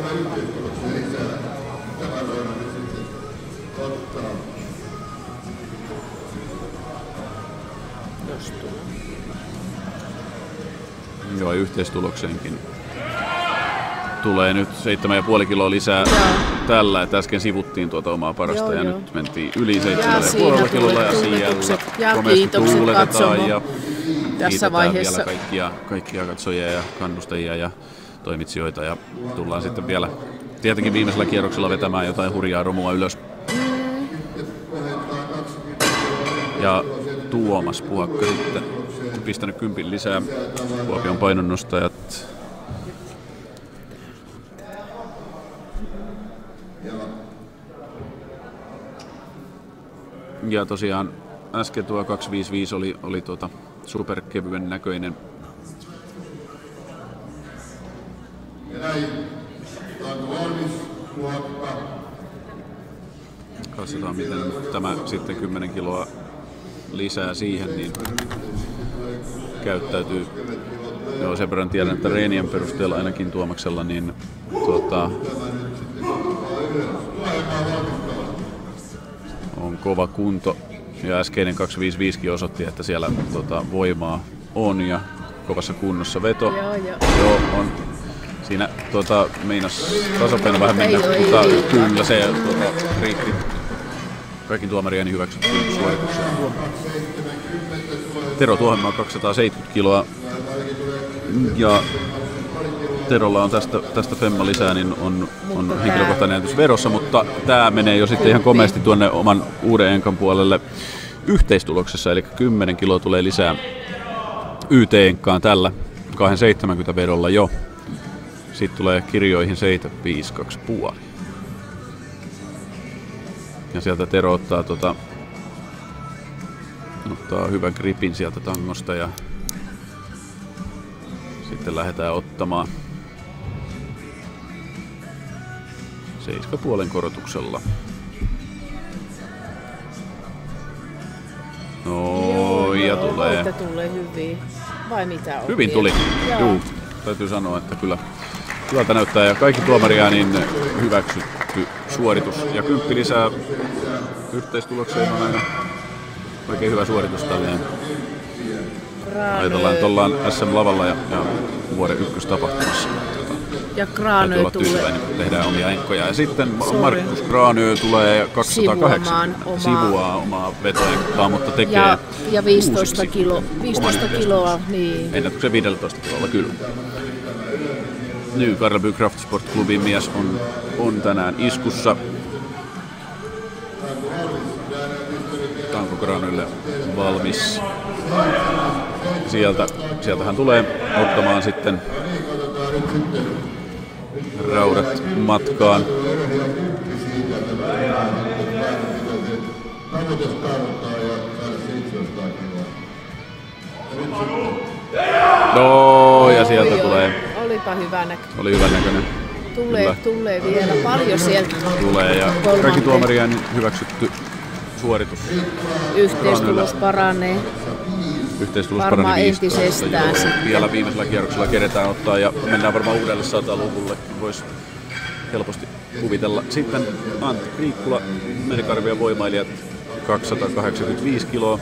Joo, yhteistulokseenkin tulee nyt 7,5 kiloa lisää tällä, että äsken sivuttiin tuota omaa parasta ja nyt mentiin yli 7,5 kilolla ja siellä komeasti tuuletetaan ja tässä vaiheessa vielä kaikkia katsojia ja kannustajia ja toimitsijoita ja tullaan sitten vielä tietenkin viimeisellä kierroksella vetämään jotain hurjaa romua ylös. Ja Tuomas Puhakka sitten pistänyt 10 lisää. Kuopion painonnostajat. Ja tosiaan äsken tuo 255 oli superkevyen näköinen. Katsotaan miten tämä sitten 10 kiloa lisää siihen, niin käyttäytyy. Joo, sen verran tiedän, että reenien perusteella ainakin Tuomaksella, niin on kova kunto. Ja äskeinen 255 osoitti, että siellä voimaa on ja kovassa kunnossa veto. Joo, on. Siinä meinas tasapaino vähän mennä, mutta kyllä se riitti kaikki tuomarien hyväksyttyyn suoritukseen. Tero Tuohenmaa 270 kiloa ja Terolla on tästä femma lisää, niin on henkilökohtainen ennätys verossa, mutta tämä menee jo sitten ihan komeasti tuonne oman uuden enkan puolelle yhteistuloksessa, eli 10 kiloa tulee lisää YT-enkkaan tällä 270 vedolla jo. Sitten tulee kirjoihin 752,5. Ja sieltä Tero ottaa hyvän gripin sieltä tangosta ja sitten lähdetään ottamaan 7,5 korotuksella. No ja tulee. Tulee hyvin. Vai mitä on? Hyvin tuli. Juu, täytyy sanoa, että kyllä hyvältä näyttää ja kaikki tuomariäänin hyväksytty suoritus ja 10 lisää yhteistulokseen on aina oikein hyvä suoritus tälleen. Ajatellaan, että ollaan SM-lavalla ja vuoden ykköstapahtumassa. Ja Granö tulee. Tehdään omia enkkoja. Ja sitten Markus Granö tulee 208 sivuaa omaa vetoenkkaa, mutta tekee ja 15 kiloa. Niin. Ennätyksen 15 kilolla kyllä. Nyt Karleby Kraftsport Clubin mies on tänään iskussa. Tanko Granölle valmis. Sieltä hän tulee ottamaan sitten raudat matkaan. No ja sieltä tulee. Olipa hyvä näköinen. Oli hyvän näköinen. Tulee vielä paljon sieltä. Tulee ja kaikki tuomarien hyväksytty suoritus. Yhteistulos paranee. Yhteistulos Varmaan parani 15, entisestään sitten. Vielä viimeisellä kierroksella keretään ottaa ja mennään varmaan uudelle 100-luvulle. Voisi helposti kuvitella. Sitten Antti Kriikkula, Merikarvian voimailijat, 285 kiloa.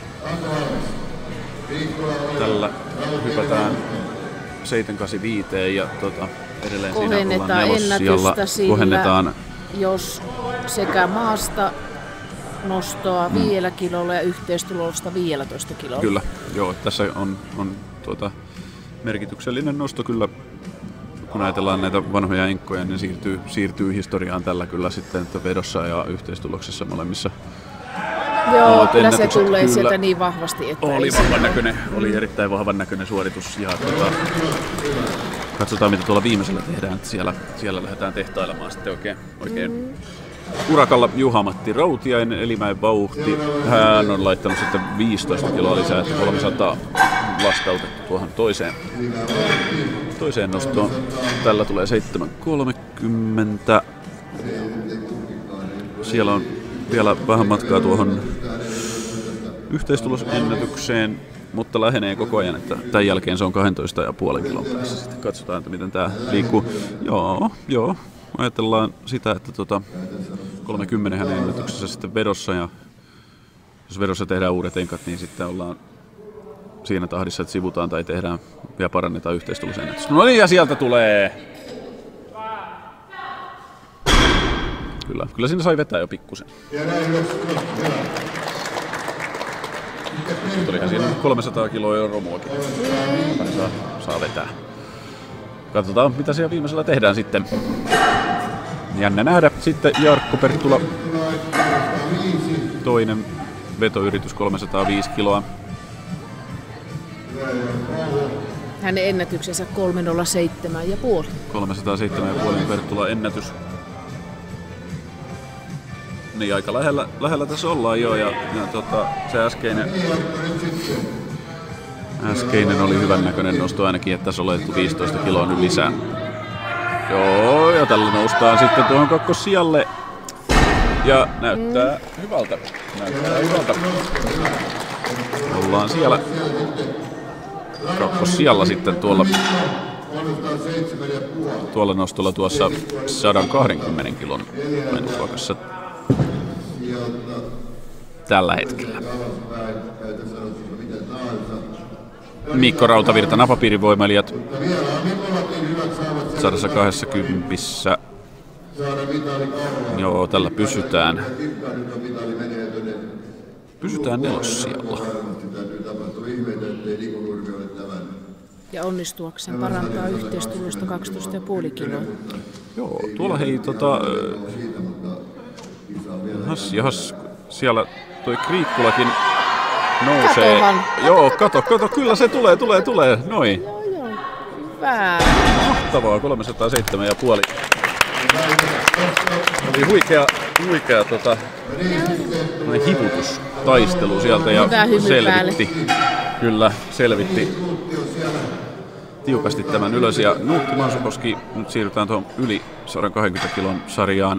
Tällä hypätään 785 ja edelleen Kohennetaan ennätystä sillä, jos sekä maasta nostoa 5 kilolla ja yhteistulosta 15 kilolla. Kyllä, joo, tässä on merkityksellinen nosto kyllä. Kun ajatellaan näitä vanhoja enkkoja, niin siirtyy historiaan tällä kyllä sitten, että vedossa ja yhteistuloksessa molemmissa. Joo, kyllä se tulee sieltä niin vahvasti, että oli erittäin vahvan näköinen suoritus ja katsotaan mitä tuolla viimeisellä tehdään, että siellä lähdetään tehtailemaan sitten oikein urakalla. Juha-Matti Rautiainen, Elimäen vauhti, hän on laittanut sitten 15 kiloa lisää, että 300 vastautettu tuohon toiseen nostoon. Tällä tulee 7.30. Siellä on vielä vähän matkaa tuohon yhteistulosennätykseen, mutta lähenee koko ajan, että tämän jälkeen se on 12,5 kilon päässä. Sitten katsotaan, että miten tämä liikkuu. Joo. Ajatellaan sitä, että 30 hänen ennätyksessä sitten vedossa, ja jos vedossa tehdään uudet enkat, niin sitten ollaan siinä tahdissa, että sivutaan tai tehdään ja parannetaan yhteistulosennätystä. No niin, ja sieltä tulee. Kyllä siinä sai vetää jo pikkusen. Tulihan siinä 300 kiloa jo romuakin. Saa vetää. Katsotaan, mitä siellä viimeisellä tehdään sitten. Jännä nähdä. Sitten Jarkko Perttula. Toinen vetoyritys 305 kiloa. Hänen ennätyksensä 307,5. 307,5 Perttula ennätys. Niin aika lähellä tässä ollaan jo ja se äskeinen oli hyvän näköinen nosto ainakin, että tässä on laitettu 15 kiloa nyt lisää. Joo, ja tällä noustaan sitten tuohon kakkossijalle. Ja näyttää hyvältä. Ollaan siellä kakkossijalla sitten tuolla nostolla tuossa 120 kilon painoluokassa tällä hetkellä. Mikko Rautavirta, napapiirivoimailijat 120. Joo, tällä pysytään. Pysytään nelossijalla. Ja onnistuakseen parantaa yhteistulosta 12,5 kiloa. Joo, tuolla hei Has, siellä toi Kriikkulakin nousee. Katohan. Joo, kato, kyllä se tulee, noin. Joo, hyvä. Mahtavaa, 307,5. Oli huikea hivutus taistelu sieltä ja selvitti tiukasti tämän ylös. Ja Nuutti Mansukoski, nyt siirrytään tuohon yli 120 kilon sarjaan.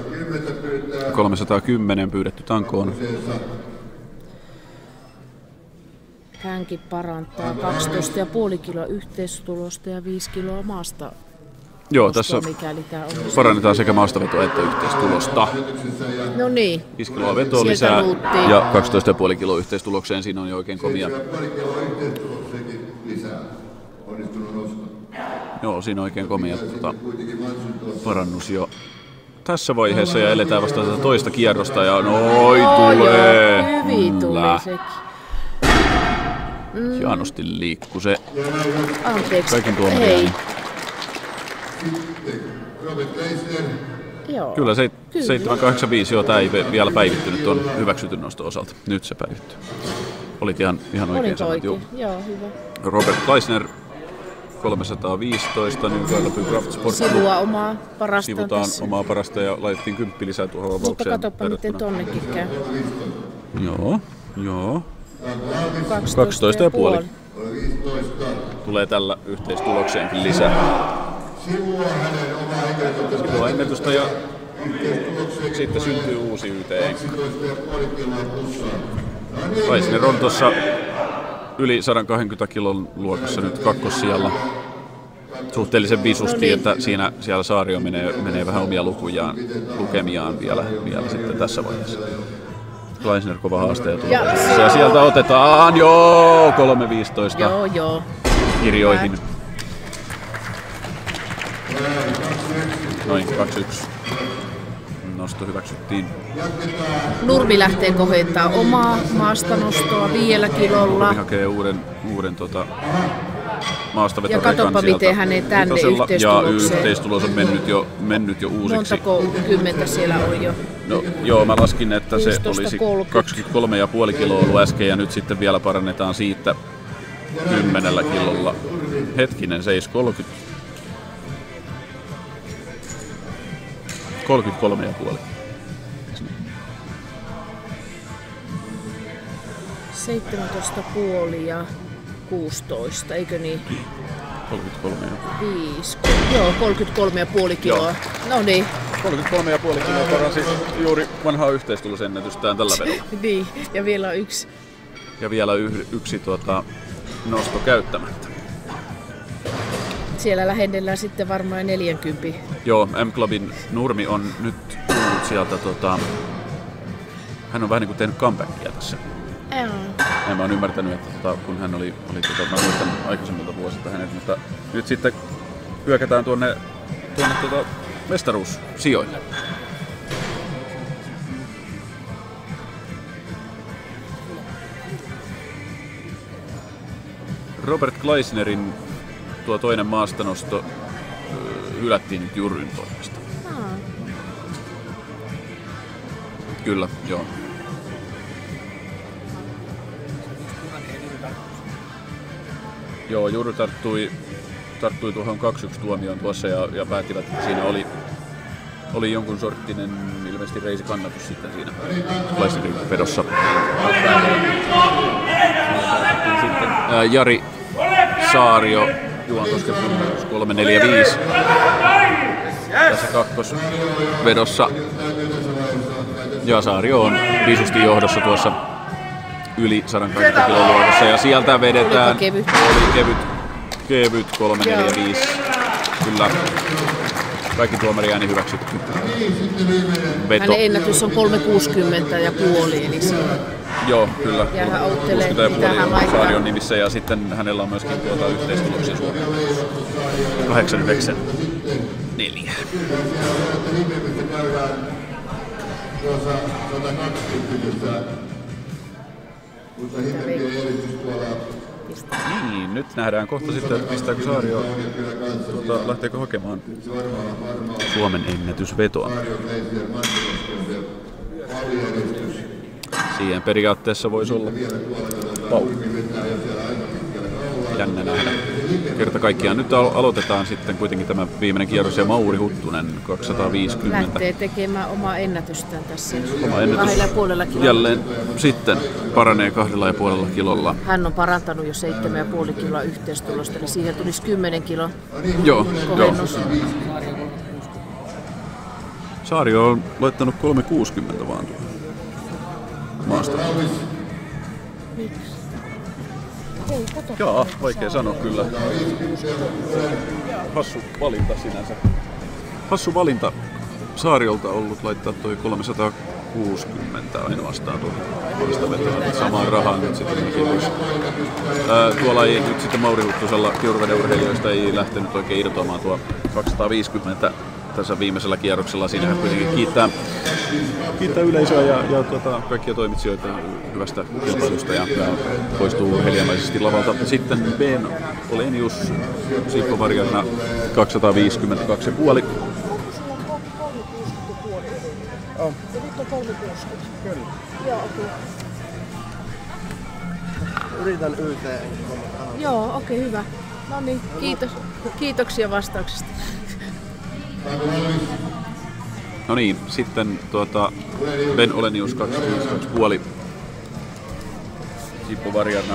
310 pyydetty tankoon. Hänkin parantaa 12,5 kiloa yhteistulosta ja 5 kiloa maasta. Joo, tässä parannetaan sekä maastavetoa että yhteistulosta. No niin. 5 kiloa vetoa lisää ja 12,5 kiloa yhteistulokseen. Siinä on jo oikein komia. Joo, siinä on oikein komia parannus jo tässä vaiheessa ja eletään vasta tätä toista kierrosta ja tulee. Joo, hyvin tuli sekin. Hienosti liikkuu se. Anteeksi. Kaiken tuomaria. Joo. Kyllä 785, joo, tämä ei vielä päivittynyt tuon hyväksytyn noston osalta. Nyt se päivittyy. Olit ihan oikein sanat. Joo, hyvä. Robert Kleisner 315, niin Kailapy Craft Sport. Sivua omaa parasta. Sivutaan tässä. omaa parasta ja laitettiin 10 lisää tuohon avaukseen. Mutta katsopa miten tonnekin käy. Joo. 12,5. Tulee tällä yhteistulokseenkin lisää. Sivua ennätystä ja sitten syntyy uusi YT-enkka. Leisner on tuossa yli 120 kilon luokassa nyt kakkossijalla. Suhteellisen visusti, että siellä Saario menee vähän omia lukemiaan vielä sitten tässä vaiheessa. Leisner kova haaste ja sieltä otetaan 3.15 kirjoihin. Noin 2-1. Nosto hyväksyttiin. Nurmi lähtee kohentamaan omaa maastanostoa 5 kilolla. Nurmi hakee uuden maastavetorekan ja katsopa miten hänen tänne yhteistulokseen. Ja yhteistulos on mennyt jo uusiksi. Montako kymmentä siellä on jo? No joo, mä laskin, että se olisi 23,5 kiloa ollut äsken ja nyt sitten vielä parannetaan siitä 10 kilolla. Hetkinen, se ei 33,5. 17,5 ja 16, eikö niin? 33,5 kiloa. No niin. 33,5 kiloa paransi juuri vanhaa yhteistulosennätystään tällä vedolla. Niin, ja vielä yksi. Ja vielä yksi nosto käyttämättä. Siellä lähennellään sitten varmaan 40. Joo, M-Clubin Nurmi on nyt tullut sieltä, hän on vähän niin kuin tehnyt comebackia tässä. Mä oon ymmärtänyt, että kun hän oli mä muistan aikaisemmilta vuosilta hänet, mutta nyt sitten hyökätään tuonne mestaruussijoille. Robert Gleisnerin tuo toinen maastanosto hylättiin nyt Jurryn toimesta. Kyllä, joo. Joo, Jurry tarttui tuohon 2-1 tuomioon tuossa ja päättivät, että siinä oli jonkun sorttinen ilmeisesti reisikannatus sitten siinä Gleisnerin vedossa. Sitten Jari Saario, Juankosken numeros 345 tässä kakkosvedossa. Ja Saario on visusti johdossa tuossa yli 120 kilon luokassa ja sieltä vedetään kevyt 345. Kyllä kaikki tuomariääni hyväksytty. Veto. Hänen ennätys on 3,60 ja puoli, eli se on. Joo, kyllä. Ja hän auttelee, mitä hän laittaa. Saarion nimissä ja sitten hänellä on myöskin yhteistuloksia Suomeen. 8,94. Tuossa 120, mutta hieman edistys tuolla. Niin, nyt nähdään kohta sitten, että pistääkö Saario, lähteekö hakemaan Suomen ennätysvetoa. Siihen periaatteessa voisi olla paukku. Jännä nähdä. Kerta kaikkiaan nyt aloitetaan sitten kuitenkin tämä viimeinen kierros ja Mauri Huttunen 250. Lähtee tekemään omaa ennätystään tässä. Oma ennätys 2,5 kilolla. jälleen sitten paranee 2,5 kilolla. Hän on parantanut jo 7,5 kiloa yhteistulosta, eli siihen tulisi 10 kiloa kohennus. Saario on laittanut 3,60 vaan tuohon maasta. Jaa, vaikea sanoa kyllä. Hassu valinta sinänsä. Hassu valinta Saariolta ollut laittaa toi 360 ainoastaan tuohon vetoon. Samaan rahaan nyt sitten pois. Tuolla ei nyt sitten Mauri Huttusella Kiuruveden urheilijoista ei lähtenyt oikein irtoamaan tuo 250 tässä viimeisellä kierroksella. Siinä hän kuitenkin kiittää yleisöä ja kaikkia toimitsijoita hyvästä kilpailusta ja poistuu urheilijamaisesti lavalta. Sitten Ben Olenius, Sippo Varjarna 252,5. On. Ja nyt on 360. Kyllä. Joo, okei. Yritän YT. Joo, okei, hyvä. No niin, kiitos. Kiitoksia vastauksesta. No niin, sitten Ben Olenius 252,5. Sippo Varjarna.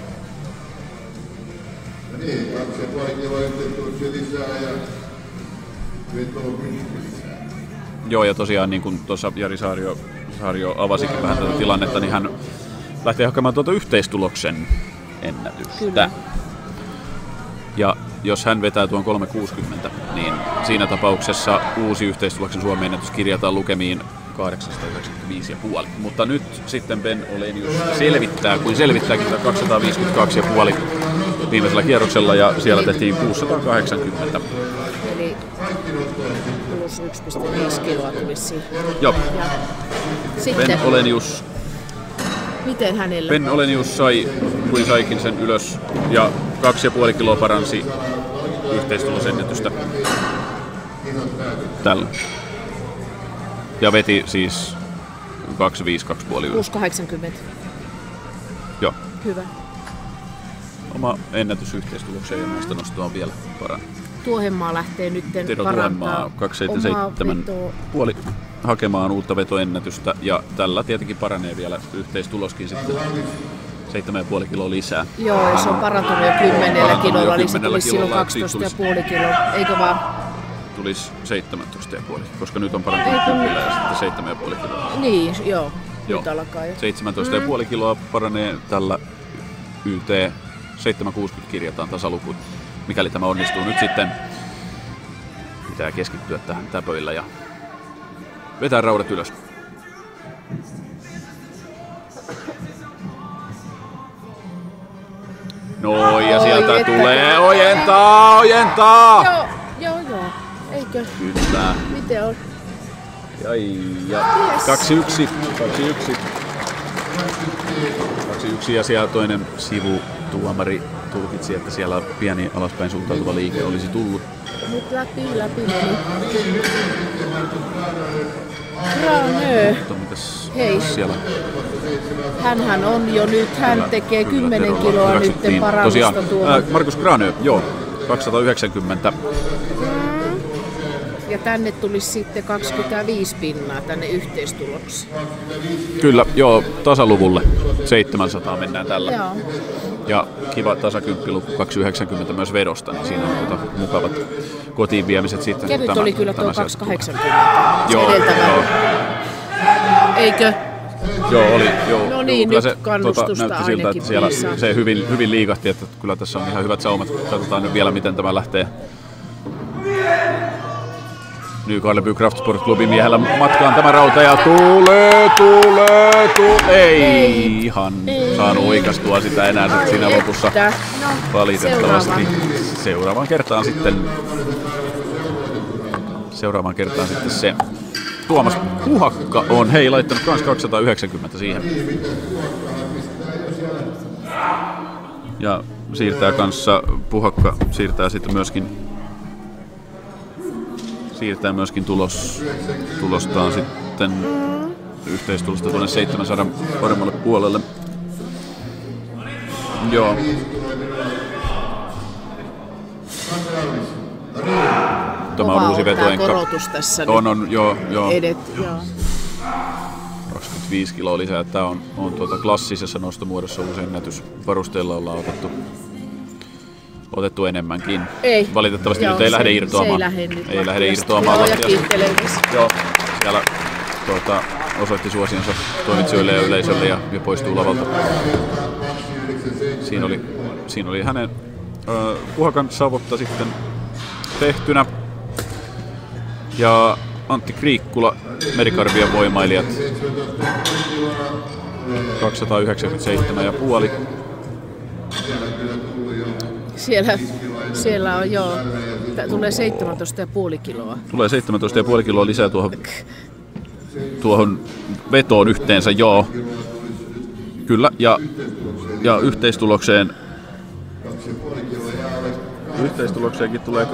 Ja niin, 2,5 kiloa yhteistyössä lisää ja veto 50. Joo, ja tosiaan niin kuin tuossa Jari Saario avasikin vähän tätä tilannetta, niin hän lähtee hakemaan tuota yhteistuloksen ennätystä. Kyllä. Ja jos hän vetää tuon 3.60, niin siinä tapauksessa uusi yhteistuloksen Suomen ennätys kirjataan lukemiin 895,5. Mutta nyt sitten Ben Olenius selvittääkin 252,5 viimeisellä kierroksella ja siellä tehtiin 680. Eli plus 1,5 kiloa tulisi siihen. Joo. Ja sitten, Ben Olenius miten hänellä? Ben Olenius saikin sen ylös ja 2,5 kiloa paransi yhteistulosennätystä tällä. Ja veti siis 2,5 ylös. 6,80. Joo. Hyvä. Oma ennätys yhteistulokseen ja näistä nostoa on vielä parannut. Tuohenmaa lähtee nyt parantaa 2,77,5 hakemaan uutta vetoennätystä ja tällä tietenkin paranee vielä yhteistuloskin sitten 7,5 kiloa lisää. Joo, ja se on parantunut jo 10 kilolla, eli se tulisi silloin 12,5 kiloa, eikö vaan? Tulisi 17,5, koska nyt on parantunut 10 ja sitten 7,5 kiloa. Niin, joo. Joo. Nyt alkaa jo. 17,5 kiloa paranee tällä YT 760 kirjataan tasaluku. Mikäli tämä onnistuu nyt sitten, pitää keskittyä tähän täpöillä ja vetää raudat ylös. No ja sieltä tulee ojentaa! Joo. Eikö? Kyllä. Miten on? Ja 2-1 ja siellä toinen sivutuomari tulkitsi, että siellä pieni alaspäin suuntautuva liike olisi tullut. Nyt läpi meni. Granö. Hei. Siellä? Hänhän on jo nyt, hän tekee 10 kiloa nyt parannusta tuolla. Markus Granö, joo, 290. Ja tänne tulisi sitten 25 pinnaa tänne yhteistulokseen. Kyllä, joo, tasaluvulle. 700 mennään tällä. Joo. Ja kiva tasakymppiluku 290 myös vedosta, niin siinä on mukavat kotiin viemiset sitten. Kevyt oli kyllä tuo 280. Joo. Eikö? Joo, oli. Joo. No niin, kyllä nyt se kannustusta näytti siltä, että siellä se hyvin liikahti, että kyllä tässä on ihan hyvät saumat. Katsotaan nyt vielä, miten tämä lähtee. Nykarleby Kraftsport Clubin miehellä matkaan tämä rauta ja tulee. Ei ihan saanut oikastua sitä enää sit siinä lopussa. No, valitettavasti. Seuraavaan kertaan sitten se. Tuomas Puhakka on laittanut kans 290 siihen. Ja Puhakka siirtää sitten myöskin tulostaan sitten yhteistulosta tuonne 700 paremmalle puolelle. Joo. Tämä on uusi vetoenka. Korotus tässä on, joo. Edet, joo. 25 kiloa lisää. Tämä on klassisessa nostomuodossa uusi ennätys. Varusteilla ollaan otettu enemmänkin. Ei. Valitettavasti nyt ei lähde irtoamaan. Ei lähde irtoamaan. Joo, siellä osoitti suosionsa toimitsijoille ja yleisölle ja poistuu lavalta. Siinä oli hänen Puhakan savotta sitten tehtynä. Ja Antti Kriikkula, Merikarvian voimailijat, 297,5. Siellä on tulee 17,5 kiloa. Tulee 17,5 kiloa lisää tuohon vetoon yhteensä, joo. Kyllä, ja yhteistulokseenkin tulee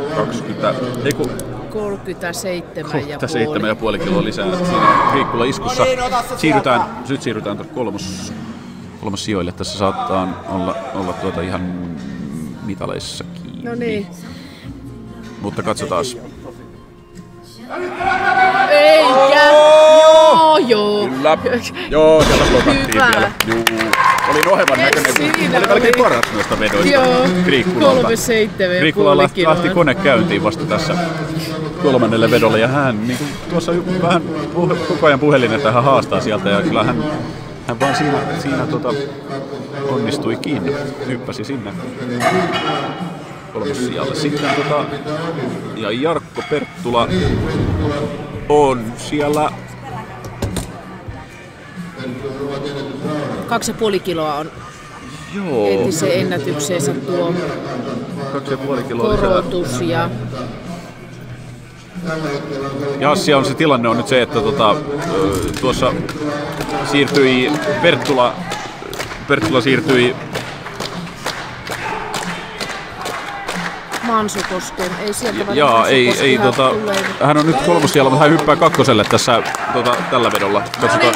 37,5 kiloa lisää. Siinä Kriikkula iskussa. Siirrytään kolmossijoille. Tässä saattaa olla ihan mitaleissa kiinni. No niin. Mutta katsotaan. Eikä! Joo. Kyllä. Joo, siellä blokattiin vielä. Juu. Oli nohevan näköinen. Oli melkein paras noista vedoista Kriikkulalta. 3,7,5 Kriikkula lähti kone käyntiin vasta tässä 3. vedolle ja hän niin kuin tuossa vähän koko ajan puhelin, että hän haastaa sieltä ja kyllä hän vaan siinä onnistuikin, hyppäsi sinne 3. sijalle. Sitten ja Jarkko Perttula on siellä 2,5 kiloa on joo. entisen ennätykseensä tuo 2,5 kiloa korotus ja Jassia on se tilanne on nyt se, että tuossa siirtyi Perttula siirtyi Mansukosken. Ei sieltä jaa, ei hän on nyt 3. sijalla, mutta hän hyppää 2. tässä tällä vedolla. Katsotaan.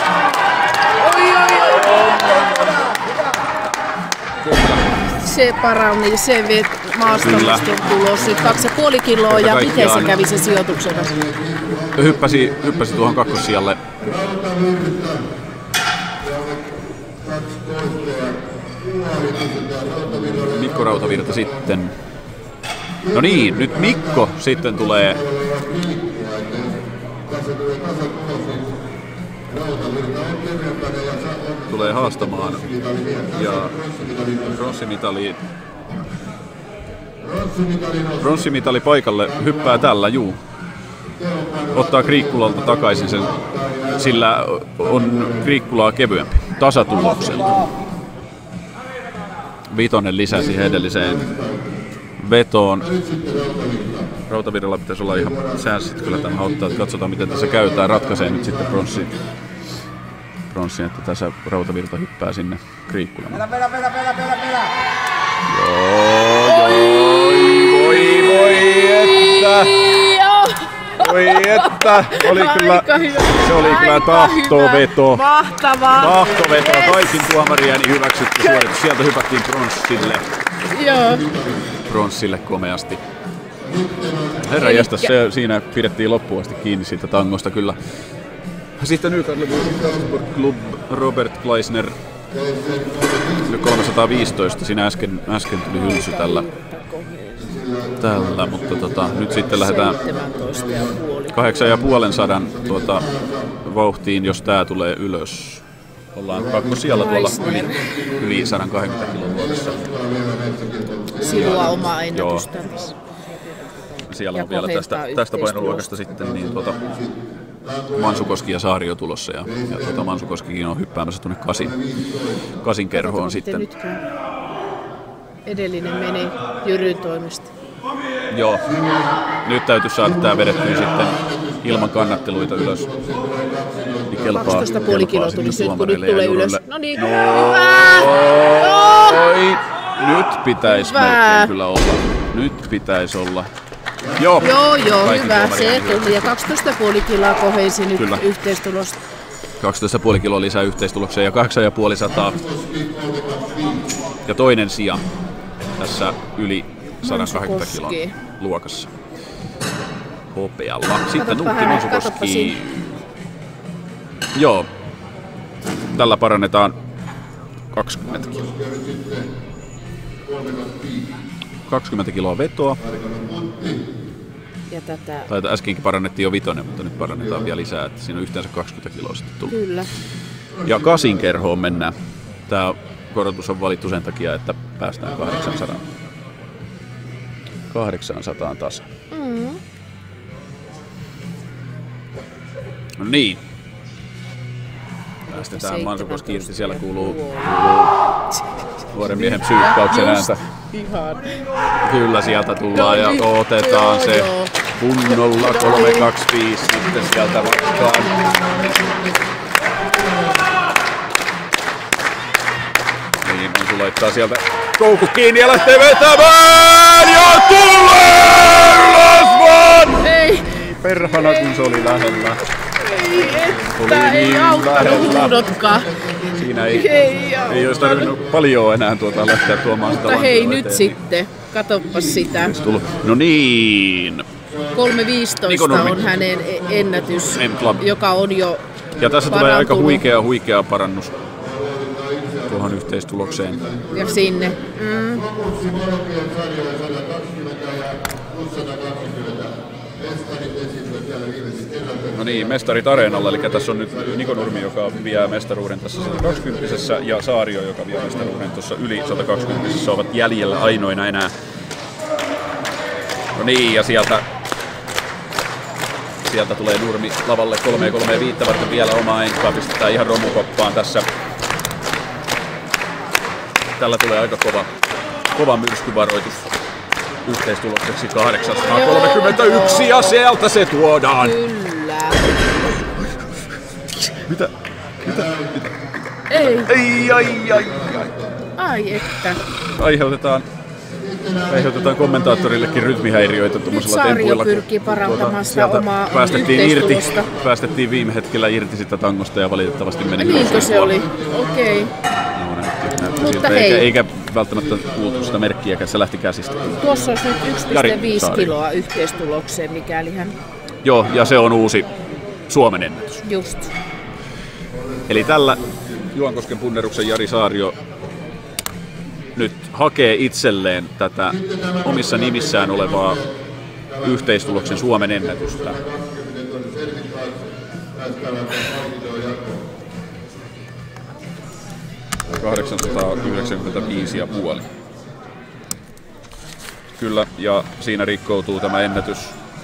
Se parani, se maastonoston tulos. Nyt 2,5 kiloa ja miten se kävi se sijoituksena? Hyppäsi tuohon 2. sijalle. Mikko Rautavirta sitten. No niin, nyt Mikko sitten tulee haastamaan ja pronssimitali paikalle hyppää tällä, ottaa Kriikkulalta takaisin sen, sillä on Kriikkulaa kevyempi tasatuloksella. 5 lisäsi edelliseen vetoon. Rautavirralla pitäisi olla ihan säänssit kyllä tämän ottaa, että katsotaan miten tässä käytetään. Ratkaisee nyt sitten pronssi, että tässä Rautavirta hyppää sinne Kriikkulaan. Voi että, se oli kyllä tahtoveto. Mahtavaa. Tahtoveto, kaikin tuomarieni hyväksytty suoritus. Sieltä hypättiin pronssille. Joo. Pronssille komeasti. Herra jästäs, siinä pidettiin loppuun asti kiinni siitä tangosta kyllä. Sitten Nykärle-Club Robert Gleisner 315. Siinä äsken tuli hylsy tällä, mutta nyt sitten lähdetään 8,5 vauhtiin, jos tää tulee ylös. Ollaan kakkosijalla tuolla yli 120 kilon luokassa. Silua omaa ennätystä. Siellä on vielä tästä painoluokasta sitten niin Mansukoski ja Saario tulossa ja Mansukoskikin on hyppäämässä tuonne kasin kerhoon sitten. Edellinen meni Jyryn toimesta. Joo, nyt täytyy saada tää vedettyä sitten ilman kannatteluita ylös. Niin kelpaa 12,5 kiloa tulisi nyt, kun nyt tulee ylös. No niin, nyt pitäisi melkein kyllä olla. Nyt pitäisi olla. Joo, hyvä. Se tuli ja 12,5 kiloa kohensi nyt kyllä yhteistulosta. 12,5 kiloa lisää yhteistulokseen ja 8,5 ja toinen sija tässä yli 180 kilon luokassa. Hopealla. Sitten Nuutti Mansukoski. Joo. Tällä parannetaan 20 kiloa. 20 kiloa vetoa. Ja tätä äskenkin parannettiin jo 5, mutta nyt parannetaan vielä lisää, että siinä on yhteensä 20 kiloa sitten tullut. Kyllä. Ja kasin kerhoon mennään. Tämä korotus on valittu sen takia, että päästään 800 tasa. No niin. Päästetään Mansukoski irti, siellä kuuluu nuoren miehen psyykkauksen ääntä. Ihan. Kyllä sieltä tullaan ja otetaan se kunnolla 325 sitten sieltä vastaan. Niin, Mansu laittaa sieltä koukku kiinni ja lähtee vetämään ja tulee ylös vaan! Ei! Perhana kun se oli lähellä. Ei auttanut huudotkaan. Siinä ei olisi tarvinnut paljon enää lähteä tuomaan sitä. Mutta hei nyt sitten, katoppas sitä. No niin. 3.15 on hänen ennätys, joka on jo ja tässä tulee aika huikea parannus tuohon yhteistulokseen. Ja sinne. No niin, mestarit areenalla, eli tässä on nyt Niko Nurmi, joka vie mestaruuden tässä 120 ja Saario, joka vie mestaruuden tuossa yli 120 ovat jäljellä ainoina enää. No niin, ja sieltä tulee Nurmi lavalle 3-3-5 varten vielä omaa enkkaa, pistetään ihan romukoppaan tässä. Tällä tulee aika kova myrskyvaroitus yhteistulokseksi 831 ja sieltä se tuodaan. Kyllä. Mitä? Ei. Ai. Ai että. Aiheutetaan kommentaattorillekin rytmihäiriöitä tuommoisella tempuilla. Saario pyrkii parantamaan sitä omaa yhteistulosta. Päästettiin viime hetkellä irti sitä tangosta ja valitettavasti meni. Niinkö se oli? Okei. No, näytti siltä, eikä välttämättä kuultu sitä merkkiäkään, se lähti käsistä. Tuossa olisi nyt 1,5 kiloa yhteistulokseen, mikäli hän... Joo, ja se on uusi Suomen ennätys. Just. Eli tällä Juankosken punneruksen Jari Saario nyt hakee itselleen tätä omissa nimissään olevaa yhteistuloksen Suomen ennätystä. $895,5. Kyllä, ja siinä rikkoutuu tämä ennätys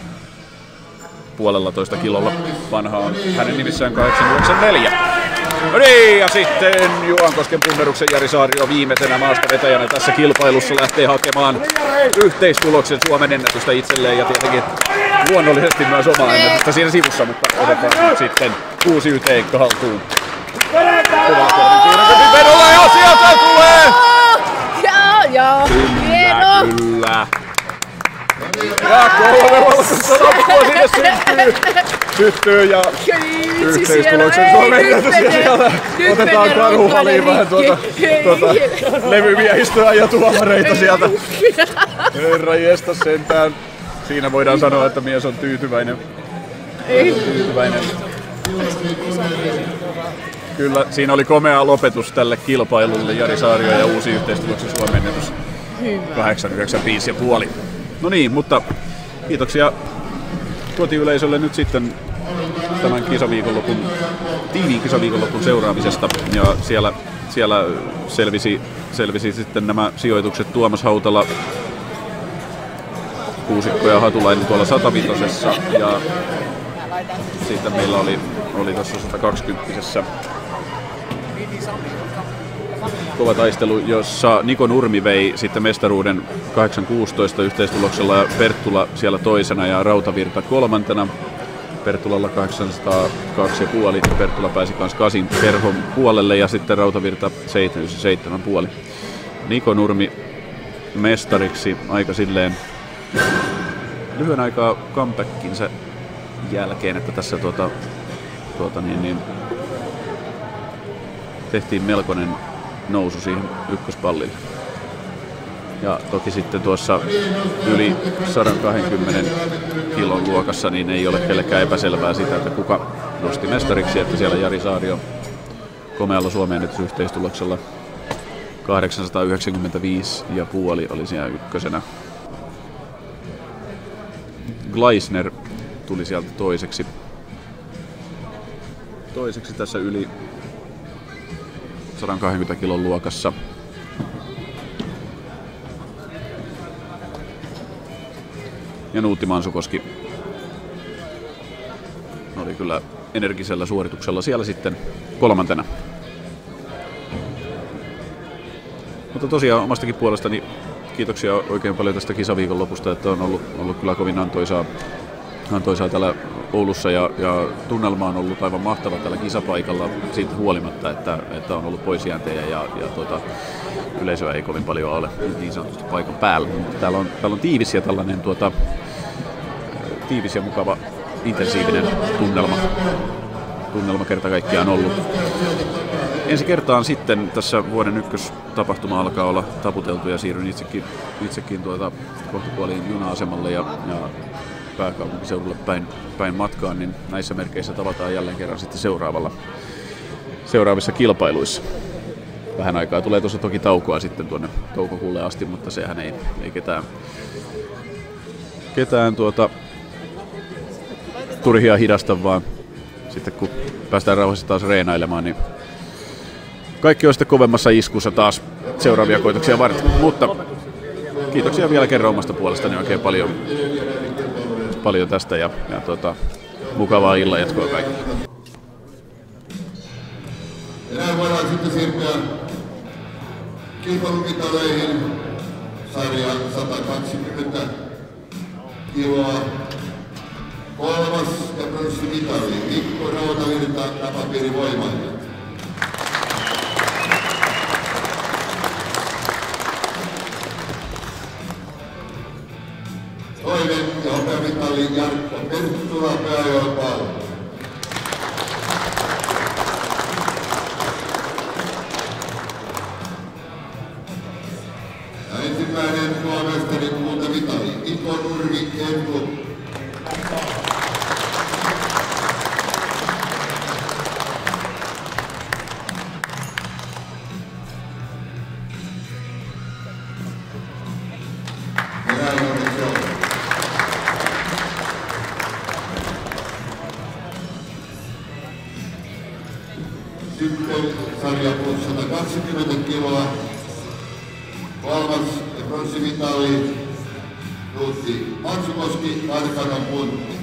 1,5 kilolla. Vanha on hänen nimissään 894. No niin, ja sitten Juankosken punneruksen Jari Saario viimeisenä maastavetäjänä tässä kilpailussa lähtee hakemaan yhteistuloksen Suomen ennätystä itselleen ja tietenkin luonnollisesti myös omaa ennätystä siinä sivussa, mutta otetaan nyt sitten uusi yhteikka haltuun. Vedolla ja sieltä tulee! Joo, hieno! Kyllä. Ja 3 sinne syttyy ja yhteistuloksen Suomen ennätys ja sieltä otetaan karhuhaliin vähän levymiehistöä ja tuomareita sieltä. Herra jestas sentään. Siinä voidaan sanoa, että mies on tyytyväinen. Kyllä, siinä oli komea lopetus tälle kilpailulle. Jari Saario ja uusi yhteistuloksen Suomen ennätys 895,5. No niin, mutta kiitoksia kotiyleisölle nyt sitten tämän tiiviin kisaviikonlopun seuraamisesta. Ja siellä selvisi sitten nämä sijoitukset Tuomas Hautala, Kuusikko ja Hatulainen tuolla 105 ja sitten meillä oli tuossa 120 kova taistelu, jossa Niko Nurmi vei sitten mestaruuden 8-16 yhteistuloksella ja Perttula siellä toisena ja Rautavirta kolmantena. Perttulalla 802,5, Perttula pääsi kanssa 8 Perhon puolelle ja sitten Rautavirta 7,5. Niko Nurmi mestariksi aika silleen lyhyen aikaa comebackinsa jälkeen, että tässä tehtiin melkoinen nousu siihen ykköspallille. Ja toki sitten tuossa yli 120 kilon luokassa niin ei ole kellekään epäselvää sitä, että kuka nosti mestariksi, että siellä Jari Saario komealla Suomen ennätysyhteistuloksella 895,5 oli siellä ykkösenä. Gleisner tuli sieltä toiseksi tässä yli 120 kilon luokassa. Ja Nuutti Mansukoski oli kyllä energisellä suorituksella siellä sitten kolmantena. Mutta tosiaan omastakin puolestani kiitoksia oikein paljon tästä kisaviikonlopusta, että on ollut kyllä kovin antoisaa täällä Oulussa ja tunnelma on ollut aivan mahtava tällä kisapaikalla siitä huolimatta, että on ollut poisjääntejä ja yleisöä ei kovin paljon ole niin sanotusti paikan päällä. Täällä on tiivis ja tällainen tiivis ja mukava intensiivinen tunnelma kerta kaikkiaan ollut. Ensi kertaan sitten tässä vuoden ykköstapahtuma alkaa olla taputeltu ja siirryn itsekin kohtapuoliin juna-asemalle ja pääkaupunkiseudulle päin matkaan, niin näissä merkeissä tavataan jälleen kerran sitten seuraavissa kilpailuissa. Vähän aikaa tulee tuossa toki taukoa sitten tuonne toukokuulle asti, mutta sehän ei ketään turhia hidasta, vaan sitten kun päästään rauhassa taas reenailemaan, niin kaikki on sitten kovemmassa iskussa taas seuraavia koitoksia varten. Mutta kiitoksia vielä kerran omasta puolestani oikein paljon tästä ja mukavaa illan jatkoa kaikille. Ja näin voidaan sitten siirtyä kilpailukitaleihin sarja 120 kiloa. Kolmas ja pronssimitali Mikko Rautavirta napapiirivoimainen. Toinen ja hopeamitali Jarkko Perttula Pääjoen Pallo. Ja ensimmäinen Suomestari kultamitali Iko Nurmi Entu. Sitten sarja plus 120 kiloa. Kolmas ja pronssimitali Nuutti Matsukoski, Arkanon puntti.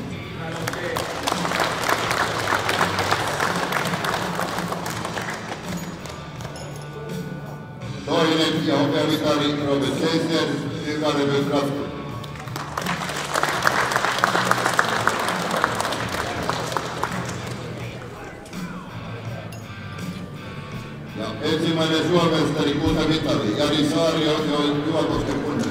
Toinen ja hopeamitali Robert Seisner, Ylkarevyn Kraftu. Ja ensimmäinen suomestari kultamitali Jari Saario ja Juokosken kunnia.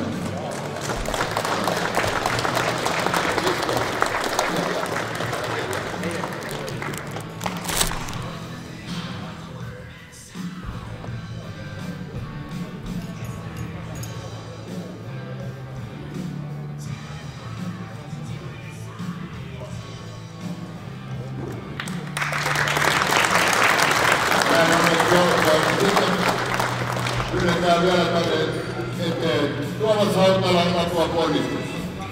Pyydetään vielä tänne eteen Tuomas Hautalan apua ponnistuksessa.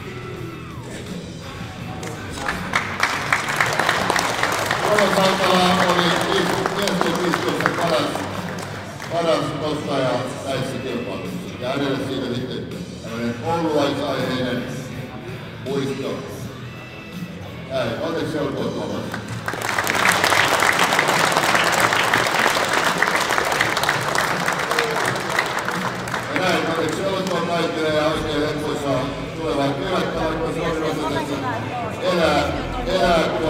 Tuomas Hautala oli miesten istuessa paras nostaja näissä kilpailuissa. Ja hänelle siitä sitten tämmöinen koululaisaiheinen muisto. Näin, onneksi olkoon Tuomas. Näin, onneksi olkoon kaikille ja oikein leppoisaa tulevaa kevättä, vaikka Suomi elää